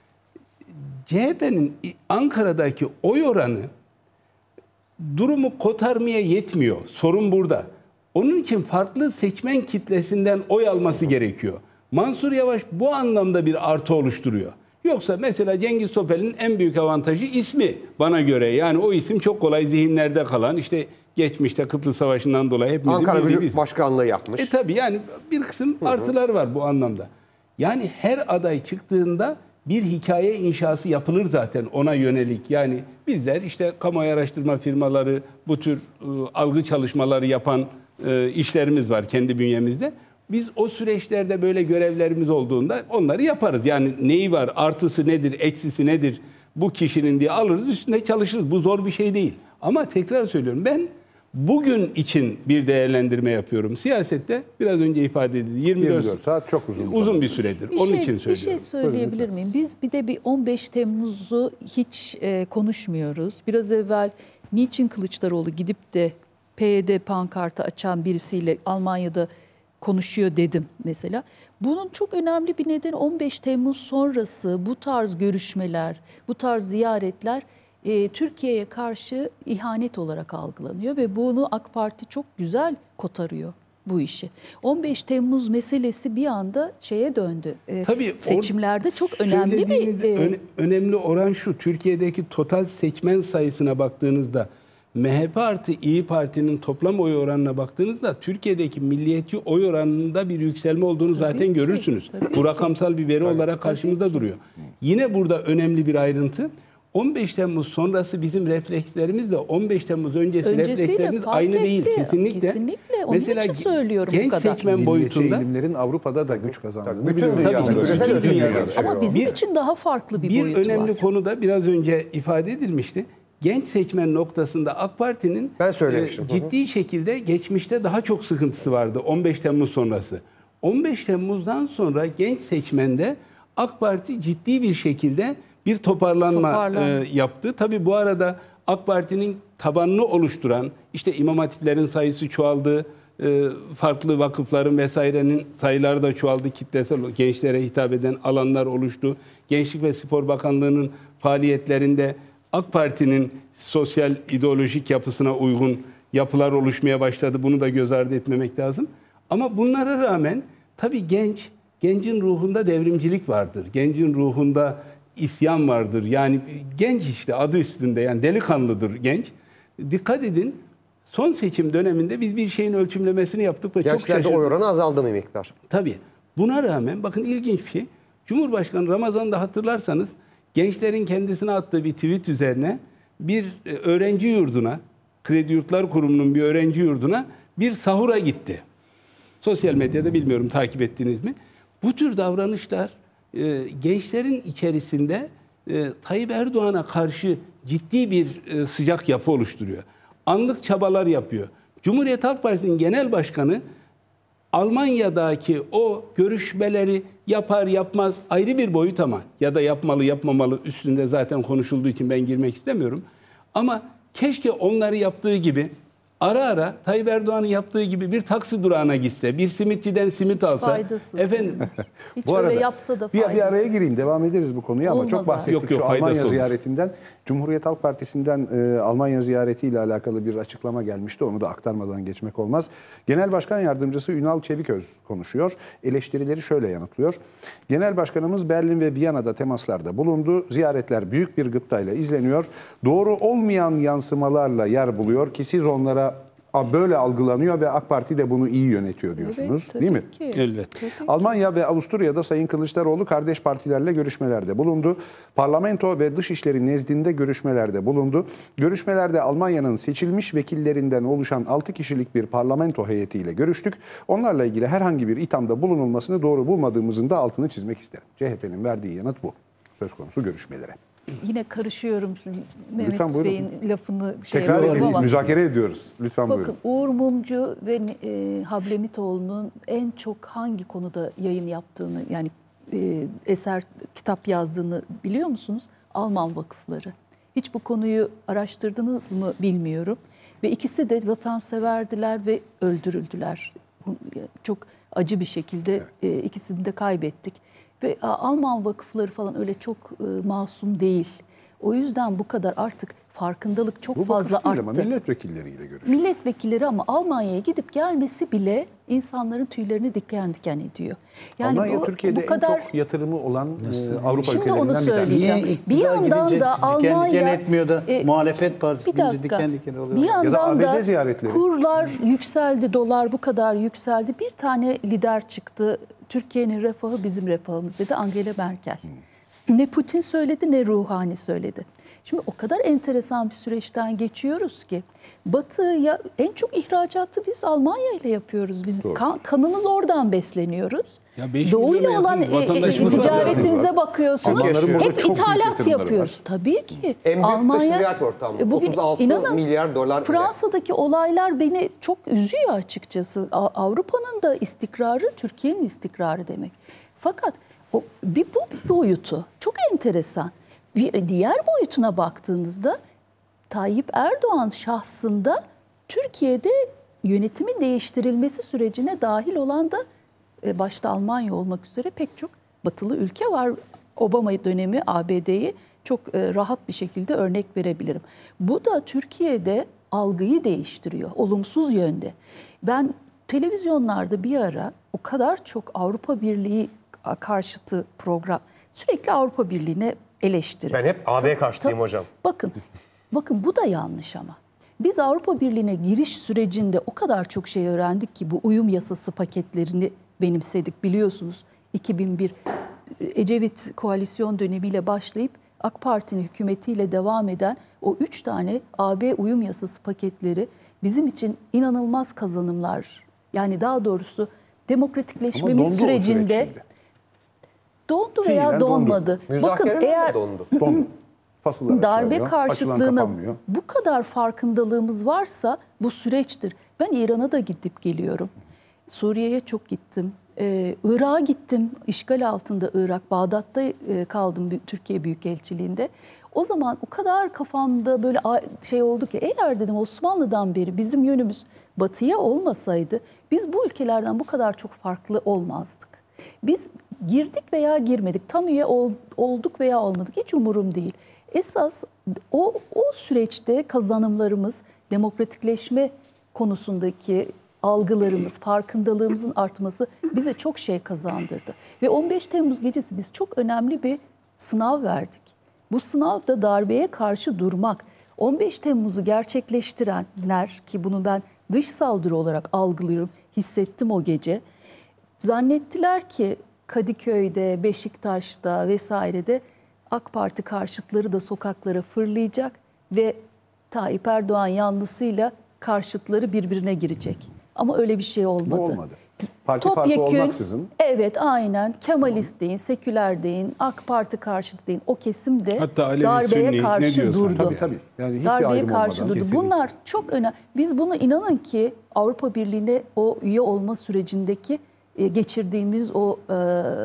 C H P'nin Ankara'daki oy oranı durumu kotarmaya yetmiyor. Sorun burada. Onun için farklı seçmen kitlesinden oy alması gerekiyor. Mansur Yavaş bu anlamda bir artı oluşturuyor. Yoksa mesela Cengiz Topel'in en büyük avantajı ismi bana göre. Yani o isim çok kolay zihinlerde kalan, işte geçmişte Kıbrıs Savaşı'ndan dolayı hepimizin Ankara bildiği Gücü Başkanlığı yapmış. E tabii yani bir kısım artılar var bu anlamda. Yani her aday çıktığında bir hikaye inşası yapılır zaten ona yönelik. Yani bizler işte kamuoyu araştırma firmaları, bu tür e, algı çalışmaları yapan e, işlerimiz var kendi bünyemizde. Biz o süreçlerde böyle görevlerimiz olduğunda onları yaparız. Yani neyi var, artısı nedir, eksisi nedir bu kişinin diye alırız, üstünde çalışırız. Bu zor bir şey değil. Ama tekrar söylüyorum, ben bugün için bir değerlendirme yapıyorum. Siyasette biraz önce ifade edildi. yirmi dört, yirmi dört saat çok uzun. uzun zaman. bir süredir. Bir Onun şey, için bir söylüyorum. şey söyleyebilir miyim? Biz bir de bir on beş Temmuz'u hiç e, konuşmuyoruz. Biraz evvel niçin Kılıçdaroğlu gidip de P Y D pankartı açan birisiyle Almanya'da konuşuyor dedim mesela. Bunun çok önemli bir nedeni on beş Temmuz sonrası bu tarz görüşmeler, bu tarz ziyaretler e, Türkiye'ye karşı ihanet olarak algılanıyor ve bunu AK Parti çok güzel kotarıyor bu işi. on beş Temmuz meselesi bir anda şeye döndü. E, Tabii seçimlerde çok önemli bir söylediğiniz e, öne- önemli oran şu. Türkiye'deki total seçmen sayısına baktığınızda M H P artı İyi Parti'nin toplam oy oranına baktığınızda Türkiye'deki milliyetçi oy oranında bir yükselme olduğunu zaten ki, görürsünüz. tabii Bu ki. rakamsal bir veri olarak karşımızda ki. duruyor. Yine burada önemli bir ayrıntı. on beş Temmuz sonrası bizim reflekslerimizle on beş Temmuz öncesi Öncesiyle reflekslerimiz fark aynı değil. etti. Kesinlikle. Kesinlikle. Onun için söylüyorum bu genç kadar. seçmen Milliyetçi boyutunda eğilimlerin Avrupa'da da güç kazandığını Bütün biliyoruz. dünyada, Tabii, küresel bütün ölçekte dünyada. yaşıyor. Ama bizim Bir- için daha farklı bir, Bir boyutu önemli var. konu da biraz önce ifade edilmişti. Genç seçmen noktasında AK Parti'nin Ben söylemiştim. e, ciddi şekilde geçmişte daha çok sıkıntısı vardı on beş Temmuz sonrası. on beş Temmuz'dan sonra genç seçmende AK Parti ciddi bir şekilde bir toparlanma Toparlanma. e, yaptı. Tabii bu arada AK Parti'nin tabanını oluşturan işte imam hatiplerin sayısı çoğaldı. e, Farklı vakıfların vesairenin sayıları da çoğaldı. Kitlesel gençlere hitap eden alanlar oluştu. Gençlik ve Spor Bakanlığı'nın faaliyetlerinde AK Parti'nin sosyal ideolojik yapısına uygun yapılar oluşmaya başladı. Bunu da göz ardı etmemek lazım. Ama bunlara rağmen tabii genç, gencin ruhunda devrimcilik vardır. Gencin ruhunda isyan vardır. Yani genç işte adı üstünde, yani delikanlıdır genç. Dikkat edin, son seçim döneminde biz bir şeyin ölçümlemesini yaptık ve çok Gençlerde şaşırdık. oy oranı azaldı mı miktar? Tabii. Buna rağmen bakın ilginç bir şey. Cumhurbaşkanı Ramazan'da hatırlarsanız gençlerin kendisine attığı bir tweet üzerine bir e, öğrenci yurduna, Kredi Yurtlar Kurumu'nun bir öğrenci yurduna bir sahura gitti. Sosyal medyada bilmiyorum takip ettiniz mi? Bu tür davranışlar e, gençlerin içerisinde e, Tayyip Erdoğan'a karşı ciddi bir e, sıcak yapı oluşturuyor. Anlık çabalar yapıyor. Cumhuriyet Halk Partisi'nin genel başkanı Almanya'daki o görüşmeleri yapar yapmaz ayrı bir boyut ama ya da yapmalı yapmamalı üstünde zaten konuşulduğu için ben girmek istemiyorum. Ama keşke onları yaptığı gibi ara ara Tayyip Erdoğan'ın yaptığı gibi bir taksi durağına gitse, bir simitçiden simit alsa. faydasız. Efendim Hiç Bu öyle arada yapsa da bir, faydasız. bir araya gireyim, devam ederiz bu konuya ama Olmaz çok abi. bahsettik Yok, yok, şu faydası Almanya olur. ziyaretinden. Cumhuriyet Halk Partisi'nden e, Almanya ziyaretiyle alakalı bir açıklama gelmişti. Onu da aktarmadan geçmek olmaz. Genel Başkan Yardımcısı Ünal Çeviköz konuşuyor. Eleştirileri şöyle yanıtlıyor. Genel Başkanımız Berlin ve Viyana'da temaslarda bulundu. Ziyaretler büyük bir gıptayla izleniyor. Doğru olmayan yansımalarla yer buluyor ki siz onlara "Aa, böyle algılanıyor ve AK Parti de bunu iyi yönetiyor" diyorsunuz. Evet, değil mi? tabii ki. Elbet. Tabii ki. Almanya ve Avusturya'da Sayın Kılıçdaroğlu kardeş partilerle görüşmelerde bulundu. Parlamento ve dışişleri nezdinde görüşmelerde bulundu. Görüşmelerde Almanya'nın seçilmiş vekillerinden oluşan altı kişilik bir parlamento heyetiyle görüştük. Onlarla ilgili herhangi bir ithamda bulunulmasını doğru bulmadığımızın da altını çizmek isterim. C H P'nin verdiği yanıt bu. Söz konusu görüşmelere. Yine karışıyorum Mehmet Lütfen buyurun. Bey'in lafını şey Tekrar yapıyorum edelim, ama. müzakere ediyoruz. Lütfen Bakın buyurun. Uğur Mumcu ve e, Hablemitoğlu'nun en çok hangi konuda yayın yaptığını, yani e, eser, kitap yazdığını biliyor musunuz? Alman vakıfları. Hiç bu konuyu araştırdınız mı bilmiyorum. Ve ikisi de vatanseverdiler ve öldürüldüler. Bu, çok acı bir şekilde e, ikisini de kaybettik. Ve a, Alman vakıfları falan öyle çok e, masum değil. O yüzden bu kadar artık farkındalık çok Bu fazla vakıf değil ama arttı. milletvekilleriyle görüşüyor. Milletvekilleri ama Almanya'ya gidip gelmesi bile insanların tüylerini diken diken ediyor. Yani Almanya bu, Türkiye'de bu kadar en çok yatırımı olan e, Avrupa Şimdi ülkelerinden onu bir tanesi. söyleyeceğim. Niye Bir iktidar yandan gidince da diken diken Almanya, etmiyor da e, muhalefet partisi bir gidince dakika. diken diken oluyor. Bir Ya da yandan A B D da ziyaretleri. kurlar yükseldi, dolar bu kadar yükseldi. Bir tane lider çıktı. Türkiye'nin refahı bizim refahımız dedi, Angela Merkel. Ne Putin söyledi ne Ruhani söyledi. Şimdi o kadar enteresan bir süreçten geçiyoruz ki Batı'ya en çok ihracatı biz Almanya ile yapıyoruz. Biz Doğru. kan- kanımız oradan besleniyoruz. Ya beş Doğu ile milyona olan yakın e, e, vatandaşımız var. ticaretimize bakıyorsunuz. Almanların burada Hep çok büyük ithalat yatırımları yapıyoruz. var. Tabii ki. En büyük dış Almanya ticaret ortağımız. e, bugün otuz altı inanın milyar dolar bile. Fransa'daki olaylar beni çok üzüyor açıkçası. A- Avrupa'nın da istikrarı Türkiye'nin istikrarı demek. Fakat o bir bu bir boyutu çok enteresan. Bir diğer boyutuna baktığınızda Tayyip Erdoğan şahsında Türkiye'de yönetimin değiştirilmesi sürecine dahil olan da e, başta Almanya olmak üzere pek çok batılı ülke var. Obama dönemi A B D'yi çok e, rahat bir şekilde örnek verebilirim. Bu da Türkiye'de algıyı değiştiriyor, olumsuz yönde. Ben televizyonlarda bir ara o kadar çok Avrupa Birliği karşıtı program, sürekli Avrupa Birliği'ne eleştiri. Ben hep A B karşıtıyım Ta- hocam. Bakın, bakın bu da yanlış ama. Biz Avrupa Birliği'ne giriş sürecinde o kadar çok şey öğrendik ki bu uyum yasası paketlerini benimsedik biliyorsunuz. iki bin bir Ecevit koalisyon dönemiyle başlayıp AK Parti'nin hükümetiyle devam eden o üç tane A B uyum yasası paketleri bizim için inanılmaz kazanımlar. Yani daha doğrusu Ama demokratikleşmemiz dondu o süreç sürecinde şimdi. dondu Fiilen veya dondu. donmadı. Bakın Müzakereler de eğer dondu. Dondu. Fasıllar darbe açılıyor, açılan karşıtlığına kapanmıyor. bu kadar farkındalığımız varsa bu süreçtir. Ben İran'a da gidip geliyorum. Suriye'ye çok gittim. Ee, Irak'a gittim. İşgal altında Irak. Bağdat'ta e, kaldım Türkiye Büyükelçiliğinde. O zaman o kadar kafamda böyle şey oldu ki eğer dedim Osmanlı'dan beri bizim yönümüz batıya olmasaydı biz bu ülkelerden bu kadar çok farklı olmazdık. Biz girdik veya girmedik, tam üye ol, olduk veya olmadık hiç umurum değil. Esas o, o süreçte kazanımlarımız, demokratikleşme konusundaki algılarımız, farkındalığımızın artması bize çok şey kazandırdı. Ve on beş Temmuz gecesi biz çok önemli bir sınav verdik. Bu sınavda darbeye karşı durmak, on beş Temmuz'u gerçekleştirenler ki bunu ben dış saldırı olarak algılıyorum, hissettim o gece. Zannettiler ki Kadıköy'de, Beşiktaş'ta vesairede AK Parti karşıtları da sokaklara fırlayacak ve Tayyip Erdoğan yanlısıyla karşıtları birbirine girecek. Ama öyle bir şey olmadı. Bu olmadı. Parti farkı olmaksızın. Evet aynen Kemalist deyin, seküler deyin, AK Parti karşıtı deyin. O kesim de Hatta Alevi, darbeye Sünni, ne karşı diyorsan. durdu. Tabii tabii. Yani hiçbir Darbeye ayrım karşı olmadan. durdu. Bunlar çok önemli. Biz bunu inanın ki Avrupa Birliği'ne o üye olma sürecindeki e, geçirdiğimiz o e,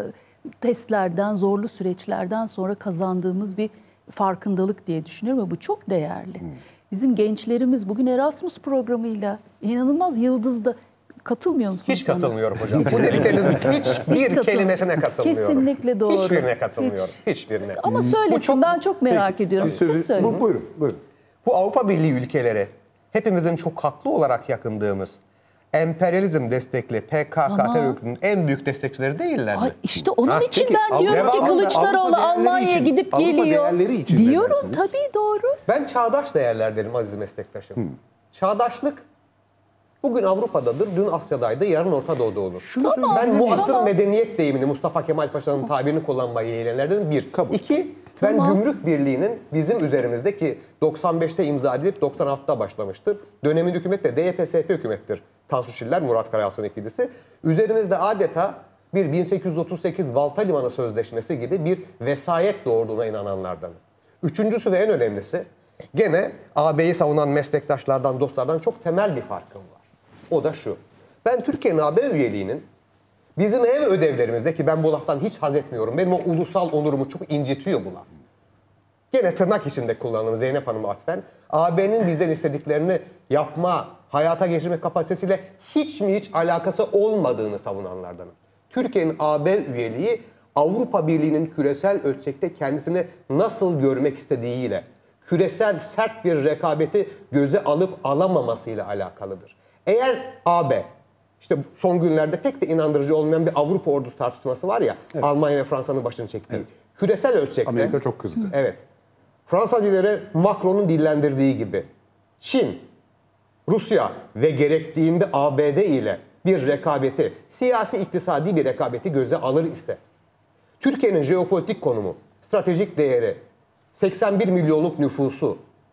testlerden, zorlu süreçlerden sonra kazandığımız bir farkındalık diye düşünüyorum ve bu çok değerli. Hmm. Bizim gençlerimiz bugün Erasmus programıyla inanılmaz Yıldız'da katılmıyor musunuz Hiç bana? katılmıyorum hocam. Bu dediklerinizin hiçbir katıl- kelimesine katılmıyorum. Kesinlikle doğru. Hiçbirine katılmıyorum. Hiç. Hiçbirine. Ama söylesin Bu çok- ben çok merak ediyorum. Siz Siz, sözü- söyleyin. Bu, buyurun, buyurun. Bu Avrupa Birliği ülkeleri hepimizin çok haklı olarak yakındığımız emperyalizm destekli P K K Ama- terörünün en büyük destekçileri değiller mi? Ay işte onun Ha, için peki, ben diyorum ki devamında Kılıçdaroğlu Avrupa değerleri Almanya'ya için- gidip Avrupa geliyor. değerleri için ne Diyorum dersiniz? tabii doğru. Ben çağdaş değerler derim aziz meslektaşım. Çağdaşlık bugün Avrupa'dadır, dün Asya'daydı, yarın Orta Doğu'da olur. Şunu Tamam, ben söyleyeyim. muasır Tamam. medeniyet deyimini Mustafa Kemal Paşa'nın tabirini kullanmayı yeğlenlerden bir. Kabul. İki, Tamam. ben Gümrük Birliği'nin bizim üzerimizdeki doksan beşte imza edilip doksan altıda başlamıştır. Dönemin hükümeti de D Y P S P hükümettir. Tansu Çiller, Murat Karayalçın ikilisi. Üzerimizde adeta bir bin sekiz yüz otuz sekiz Balta Limanı Sözleşmesi gibi bir vesayet doğurduğuna inananlardan. Üçüncüsü ve en önemlisi gene A B'yi savunan meslektaşlardan, dostlardan çok temel bir farkım var. O da şu. Ben Türkiye'nin A B üyeliğinin bizim ev ödevlerimizde ki ben bu laftan hiç haz etmiyorum. Benim o ulusal onurumu çok incitiyor bu laf. Gene tırnak içinde kullandım Zeynep Hanım'a atfen. A B'nin bizden istediklerini yapma, hayata geçirme kapasitesiyle hiç mi hiç alakası olmadığını savunanlardanım. Türkiye'nin A B üyeliği Avrupa Birliği'nin küresel ölçekte kendisini nasıl görmek istediğiyle, küresel sert bir rekabeti göze alıp alamamasıyla alakalıdır. Eğer A B, işte son günlerde pek de inandırıcı olmayan bir Avrupa ordusu tartışması var ya, evet. Almanya ve Fransa'nın başını çektiği. Evet. Küresel ölçekte... Amerika çok kızdı. Evet. Fransa lideri Macron'un dillendirdiği gibi Çin, Rusya ve gerektiğinde A B D ile bir rekabeti, siyasi iktisadi bir rekabeti göze alır ise, Türkiye'nin jeopolitik konumu, stratejik değeri, seksen bir milyonluk nüfusu,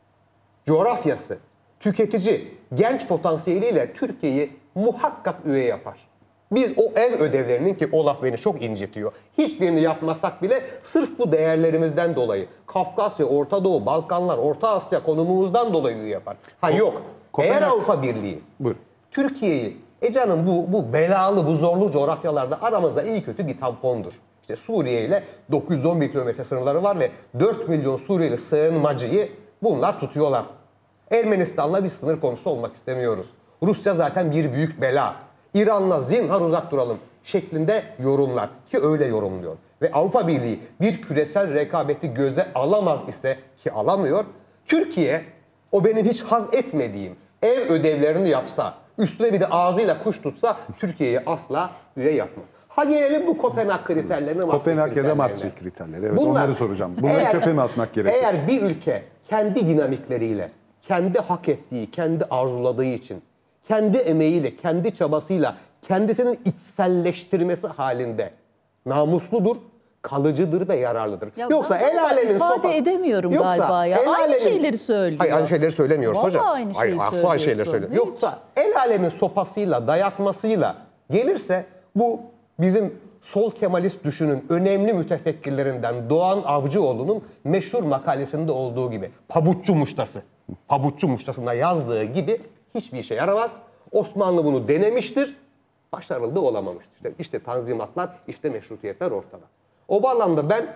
coğrafyası, tüketici, genç potansiyeliyle Türkiye'yi muhakkak üye yapar. Biz o ev ödevlerinin, ki o laf beni çok incitiyor, hiçbirini yapmasak bile sırf bu değerlerimizden dolayı, Kafkasya, Orta Doğu, Balkanlar, Orta Asya konumumuzdan dolayı üye yapar. Ha yok, Kopenhag- eğer Avrupa Birliği Buyur. Türkiye'yi, e canım bu, bu belalı, bu zorlu coğrafyalarda aramızda iyi kötü bir tampondur. İşte Suriye ile dokuz yüz on bir kilometre sınırları var ve dört milyon Suriyeli sığınmacıyı bunlar tutuyorlar. Ermenistan'la bir sınır konusu olmak istemiyoruz. Rusya zaten bir büyük bela. İran'la zinhar uzak duralım şeklinde yorumlar, ki öyle yorumluyor. Ve Avrupa Birliği bir küresel rekabeti göze alamaz ise, ki alamıyor, Türkiye o benim hiç haz etmediğim ev ödevlerini yapsa, üstüne bir de ağzıyla kuş tutsa Türkiye'yi asla üye yapmaz. Ha gelelim bu Kopenhag kriterlerine, Maastricht Kopenhag ya da kriterlerine. Maastricht kriterleri. Evet, Bunlar- onları soracağım. Bunları Eğer- çöpe mi atmak gerekir? Eğer bir ülke kendi dinamikleriyle, kendi hak ettiği, kendi arzuladığı için, kendi emeğiyle, kendi çabasıyla, kendisinin içselleştirmesi halinde namusludur, kalıcıdır ve yararlıdır. Ya Yoksa ben el alemin ifade sopa- edemiyorum Yoksa galiba ya. el Aynı alemin- şeyleri söylüyor. Hayır, aynı şeyleri söylemiyoruz Vallahi hocam. aynı Hayır, şeyi asla aynı şeyleri söylüyorsun. söylemiyor. Hiç. Yoksa el alemin sopasıyla, dayatmasıyla gelirse, bu bizim sol Kemalist düşünün önemli mütefekkirlerinden Doğan Avcıoğlu'nun meşhur makalesinde olduğu gibi, pabuççu muştası, pabuççu muştasında yazdığı gibi hiçbir işe yaramaz. Osmanlı bunu denemiştir, başarılı da olamamıştır. İşte, işte tanzimatlar, işte meşrutiyetler ortada. O bağlamda ben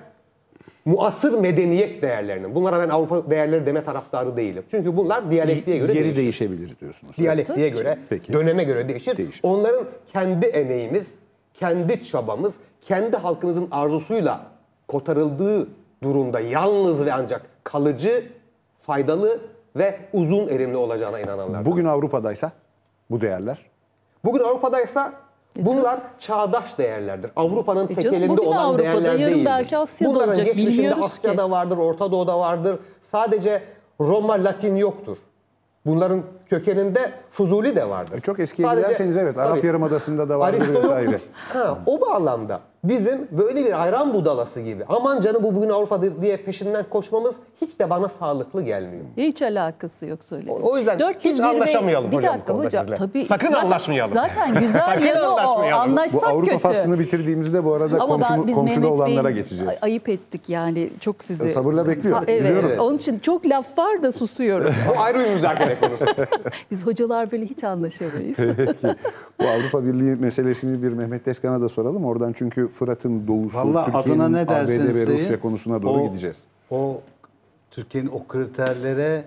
muasır medeniyet değerlerinin, bunlara ben Avrupa değerleri deme taraftarı değilim. Çünkü bunlar diyalektiğe göre Yeri değişir. değişebilir diyorsunuz. Diyalektiğe göre, Peki. döneme göre değişir. Değişir. Onların kendi emeğimiz, kendi çabamız, kendi halkımızın arzusuyla kotarıldığı durumda yalnız ve ancak kalıcı, faydalı ve uzun erimli olacağına inananlar. Bugün Avrupa'daysa bu değerler Bugün Avrupa'daysa bunlar çağdaş değerlerdir. Avrupa'nın E canım, tekelinde bugün olan Avrupa'da, değerler yarın değildir. belki Asya'da Bunların olacak, geçmişinde bilmiyoruz Asya'da ki. vardır, Orta Doğu'da vardır. Sadece Roma, Latin yoktur. Bunların kökeninde Fuzuli de vardır. çok eskiye Sadece- giderseniz evet, Arap Tabii. Yarımadası'nda da vardır Aristo vesaire. yoktur. Ha, o bağlamda bizim böyle bir ayran budalası gibi, aman canım bu bugün Avrupa diye peşinden koşmamız hiç de bana sağlıklı gelmiyor. Hiç alakası yok söylediğim. O yüzden Dört hiç zirve- anlaşamayalım bir hocam bu dakika konuda hocam, sizle. tabii, Sakın zaten- anlaşmayalım. Zaten güzel Sakın yanı o. anlaşmayalım. Bu Anlaşsak Bu Avrupa kötü. faslını bitirdiğimizde bu arada Ama komşu, ben, biz komşuda Mehmet olanlara Bey'in geçeceğiz. ay- ayıp ettik yani, çok sizi. Sabırla bekliyor, Sa- evet, biliyorum. onun için çok laf var da susuyorum. O ayrı bir müzakere konusu. Biz hocalar böyle hiç anlaşamayız. Bu Avrupa Birliği meselesini bir Mehmet Tezkan'a da soralım. Oradan çünkü Fırat'ın doğusu, Vallahi adına Türkiye'nin ne A B dersiniz D ve deyin, Rusya konusuna doğru o- gideceğiz. O Türkiye'nin o kriterlere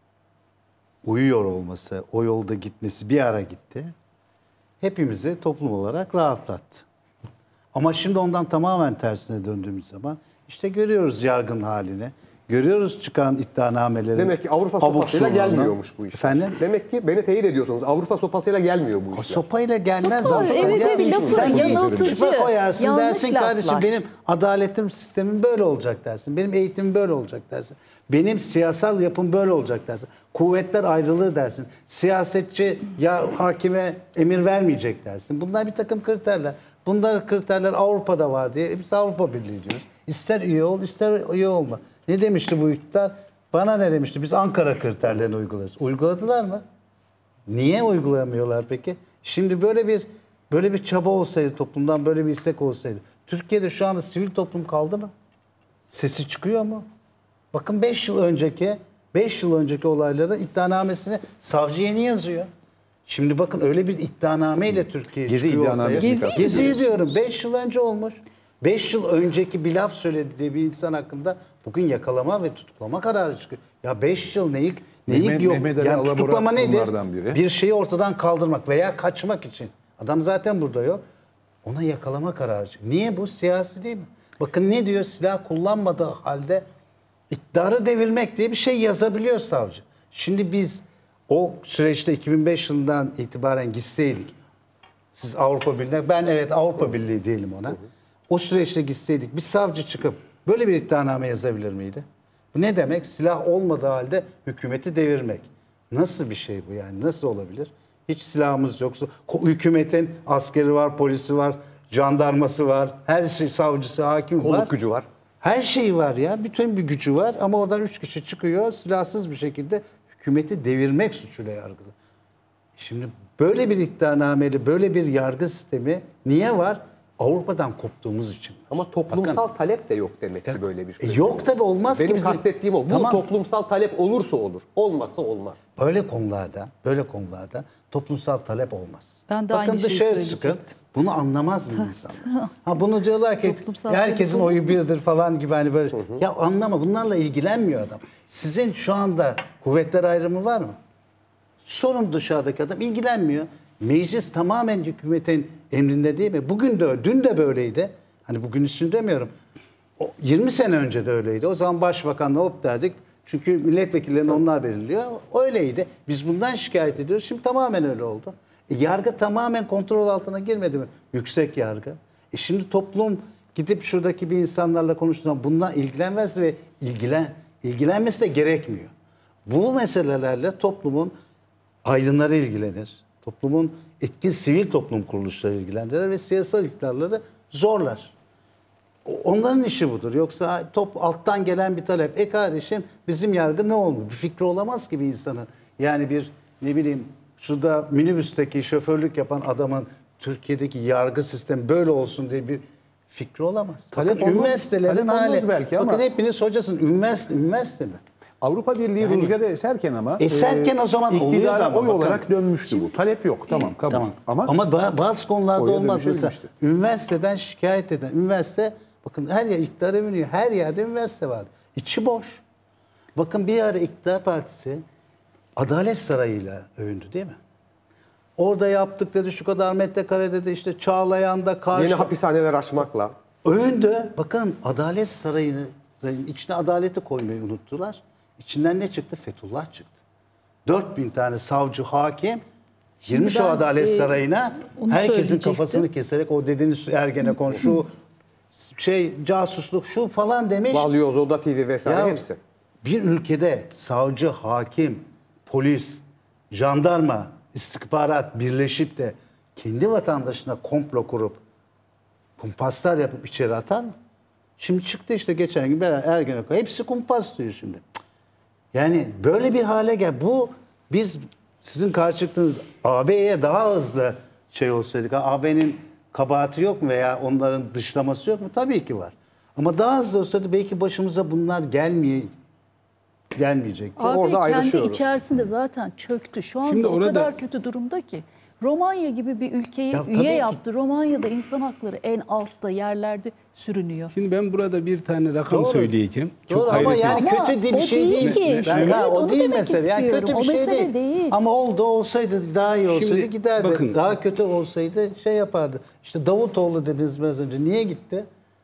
uyuyor olması, o yolda gitmesi bir ara gitti. Hepimizi toplum olarak rahatlattı. Ama şimdi ondan tamamen tersine döndüğümüz zaman işte görüyoruz yargın halini. Görüyoruz çıkan iddianameleri. Demek ki Avrupa abuk sopasıyla subuk. gelmiyormuş bu iş. Efendim? Demek ki beni teyit ediyorsunuz. Avrupa sopasıyla gelmiyor bu O işler. sopayla gelmez. Sopa, zaten. evet, Ya evet, bir lafı sen yanıltıcı, çıpa koyarsın, yanlış dersin kardeşim laflar. benim adaletim sistemim böyle olacak dersin. Benim eğitimim böyle olacak dersin. Benim siyasal yapım böyle olacak dersin. Kuvvetler ayrılığı dersin. Siyasetçi ya hakime emir vermeyecek dersin. Bunlar bir takım kriterler. Bunlar kriterler Avrupa'da var diye biz Avrupa Birliği diyoruz. İster üye ol, ister üye olma. Ne demişti bu iktidar? Bana ne demişti? Biz Ankara kriterlerini uygularız. Uyguladılar mı? Niye uygulamıyorlar peki? Şimdi böyle bir böyle bir çaba olsaydı, toplumdan böyle bir istek olsaydı. Türkiye'de şu anda sivil toplum kaldı mı? Sesi çıkıyor mu? Bakın beş yıl önceki beş yıl önceki olayları iddianamesini savcı yeni yazıyor. Şimdi bakın öyle bir iddianameyle Türkiye Gezi çıkıyor iddianamesini ortaya. Gezi'yi mi Gezi'yi diyorsunuz? diyorum. beş yıl önce olmuş. beş yıl önceki bir laf söyledi diye bir insan hakkında bugün yakalama ve tutuklama kararı çıkıyor. Ya beş yıl neyi neyi Mehmet- yok? Mehmet Ali Yani Alabora tutuklama nedir? bunlardan biri. Bir şeyi ortadan kaldırmak veya kaçmak için. Adam zaten burada yok. ona yakalama kararı çıkıyor. Niye bu? Siyasi değil mi? Bakın ne diyor? Silah kullanmadığı halde iktidarı devirmek diye bir şey yazabiliyor savcı. Şimdi biz o süreçte iki bin beş yılından itibaren gitseydik, siz Avrupa Birliği'ne, ben evet Avrupa Birliği diyelim ona. O süreçte gitseydik bir savcı çıkıp böyle bir iddianame yazabilir miydi? Bu ne demek? Silah olmadığı halde hükümeti devirmek. Nasıl bir şey bu yani? Nasıl olabilir? Hiç silahımız yoksa hükümetin askeri var, polisi var, jandarması var, her şey, savcısı, hakim var. Kolluk gücü var. Her şeyi var ya. Bütün bir gücü var ama oradan üç kişi çıkıyor silahsız bir şekilde hükümeti devirmek suçuyla yargılı. Şimdi böyle bir iddianameli, böyle bir yargı sistemi niye var? Avrupa'dan koptuğumuz için. Ama toplumsal Bakın, talep de yok demek ki böyle bir e, şey. yok tabii olmaz Benim ki bizim. kastettiğim o. Bu Tamam. toplumsal talep olursa olur. Olmazsa olmaz. Böyle konularda, böyle konularda toplumsal talep olmaz. Ben de Bakın aynı şeyi dışarı söyleyecektim. çıkın. Bunu anlamaz mı insan? Ha bunu diyorlar ki Toplumsal herkesin talep oyu birdir falan gibi hani böyle. Ya anlama, bunlarla ilgilenmiyor adam. Sizin şu anda kuvvetler ayrımı var mı? Sorun dışarıdaki adam ilgilenmiyor. Meclis tamamen hükümetin emrinde değil mi? Bugün de, dün de böyleydi. Hani bugün için demiyorum. O yirmi sene önce de öyleydi. O zaman başbakanla hop derdik. Çünkü milletvekillerinin onlar belirliyor. Öyleydi. Biz bundan şikayet ediyoruz. Şimdi tamamen öyle oldu. E, yargı tamamen kontrol altına girmedi mi? Yüksek yargı. E şimdi toplum gidip şuradaki bir insanlarla konuştuğunda bundan ilgilenmez ve ilgilen, ilgilenmesi de gerekmiyor. Bu meselelerle toplumun aydınları ilgilenir. Toplumun etkin sivil toplum kuruluşları ilgilendirir ve siyasal iktidarları zorlar. Onların işi budur. Yoksa top alttan gelen bir talep. E kardeşim bizim yargı ne olmuş? Bir fikri olamaz ki bir insanın. Yani bir ne bileyim şurada minibüsteki şoförlük yapan adamın Türkiye'deki yargı sistemi böyle olsun diye bir fikri olamaz. Talep Bakın olmaz. üniversitelerin Talep olmaz hali. belki ama- Bakın hepiniz hocasın. Üniversite, üniversite mi? Avrupa Birliği rüzgarı eserken ama Eserken o zaman oluyordu iktidara ama oy bakın. olarak dönmüştü bu. Talep yok. Tamam kabul. Tamam. Ama, Ama, ba- bazı konularda oya olmaz. Mesela dönüşebilmişti. üniversiteden şikayet eden, üniversite bakın her yer iktidara övünüyor. Her yerde üniversite var. İçi boş. Bakın bir ara iktidar partisi Adalet Sarayı'yla övündü değil mi? Orada yaptık dedi, şu kadar metrekare dedi, işte Çağlayan'da karşı... Yeni hapishaneler açmakla. Övündü. Bakın Adalet Sarayı'nı, sarayının içine adaleti koymayı unuttular. İçinden ne çıktı? Fethullah çıktı. dört bin tane savcı, hakim girmiş o ben, Adalet e, Sarayı'na. onu Herkesin söyleyecektim. kafasını keserek o dediğiniz Ergenekon, şu şey casusluk, şu falan demiş. Balyoz, Oda T V vesaire Ya, hepsi. bir ülkede savcı, hakim, polis, jandarma, istihbarat birleşip de kendi vatandaşına komplo kurup kumpaslar yapıp içeri atar mı? Şimdi çıktı işte geçen gün beraber Ergenekon. Hepsi kumpas diyor şimdi. Yani böyle bir hale gel. Bu biz sizin karşı çıktığınız A B'ye daha hızlı şey olsaydık. A B'nin kabahati yok mu veya onların dışlaması yok mu? Tabii ki var. Ama daha hızlı olsaydı belki başımıza bunlar gelmeye gelmeyecekti. Abi Orada kendi ayrışıyoruz. içerisinde zaten çöktü. Şu anda Şimdi o orada- kadar kötü durumda ki. Romanya gibi bir ülkeyi Ya tabii üye ki. yaptı. Romanya'da insan hakları en altta yerlerde sürünüyor. Şimdi ben burada bir tane rakam Doğru. söyleyeceğim. Doğru Çok ama hayret yani Ama kötü değil bir o şey değil değil. ki. Ben- Evet, ha, o onu değil demek mesele. Yani istiyorum. kötü bir O şey mesele değil. değil. Ama oldu olsaydı daha iyi olsaydı Şimdi giderdi. bakın. Daha kötü olsaydı şey yapardı. İşte Davutoğlu dediniz biraz önce. Niye gitti?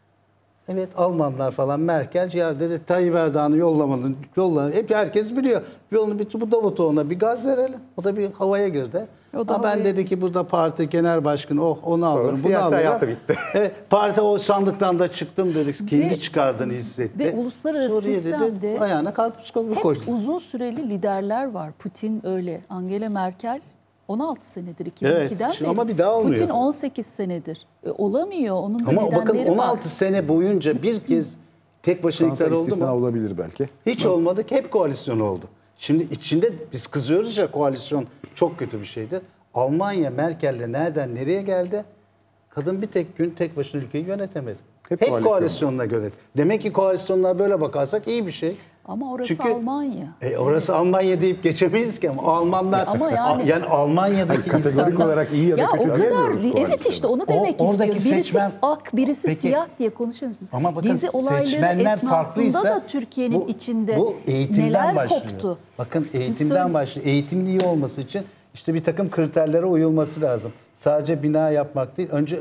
Evet Almanlar falan Merkel ya dedi Tayyip Erdoğan'ı yollamadın. Yolla. Hep herkes biliyor. Yolunu bir bu Davutoğlu'na bir gaz verelim. O da bir havaya girdi. O da Ha, ben havaya dedi ki burada parti genel başkanı oh onu alırım bunu siyasi alırım. hayatı bitti. Evet, parti o sandıktan da çıktım dedik. Kendi Ve- çıkardığını hissetti. ve uluslararası Suriye dedi, sistemde ayağına karpuz kabuğu Hep koydu. uzun süreli liderler var. Putin öyle. Angela Merkel on altı senedir iki bin ikiden Evet, beri. ama bir daha olmuyor. Putin on sekiz senedir. E, olamıyor. Onun da Ama bakın nedenleri on var. altı sene boyunca bir kez tek başına Fransa iktidar oldu istisna mu? olabilir belki. Hiç olmadı ki hep koalisyon oldu. Şimdi içinde biz kızıyoruz ya koalisyon çok kötü bir şeydir. Almanya Merkel'de nereden nereye geldi? Kadın bir tek gün tek başına ülkeyi yönetemedi. Hep Hep, koalisyon. koalisyonla göre. Demek ki koalisyonlar böyle bakarsak iyi bir şey. Ama orası Çünkü- Almanya. E orası Almanya deyip geçemeyiz ki ama Almanlar Ama yani- yani Almanya'daki Kategorik insanlar olarak iyi ya da Ya kötü o kadar diyemiyoruz evet koalisyona. işte onu O- demek oradaki istiyorum. Birisi seçmen- ak, birisi Peki- siyah diye konuşuyorsunuz. Ama bakın Gezi olayları seçmenler esnasında farklıysa da Türkiye'nin bu- içinde bu eğitimden neler başlıyor. koptu. Bakın Siz eğitimden söyleyin. başlıyor. Eğitimin iyi olması için işte bir takım kriterlere uyulması lazım. Sadece bina yapmak değil. Önce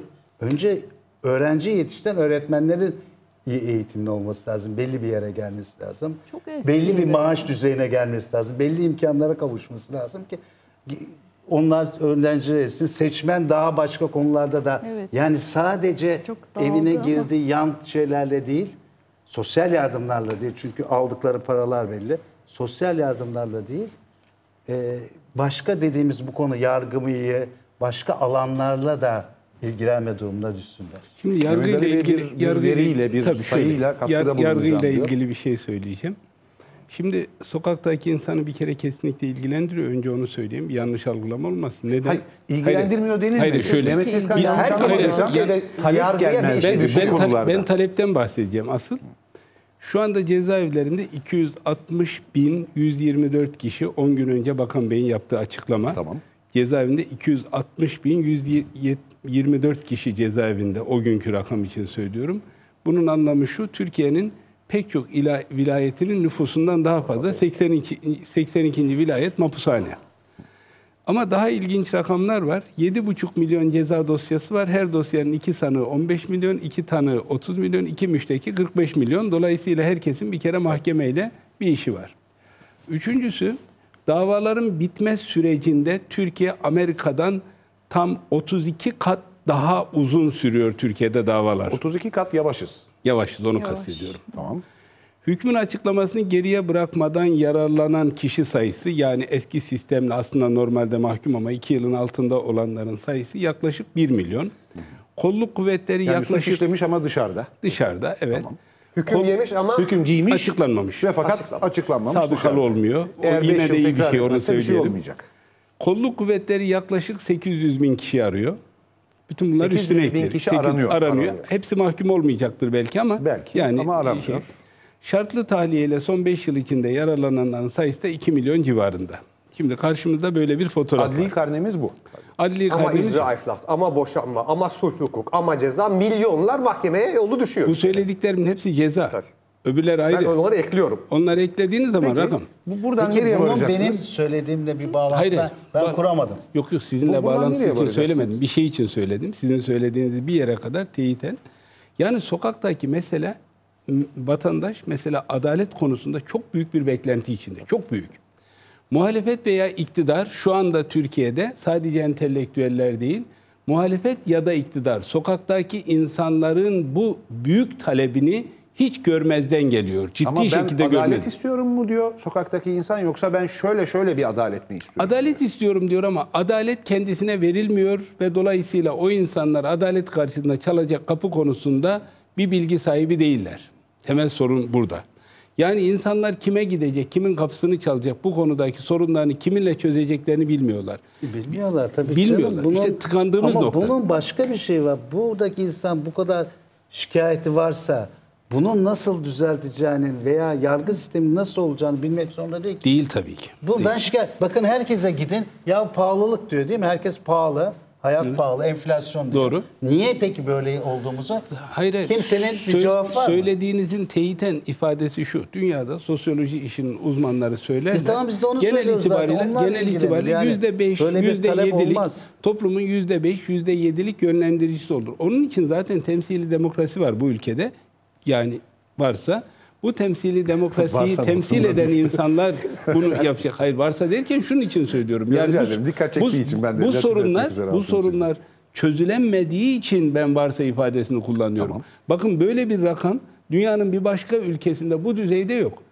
Önce öğrenci yetiştiren öğretmenlerin iyi eğitimli olması lazım. Belli bir yere gelmesi lazım. Çok eski belli bir de. maaş düzeyine gelmesi lazım. Belli imkanlara kavuşması lazım ki onlar öğrenciler için seçmen daha başka konularda da Evet. yani sadece Çok dağıldı evine ama. girdiği yan şeylerle değil, sosyal yardımlarla değil çünkü aldıkları paralar belli. Sosyal yardımlarla değil, e, başka dediğimiz bu konu yargıyı başka alanlarla da ilgilenme durumuna düşsünler. Şimdi yargıyla Mehmet Ali Bey ilgili bir- bir veriyle, bir tabii şöyle, sayıyla katkıda yar- bulunacağım yargıyla diyor. ilgili bir şey söyleyeceğim. Şimdi sokaktaki insanı bir kere kesinlikle ilgilendiriyor. Önce onu söyleyeyim. Bir yanlış algılama olmasın. Neden? Hayır, ilgilendirmiyor denilmedi. Hayır, şöyle. Mehmet Tezkan Bir- yanlış Hayır, anlamadıysam hayır, yani talep yargıya gelmez bir- Ben, bu ben, ta- konularda. ben talepten bahsedeceğim asıl. Şu anda cezaevlerinde iki yüz altmış bin yüz yirmi dört kişi on gün önce Bakan Bey'in yaptığı açıklama. Tamam. Cezaevinde iki yüz altmış bin yüz yirmi dört kişi cezaevinde o günkü rakam için söylüyorum. Bunun anlamı şu, Türkiye'nin pek çok ila, vilayetinin nüfusundan daha fazla seksen iki, seksen ikinci vilayet mapushane. Ama daha ilginç rakamlar var. yedi buçuk milyon ceza dosyası var. Her dosyanın iki sanığı on beş milyon, iki tanığı otuz milyon, iki müşteki kırk beş milyon. Dolayısıyla herkesin bir kere mahkemeyle bir işi var. Üçüncüsü, davaların bitme sürecinde Türkiye Amerika'dan tam otuz iki kat daha uzun sürüyor Türkiye'de davalar. otuz iki kat yavaşız. Yavaşız, onu Yavaş. kastediyorum. Tamam. Hükmün açıklamasını geriye bırakmadan yararlanan kişi sayısı, yani eski sistemle aslında normalde mahkum ama iki yılın altında olanların sayısı yaklaşık bir milyon. Kolluk kuvvetleri Yani suç yaklaşık işlemiş ama dışarıda. dışarıda, evet. Hüküm Kol- yemiş ama Hüküm giymiş Açıklanmamış. ve fakat açıklanmamış Sabıkalı dışarıda. olmuyor. O Eğer beş yine yıl de iyi bir tekrar şey, onu etmezse bir şey söyleyelim. olmayacak. Kolluk kuvvetleri yaklaşık sekiz yüz bin kişi arıyor. Bütün bunlar sekiz yüz üstüne bin eklenir. kişi Sekiz- aranıyor. aranıyor. Hepsi mahkum olmayacaktır belki ama Belki yani ama aranıyor. şey, şartlı tahliyeyle son beş yıl içinde yaralananların sayısı da iki milyon civarında. Şimdi karşımızda böyle bir fotoğraf Adli var. karnemiz bu. Adli ama karnemiz- icra iflas, ama boşanma, ama sulh hukuk, ama ceza, milyonlar mahkemeye yolu düşüyor. Bu söylediklerimin hepsi ceza. Tabii. Öbürleri Ben ayrı. onları ekliyorum. Onları eklediğiniz zaman Peki, rakam. bu buradan Peki nereye bunun varacaksınız? benim söylediğimle bir bağlantı Hayır, ben, ben ba- kuramadım. Yok yok, sizinle Bu- buradan bağlantısı nereye için varacaksınız? söylemedim. Bir şey için söyledim. Sizin söylediğinizi bir yere kadar teyiten. Yani sokaktaki mesele, m- vatandaş mesela adalet konusunda çok büyük bir beklenti içinde. Çok büyük. Muhalefet veya iktidar şu anda Türkiye'de sadece entelektüeller değil, muhalefet ya da iktidar sokaktaki insanların bu büyük talebini hiç görmezden geliyor. Ciddi Ama ben şekilde adalet görmez. istiyorum mu diyor sokaktaki insan, yoksa ben şöyle şöyle bir adalet mi istiyorum? Adalet istiyorum diyor ama adalet kendisine verilmiyor ve dolayısıyla o insanlar adalet karşısında çalacak kapı konusunda bir bilgi sahibi değiller. Temel sorun burada. Yani insanlar kime gidecek, kimin kapısını çalacak, bu konudaki sorunlarını kiminle çözeceklerini bilmiyorlar. Bilmiyorlar tabii Bilmiyorlar. canım. İşte tıkandığımız ama nokta. bunun başka bir şey var. Buradaki insan bu kadar şikayeti varsa bunun nasıl düzelteceğinin veya yargı sistemi nasıl olacağını bilmek zorunda değil ki. Değil tabii ki. Buradan Değil. şikayet. Bakın herkese gidin. Ya pahalılık diyor değil mi? Herkes pahalı. Hayat pahalı, enflasyon diyor. Doğru. Niye peki böyle olduğumuzu? Hayır, hayır. Kimsenin bir Sö- cevap var mı? Söylediğinizin teyiten ifadesi şu. Dünyada sosyoloji işinin uzmanları söylerler. E tamam, biz de onu genel söylüyoruz zaten. itibariyle, Onlar genel ilgilenir. itibariyle Yani yüzde beş, böyle bir yüzde talep yedilik olmaz. toplumun yüzde beş, yüzde yedilik yönlendiricisi olur. Onun için zaten temsili demokrasi var bu ülkede. Yani varsa bu temsili demokrasiyi Varsa temsil notunda eden düştü. insanlar bunu yapacak. Hayır, varsa derken şunun için söylüyorum. Rica ederim. Dikkat çektiği için ben de bu latife sorunlar etmek üzere bu altını çizdim. sorunlar çözülenmediği için ben varsa ifadesini kullanıyorum. Tamam. Bakın böyle bir rakam dünyanın bir başka ülkesinde bu düzeyde yok.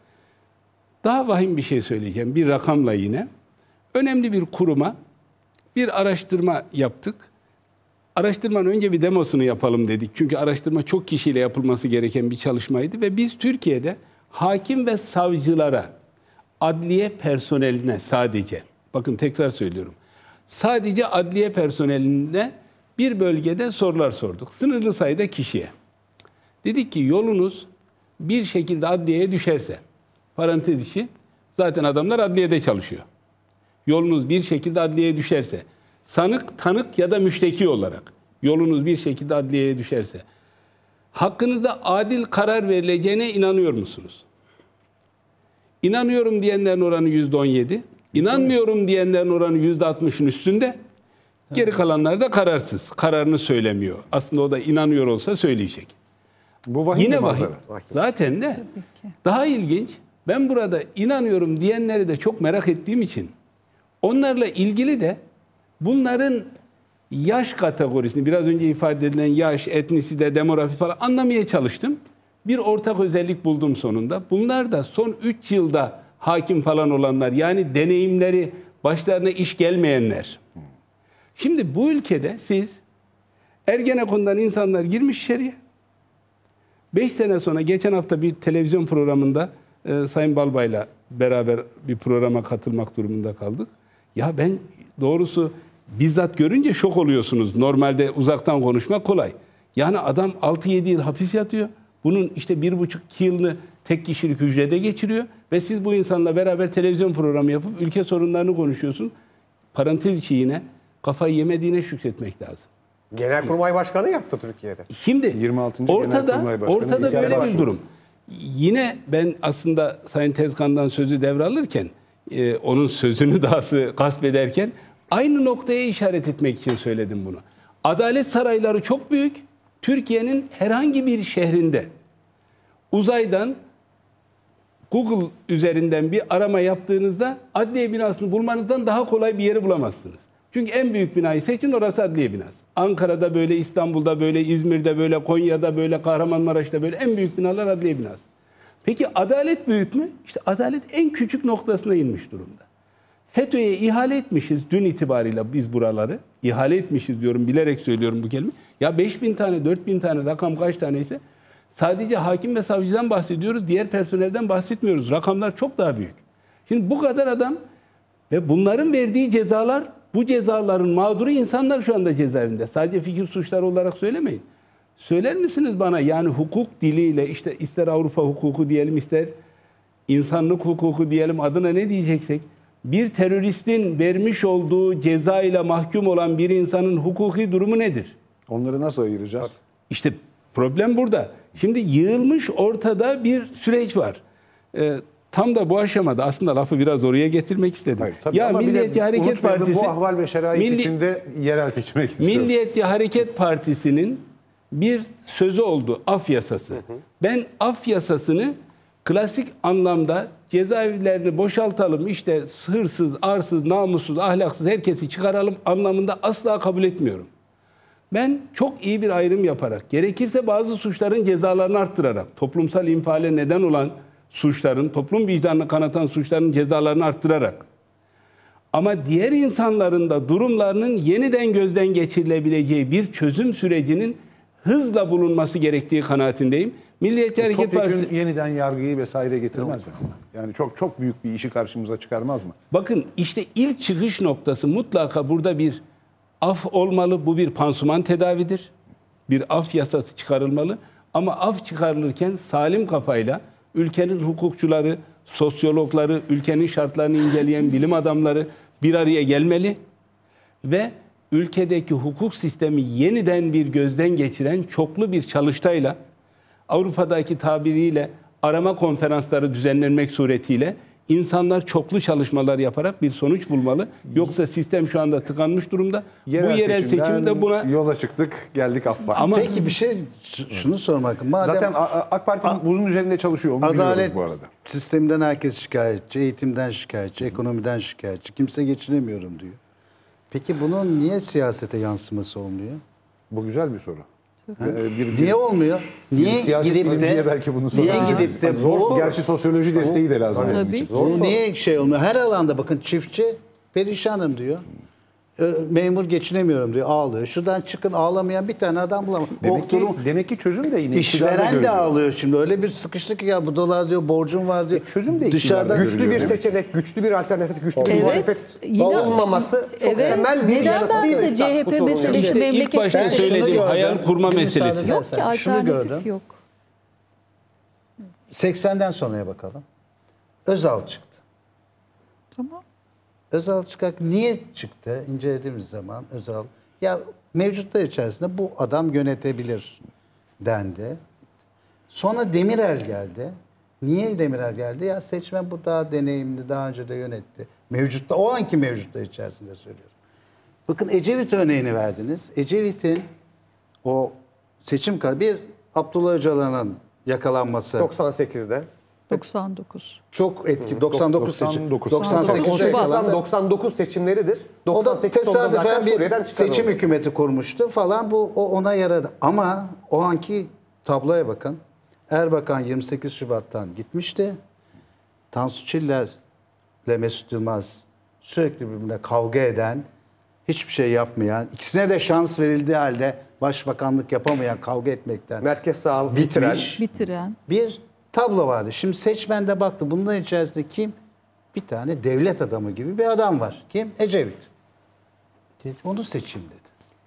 Daha vahim bir şey söyleyeceğim bir rakamla yine. Önemli bir kuruma bir araştırma yaptık. Araştırmanın önce bir demosunu yapalım dedik. Çünkü araştırma çok kişiyle yapılması gereken bir çalışmaydı ve biz Türkiye'de hakim ve savcılara, adliye personeline sadece, bakın tekrar söylüyorum, sadece adliye personeline bir bölgede sorular sorduk. Sınırlı sayıda kişiye. Dedik ki yolunuz bir şekilde adliyeye düşerse, parantez içi, zaten adamlar adliyede çalışıyor. Yolunuz bir şekilde adliyeye düşerse, sanık, tanık ya da müşteki olarak yolunuz bir şekilde adliyeye düşerse, hakkınızda adil karar verileceğine inanıyor musunuz? İnanıyorum diyenlerin oranı yüzde on yedi, inanmıyorum diyenlerin oranı yüzde altmışın üstünde, Geri kalanlar da kararsız. Kararını söylemiyor. Aslında o da inanıyor olsa söyleyecek. Bu vahim bir Yine vahim. manzara. Zaten de daha ilginç. Ben burada inanıyorum diyenleri de çok merak ettiğim için onlarla ilgili de bunların yaş kategorisini, biraz önce ifade edilen yaş, etnisite, demografi falan anlamaya çalıştım. Bir ortak özellik buldum sonunda. Bunlar da son üç yılda hakim falan olanlar, yani deneyimleri başlarına iş gelmeyenler. Şimdi bu ülkede siz Ergenekon'dan insanlar girmiş içeriye. Beş sene sonra geçen hafta bir televizyon programında e, Sayın Balbay'la beraber bir programa katılmak durumunda kaldık. Ya ben doğrusu bizzat görünce şok oluyorsunuz. Normalde uzaktan konuşmak kolay. Yani adam altı yedi yıl hapis yatıyor. Bunun işte bir buçuk iki yılını tek kişilik hücrede geçiriyor. Ve siz bu insanla beraber televizyon programı yapıp ülke sorunlarını konuşuyorsun. Parantez içi yine kafayı yemediğine şükretmek lazım. Genelkurmay Başkanı yaptı Türkiye'de. Şimdi yirmi altıncı ortada Genelkurmay Başkanı ortada İlker böyle bir Başbuğ. durum. Yine ben aslında Sayın Tezkan'dan sözü devralırken e, onun sözünü dahası gasp ederken aynı noktaya işaret etmek için söyledim bunu. Adalet sarayları çok büyük. Türkiye'nin herhangi bir şehrinde uzaydan Google üzerinden bir arama yaptığınızda adliye binasını bulmanızdan daha kolay bir yeri bulamazsınız. Çünkü en büyük binayı seçin, orası adliye binası. Ankara'da böyle, İstanbul'da böyle, İzmir'de böyle, Konya'da böyle, Kahramanmaraş'ta böyle en büyük binalar adliye binası. Peki adalet büyük mü? İşte adalet en küçük noktasına inmiş durumda. FETÖ'ye ihale etmişiz dün itibariyle biz buraları. İhale etmişiz diyorum, bilerek söylüyorum bu kelime. Ya beş bin tane, dört bin tane, rakam kaç taneyse sadece hakim ve savcıdan bahsediyoruz. Diğer personelden bahsetmiyoruz. Rakamlar çok daha büyük. Şimdi bu kadar adam ve bunların verdiği cezalar, bu cezaların mağduru insanlar şu anda cezaevinde. Sadece fikir suçları olarak söylemeyin. Söyler misiniz bana, yani hukuk diliyle, işte ister Avrupa hukuku diyelim, ister insanlık hukuku diyelim, adına ne diyeceksek, bir teröristin vermiş olduğu ceza ile mahkum olan bir insanın hukuki durumu nedir? Onları nasıl ayıracağız? İşte problem burada. Şimdi yığılmış ortada bir süreç var. Ee, tam da bu aşamada aslında lafı biraz oraya getirmek istedim. Hayır, tabii ya ama bir de Milliyetçi Hareket unutmayalım, Partisi bu ahval ve şerait Milli- içinde yerel seçime gidiyoruz. Milliyetçi Hareket Partisi'nin bir sözü oldu, af yasası. Ben af yasasını klasik anlamda cezaevlerini boşaltalım, işte hırsız, arsız, namussuz, ahlaksız herkesi çıkaralım anlamında asla kabul etmiyorum. Ben çok iyi bir ayrım yaparak, gerekirse bazı suçların cezalarını arttırarak, toplumsal infiale neden olan suçların, toplum vicdanını kanatan suçların cezalarını arttırarak, ama diğer insanların da durumlarının yeniden gözden geçirilebileceği bir çözüm sürecinin hızla bulunması gerektiği kanaatindeyim. Milliyetçi Hareket Topyekun Partisi... yeniden yargıyı vesaire getirmez mi? Yani çok çok büyük bir işi karşımıza çıkarmaz mı? Bakın işte ilk çıkış noktası mutlaka burada bir af olmalı. Bu bir pansuman tedavidir. Bir af yasası çıkarılmalı. Ama af çıkarılırken salim kafayla ülkenin hukukçuları, sosyologları, ülkenin şartlarını inceleyen bilim adamları bir araya gelmeli ve ülkedeki hukuk sistemi yeniden bir gözden geçiren çoklu bir çalıştayla, Avrupa'daki tabiriyle arama konferansları düzenlenmek suretiyle insanlar çoklu çalışmalar yaparak bir sonuç bulmalı. Yoksa sistem şu anda tıkanmış durumda. Yerel Bu yerel seçimden seçimde buna... yola çıktık, geldik affa. Ama Peki bir şey ş- şunu sormak. Madem Zaten A- A- AK Parti bunun üzerinde çalışıyor, onu adalet biliyoruz bu arada. sisteminden herkes şikayetçi, eğitimden şikayetçi, ekonomiden şikayetçi. Kimse geçinemiyorum diyor. Peki bunun niye siyasete yansıması olmuyor? Bu güzel bir soru. Ee, bir, Niye olmuyor? Niye bir siyaset gidip bilimciye de belki bunu niye sorarız. gidip de Zor, bu gerçi sosyoloji desteği de lazım onun Tabii. için. bu niye şey olmuyor? Her alanda bakın, çiftçi perişanım diyor. Ö- Memur geçinemiyorum diyor, ağlıyor. Şuradan çıkın, ağlamayan bir tane adam bulamam. Demek O ki, durum- demek ki çözüm de yine iktidarda İşveren de görülüyor. ağlıyor şimdi. Öyle bir sıkıştık ki ya, bu dolar diyor, borcum var diyor. E, çözüm de dışarıdan iktidarda Güçlü görülüyor bir demek. seçenek, güçlü bir alternatif, güçlü bir Evet, muhalefet yine- olmaması çok evet, temel bir neden yanıt ben değil mi? size Bu C H P sorunun meselesi, yanıtı. İşte ilk memleket başta meselesi- söylediğim Şunu gördüm, hayal kurma bir müsaade meselesi. edersen. Yok ki Şunu alternatif gördüm. yok. seksenden sonraya bakalım. Özal çıktı. Tamam. Özal çıkak niye çıktı? İncelediğimiz zaman Özal, ya mevcutlar içerisinde bu adam yönetebilir dendi. Sonra Demirel geldi. Niye Demirel geldi? Ya seçmen bu daha deneyimli, daha önce de yönetti. Mevcutta, o anki mevcutlar içerisinde söylüyorum. Bakın Ecevit örneğini verdiniz. Ecevit'in o seçim kaybı bir Abdullah Öcalan'ın yakalanması doksan sekizde. doksan dokuz. çok etki. doksan dokuz seçim. doksan dokuz. doksan sekizde Şubat. yakalandı. doksan dokuz seçimleridir. O da doksan sekiz sonunda zaten tesadüfen Suriye'den bir çıkarıldı. seçim hükümeti kurmuştu falan. Bu o ona yaradı. Ama o anki tabloya bakın. Erbakan yirmi sekiz Şubat'tan gitmişti. Tansu Çiller'le Mesut Yılmaz sürekli birbirine kavga eden, hiçbir şey yapmayan, ikisine de şans verildiği halde başbakanlık yapamayan, kavga etmekten Merkez sağ bitiren. bitmiş Bitiren. bir tablo vardı. Şimdi seçmen de baktı. Bunların içerisinde kim? Bir tane devlet adamı gibi bir adam var. Kim? Ecevit. Dedi, onu seçeyim dedi.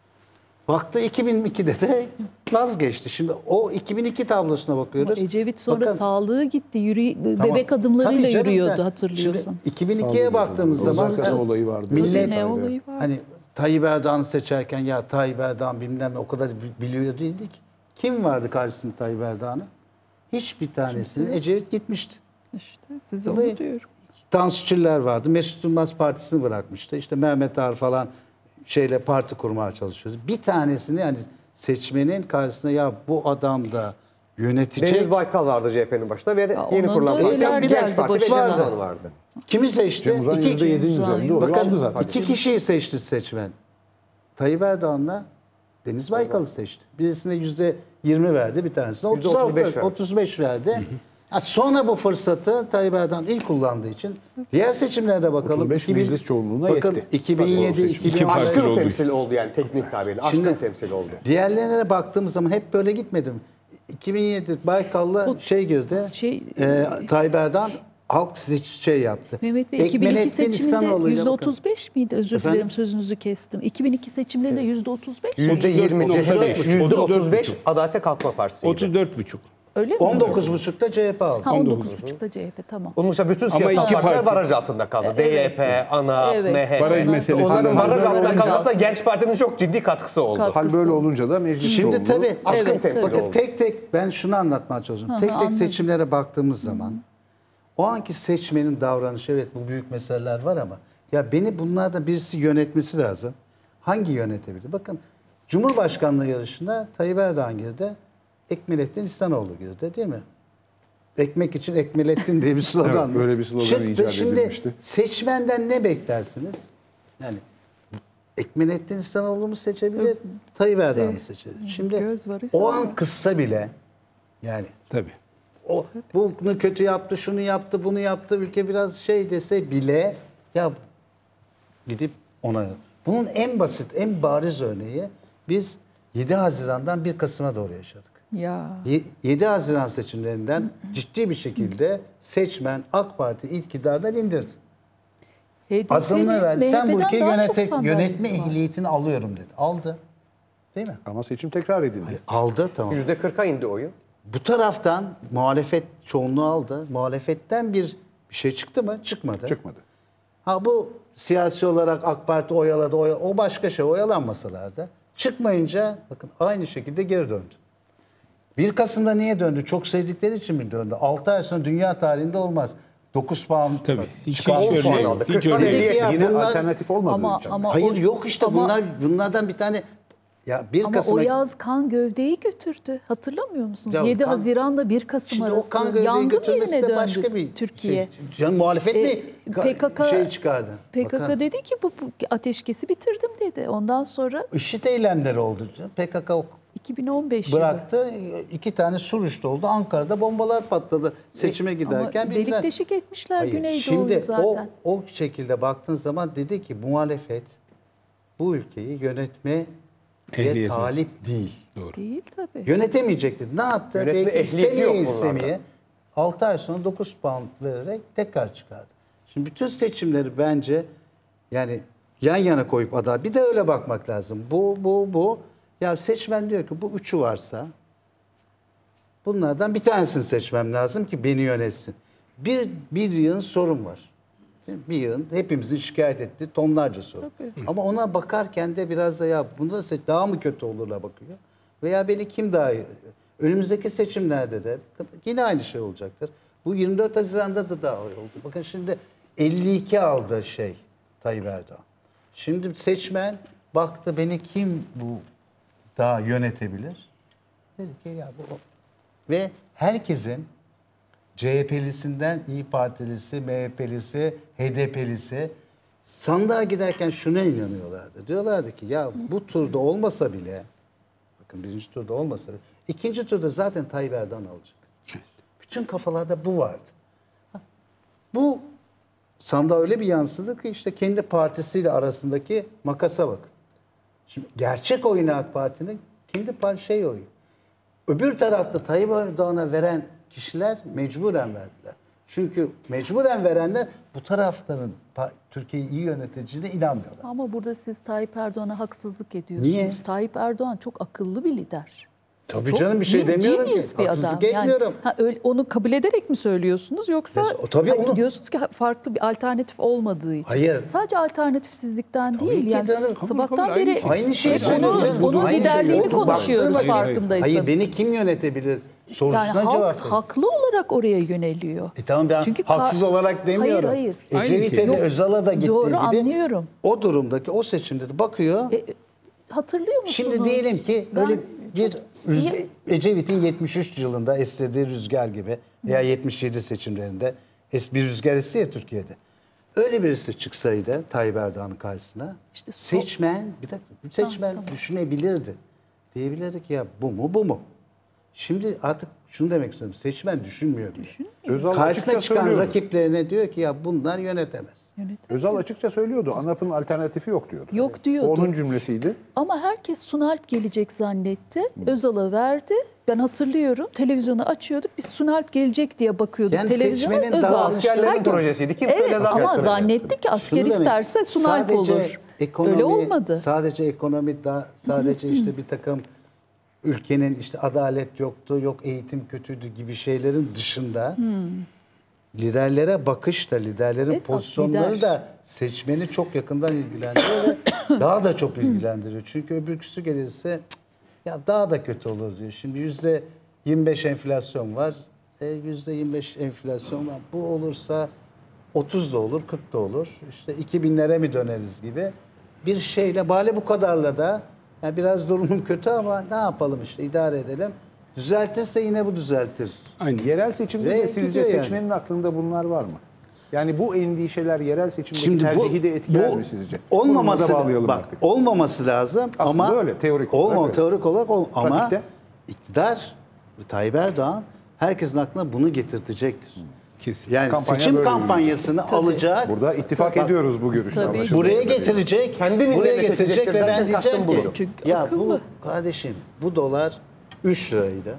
Baktı iki bin ikide de vazgeçti. Şimdi o iki bin iki tablosuna bakıyoruz. Ama Ecevit sonra Bakın, sağlığı gitti. Yürü, tamam. bebek adımlarıyla Tabii canım yürüyordu da hatırlıyorsan. Şimdi iki bin ikiye baktığımız Sağlığı zaman diyorsun. Özerkası e, olayı vardı. millet Ne olayı vardı? hani Tayyip Erdoğan'ı seçerken ya Tayyip Erdoğan bilmem ne o kadar bi- biliyor değildik. Kim vardı karşısında Tayyip Erdoğan'ın? Hiçbir tanesinin Ecevit gitmişti. İşte size Olayı- onu diyorum. Tansu Çiller vardı. Mesut Yılmaz partisini bırakmıştı. İşte Mehmet Ağar falan şeyle parti kurmaya çalışıyordu. Bir tanesini yani seçmenin karşısına ya bu adam da yönetecek. Deniz Baykal vardı C H P'nin başında ve Ya yeni ona kurulan da parti. öyleler Genç geldi Parti ve başına. Cem Uzan vardı. Kimi seçti? Cem Uzan İki- yüzde yedinin Cem Uzan üzerinde yok. oyu Bakın aldı zaten. iki kişiyi seçti seçmen. Tayyip Erdoğan'la Deniz Baykal'ı seçti. Birisine yüzde yirmi verdi, bir tanesine Yüzde otuz altı, otuz beş verdi. otuz beş verdi. Ha, sonra bu fırsatı Tayyip Erdoğan ilk kullandığı için diğer seçimlerde bakalım. otuz beş iki bin meclis çoğunluğuna bakın, yetti. iki bin yedi, Tabii o iki bin seçim. on parti beş oldu. Aşkın temsil oldu yani teknik tabirle. Aşkın Şimdi- temsil oldu. Diğerlerine baktığımız zaman hep böyle gitmedim. iki bin yedi Baykal'la şey girdi. Şey- e, Tayyip Erdoğan halk seç- şey yaptı. Mehmet Bey iki bin iki Ekmelettin İhsanoğlu'yla seçiminde yüzde bakın. otuz beş miydi? Özür Efendim? dilerim sözünüzü kestim. iki bin iki seçimlerinde yüzde otuz beş mi? yüzde yirmi otuz dört, C H P, yüzde otuz otuz dört beş buçuk. Adalet ve Kalkınma Partisi'ydi. otuz dört buçuk. Öyle mi? on dokuz buçukta C H P aldı. Ha on dokuz buçukta C H P tamam. Onun dışında bütün Ama siyasal iki partiler parti- baraj altında kaldı. D Y P, ANA, Evet. M H P. Baraj meselesi. Onların Baraj baraj altında altında. kalması da Genç Parti'nin çok ciddi katkısı oldu. Katkı- Hal böyle olunca da meclis Şimdi çoğunluğu tabii Aşkın Evet, temsil bakın oldu. tek tek ben şunu anlatmaya çalışıyorum. Tek tek anladım. seçimlere baktığımız zaman o anki seçmenin davranışı evet bu büyük meseleler var ama ya beni bunlardan birisi yönetmesi lazım. Hangi yönetebilir? Bakın Cumhurbaşkanlığı yarışına Tayyip Erdoğan girdi. Ekmelettin İhsanoğlu girdi değil mi? Ekmek için Ekmelettin diye bir slogan. Evet, böyle bir slogan Çıktı. icat Şimdi edilmişti. seçmenden ne beklersiniz? Yani Ekmelettin İhsanoğlu mu seçebilir? Tayyip Erdoğan mı seçebilir? Şimdi Göz var ise o var. an kızsa bile yani Tabii. o bunu kötü yaptı, şunu yaptı, bunu yaptı, ülke biraz şey dese bile ya gidip ona. Bunun en basit, en bariz örneği biz yedi Haziran'dan bir Kasım'a doğru yaşadık. Ya. Ye- yedi Haziran seçimlerinden ciddi bir şekilde seçmen AK Parti iktidardan indirdi. H D P'nin Azınlığı verdi. Sen bu M H P'den ülkeyi daha çok yönete, sandalyesi yönetme var. ehliyetini alıyorum dedi. Aldı. Değil mi? Ama seçim tekrar edildi. Aldı tamam. yüzde kırka indi oyu. Bu taraftan muhalefet çoğunluğu aldı. Muhalefetten bir bir şey çıktı mı? Çıkmadı. Çıkmadı. Ha bu siyasi olarak AK Parti oyaladı. oy- O başka şey oyalanmasalardı. Çıkmayınca bakın aynı şekilde geri döndü. bir Kasım'da niye döndü? Çok sevdikleri için mi döndü? altı ay sonra dünya tarihinde olmaz. dokuz puan Tabii. Hiç, çıkar. hiç on puan örneği aldı. yok. Hiç kırktan örneği yok. elliye Ya Yine bunlar- alternatif olmadığı Ama için. ama Hayır o- yok işte ama- bunlar bunlardan bir tane ya bir Ama Kasım'a o yaz kan gövdeyi götürdü. Hatırlamıyor musunuz? Ya yedi kan- Haziran'da bir Kasım Şimdi arası o kan gövdeyi yangın götürmesi yerine de döndü başka bir Türkiye. Şey. Canım muhalefet E, mi ka- P K K şey çıkardı? P K K Bakın, dedi ki bu, bu ateşkesi bitirdim dedi. Ondan sonra IŞİD eylemleri oldu. canım. P K K iki bin on beş yılı. bıraktı. İki tane Suruç'ta oldu. Ankara'da bombalar patladı seçime giderken. Ama delik birden- deşik etmişler Hayır, Güneydoğu'yu şimdi zaten. o, o şekilde baktığın zaman dedi ki muhalefet bu ülkeyi yönetme Ehliyeti. talip değil. Değil tabii. Yönetemeyecek dedi. Ne yaptı? Yönetme Belki ehliyeti yok istemeye bunlarda. istemeye altı ay sonra dokuz pound vererek tekrar çıkardı. Şimdi bütün seçimleri bence yani yan yana koyup aday. Bir de öyle bakmak lazım. Bu, bu, bu. Ya seçmen diyor ki bu üçü varsa bunlardan bir tanesini seçmem lazım ki beni yönetsin. Bir, bir yığın sorun var. Değil mi? Bir yığın hepimizin şikayet ettiği tonlarca sorun. Ama ona bakarken de biraz da ya bunda seç daha mı kötü olurla bakıyor. Veya beni kim daha iyi? Önümüzdeki seçimlerde de yine aynı şey olacaktır. Bu yirmi dört Haziran'da da daha öyle oldu. Bakın şimdi elli iki aldı şey Tayyip Erdoğan. Şimdi seçmen baktı, beni kim bu daha yönetebilir? Dedi ki ya bu o. Ve herkesin C H P'lisinden İyi Partilisi, M H P'lisi, H D P'lisi sandığa giderken şuna inanıyorlardı. Diyorlardı ki ya bu turda olmasa bile, bakın birinci turda olmasa bile, ikinci turda zaten Tayyip Erdoğan alacak. Bütün kafalarda bu vardı. Bu sandığa öyle bir yansıdı ki işte kendi partisiyle arasındaki makasa bakın. Şimdi gerçek oyunu AK Parti'nin kendi parti şey oyu. Öbür tarafta Tayyip Erdoğan'a veren kişiler mecburen verdiler. Çünkü mecburen verenler bu tarafların Türkiye'yi iyi yöneteceğine inanmıyorlar. Ama burada siz Tayyip Erdoğan'a haksızlık ediyorsunuz. Niye? Tayyip Erdoğan çok akıllı bir lider. Tabii Çok canım, bir şey ge- demiyorum genius ki. bir Haksızlık adam. Yani, etmiyorum. ha, öyle, onu kabul ederek mi söylüyorsunuz yoksa Mes- tabii Hayır, onu- diyorsunuz ki farklı bir alternatif olmadığı için. Hayır. Sadece alternatifsizlikten değil. ki Yani canım. sabahtan Kabul, kabul, beri aynı şey. Aynı şeyi hep söylüyoruz. onun, onun Aynı liderliğini şey. konuşuyoruz Baktığına göre- farkındaysanız. Hayır, beni kim yönetebilir sorusuna yani cevap halk verin. haklı olarak oraya yöneliyor. E tamam, ben Çünkü haksız ka- olarak demiyorum. Hayır hayır. Ecevit'e Aynı de şey. Özal'a da gittiği Doğru, gibi anlıyorum. o durumdaki o seçimde de bakıyor. E, hatırlıyor musunuz? Şimdi diyelim ki Ben böyle bir çok rüz- iyi- Ecevit'in yetmiş üç yılında estirdiği rüzgar gibi veya yetmiş yedi seçimlerinde es bir rüzgar esti ya Türkiye'de. Öyle birisi çıksaydı Tayyip Erdoğan'ın karşısına İşte so- seçmen bir dakika seçmen düşünebilirdi. Diyebilirdi ki ya bu mu bu mu? Şimdi artık şunu demek istiyorum. Seçmen düşünmüyor bile. Özal Karşısına açıkça çıkan söylüyordu. rakiplerine diyor ki ya bunlar yönetemez. Yönetim. Özal açıkça söylüyordu. ANAP'ın alternatifi yok diyordu. Yok diyordu. O onun cümlesiydi. Ama herkes Sunalp gelecek zannetti. Özal'a verdi. Ben hatırlıyorum. Televizyonu açıyorduk. Biz Sunalp gelecek diye bakıyorduk. Yani Televizyona seçmenin Özal. davranışları- Askerlerin Herkes- projesiydi. Kimse Evet öyle ama zannetmedi. zannettik ki asker Şunu demek, isterse Sunalp sadece olur. Ekonomi, Öyle olmadı. Sadece ekonomi, da, sadece işte bir takım ülkenin işte adalet yoktu, yok eğitim kötüydü gibi şeylerin dışında liderlere bakış da, liderlerin Esas pozisyonları lider. da seçmeni çok yakından ilgilendiriyor ve daha da çok ilgilendiriyor. Çünkü öbürküsü gelirse "Cık, ya daha da kötü olur diyor. Şimdi yüzde yirmi beş enflasyon var. E, yüzde yirmi beş enflasyon var. Bu olursa otuz da olur, kırk da olur. İşte iki binlere mi döneriz gibi bir şeyle, bari bu kadarla da yani biraz durumum kötü ama ne yapalım işte idare edelim. Düzeltirse yine bu düzeltir. Aynı. Yerel seçimde Ve de sizce gidiyor yani. seçmenin aklında bunlar var mı? Yani bu endişeler yerel seçimdeki Şimdi bu, tercihi de etkiler bu mi sizce? olmaması Konumuza bağlayalım bak artık. olmaması lazım Aslında ama öyle, teorik olarak olma, öyle. teorik olarak ol, ama Pratikte? iktidar Tayyip Erdoğan herkesin aklına bunu getirtecektir. Kesin. Yani Kampanya seçim böyle kampanyasını alacak. Burada ittifak Bak, ediyoruz bu görüşle. Tabii. anlaşıldığına Buraya göre. getirecek, Kendi buraya milletine getirecek ve seçecekler. ben Zaten diyeceğim kastım ki buydu. Çünkü ya akıllı. bu kardeşim bu dolar üç liraydı.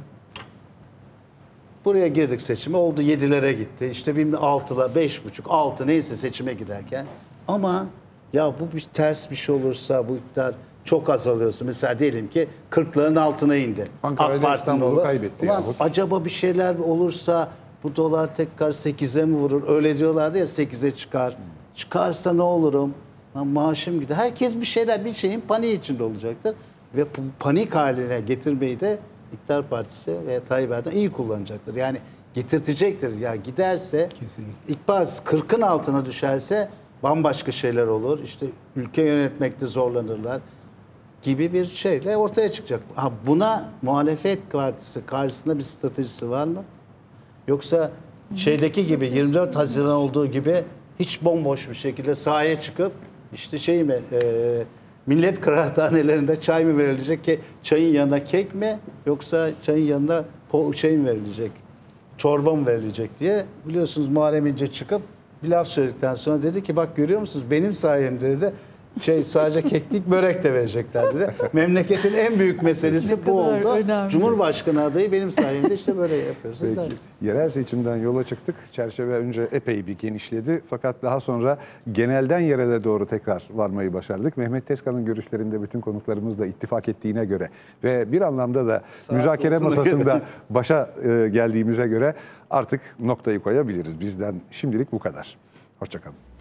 Buraya girdik seçime oldu yedilere gitti. İşte bilmem altıla, beş buçuk, altı neyse seçime giderken. Ama ya bu bir ters bir şey olursa bu iktidar çok azalıyorsa mesela diyelim ki kırkların altına indi. Ankara'yla AK Parti'nin İstanbul'u olur. kaybetti Ulan yahut. acaba bir şeyler olursa bu dolar tekrar sekize mi vurur? Öyle diyorlardı ya sekize çıkar. Çıkarsa ne olurum? Lan maaşım gider. Herkes bir şeyler bir şeyin paniği içinde olacaktır. Ve bu panik haline getirmeyi de İktidar Partisi ve Tayyip Erdoğan iyi kullanacaktır. Yani getirtecektir. Ya giderse Kesinlikle. İlk Partisi kırkın altına düşerse bambaşka şeyler olur. İşte ülke yönetmekte zorlanırlar gibi bir şeyle ortaya çıkacak. Ha, buna muhalefet partisi karşısında bir stratejisi var mı? Yoksa şeydeki gibi yirmi dört Haziran olduğu gibi hiç bomboş bir şekilde sahaya çıkıp işte şey mi e, millet kıraathanelerinde çay mı verilecek ki çayın yanına kek mi yoksa çayın yanına po şey mi verilecek çorba mı verilecek diye biliyorsunuz Muharrem İnce çıkıp bir laf söyledikten sonra dedi ki bak görüyor musunuz benim sayemde dedi şey sadece keklik börek de verecekler dedi. Memleketin en büyük meselesi Ne bu kadar oldu. önemli. Cumhurbaşkanı adayı benim sayemde işte böyle yapıyoruz. Peki. Der. Yerel seçimden yola çıktık. Çerçeve önce epey bir genişledi. Fakat daha sonra genelden yerele doğru tekrar varmayı başardık. Mehmet Tezkan'ın görüşlerinde bütün konuklarımızla ittifak ettiğine göre ve bir anlamda da müzakere dokuzuna masasında göre. başa e, geldiğimize göre artık noktayı koyabiliriz. Bizden şimdilik bu kadar. Hoşça kalın.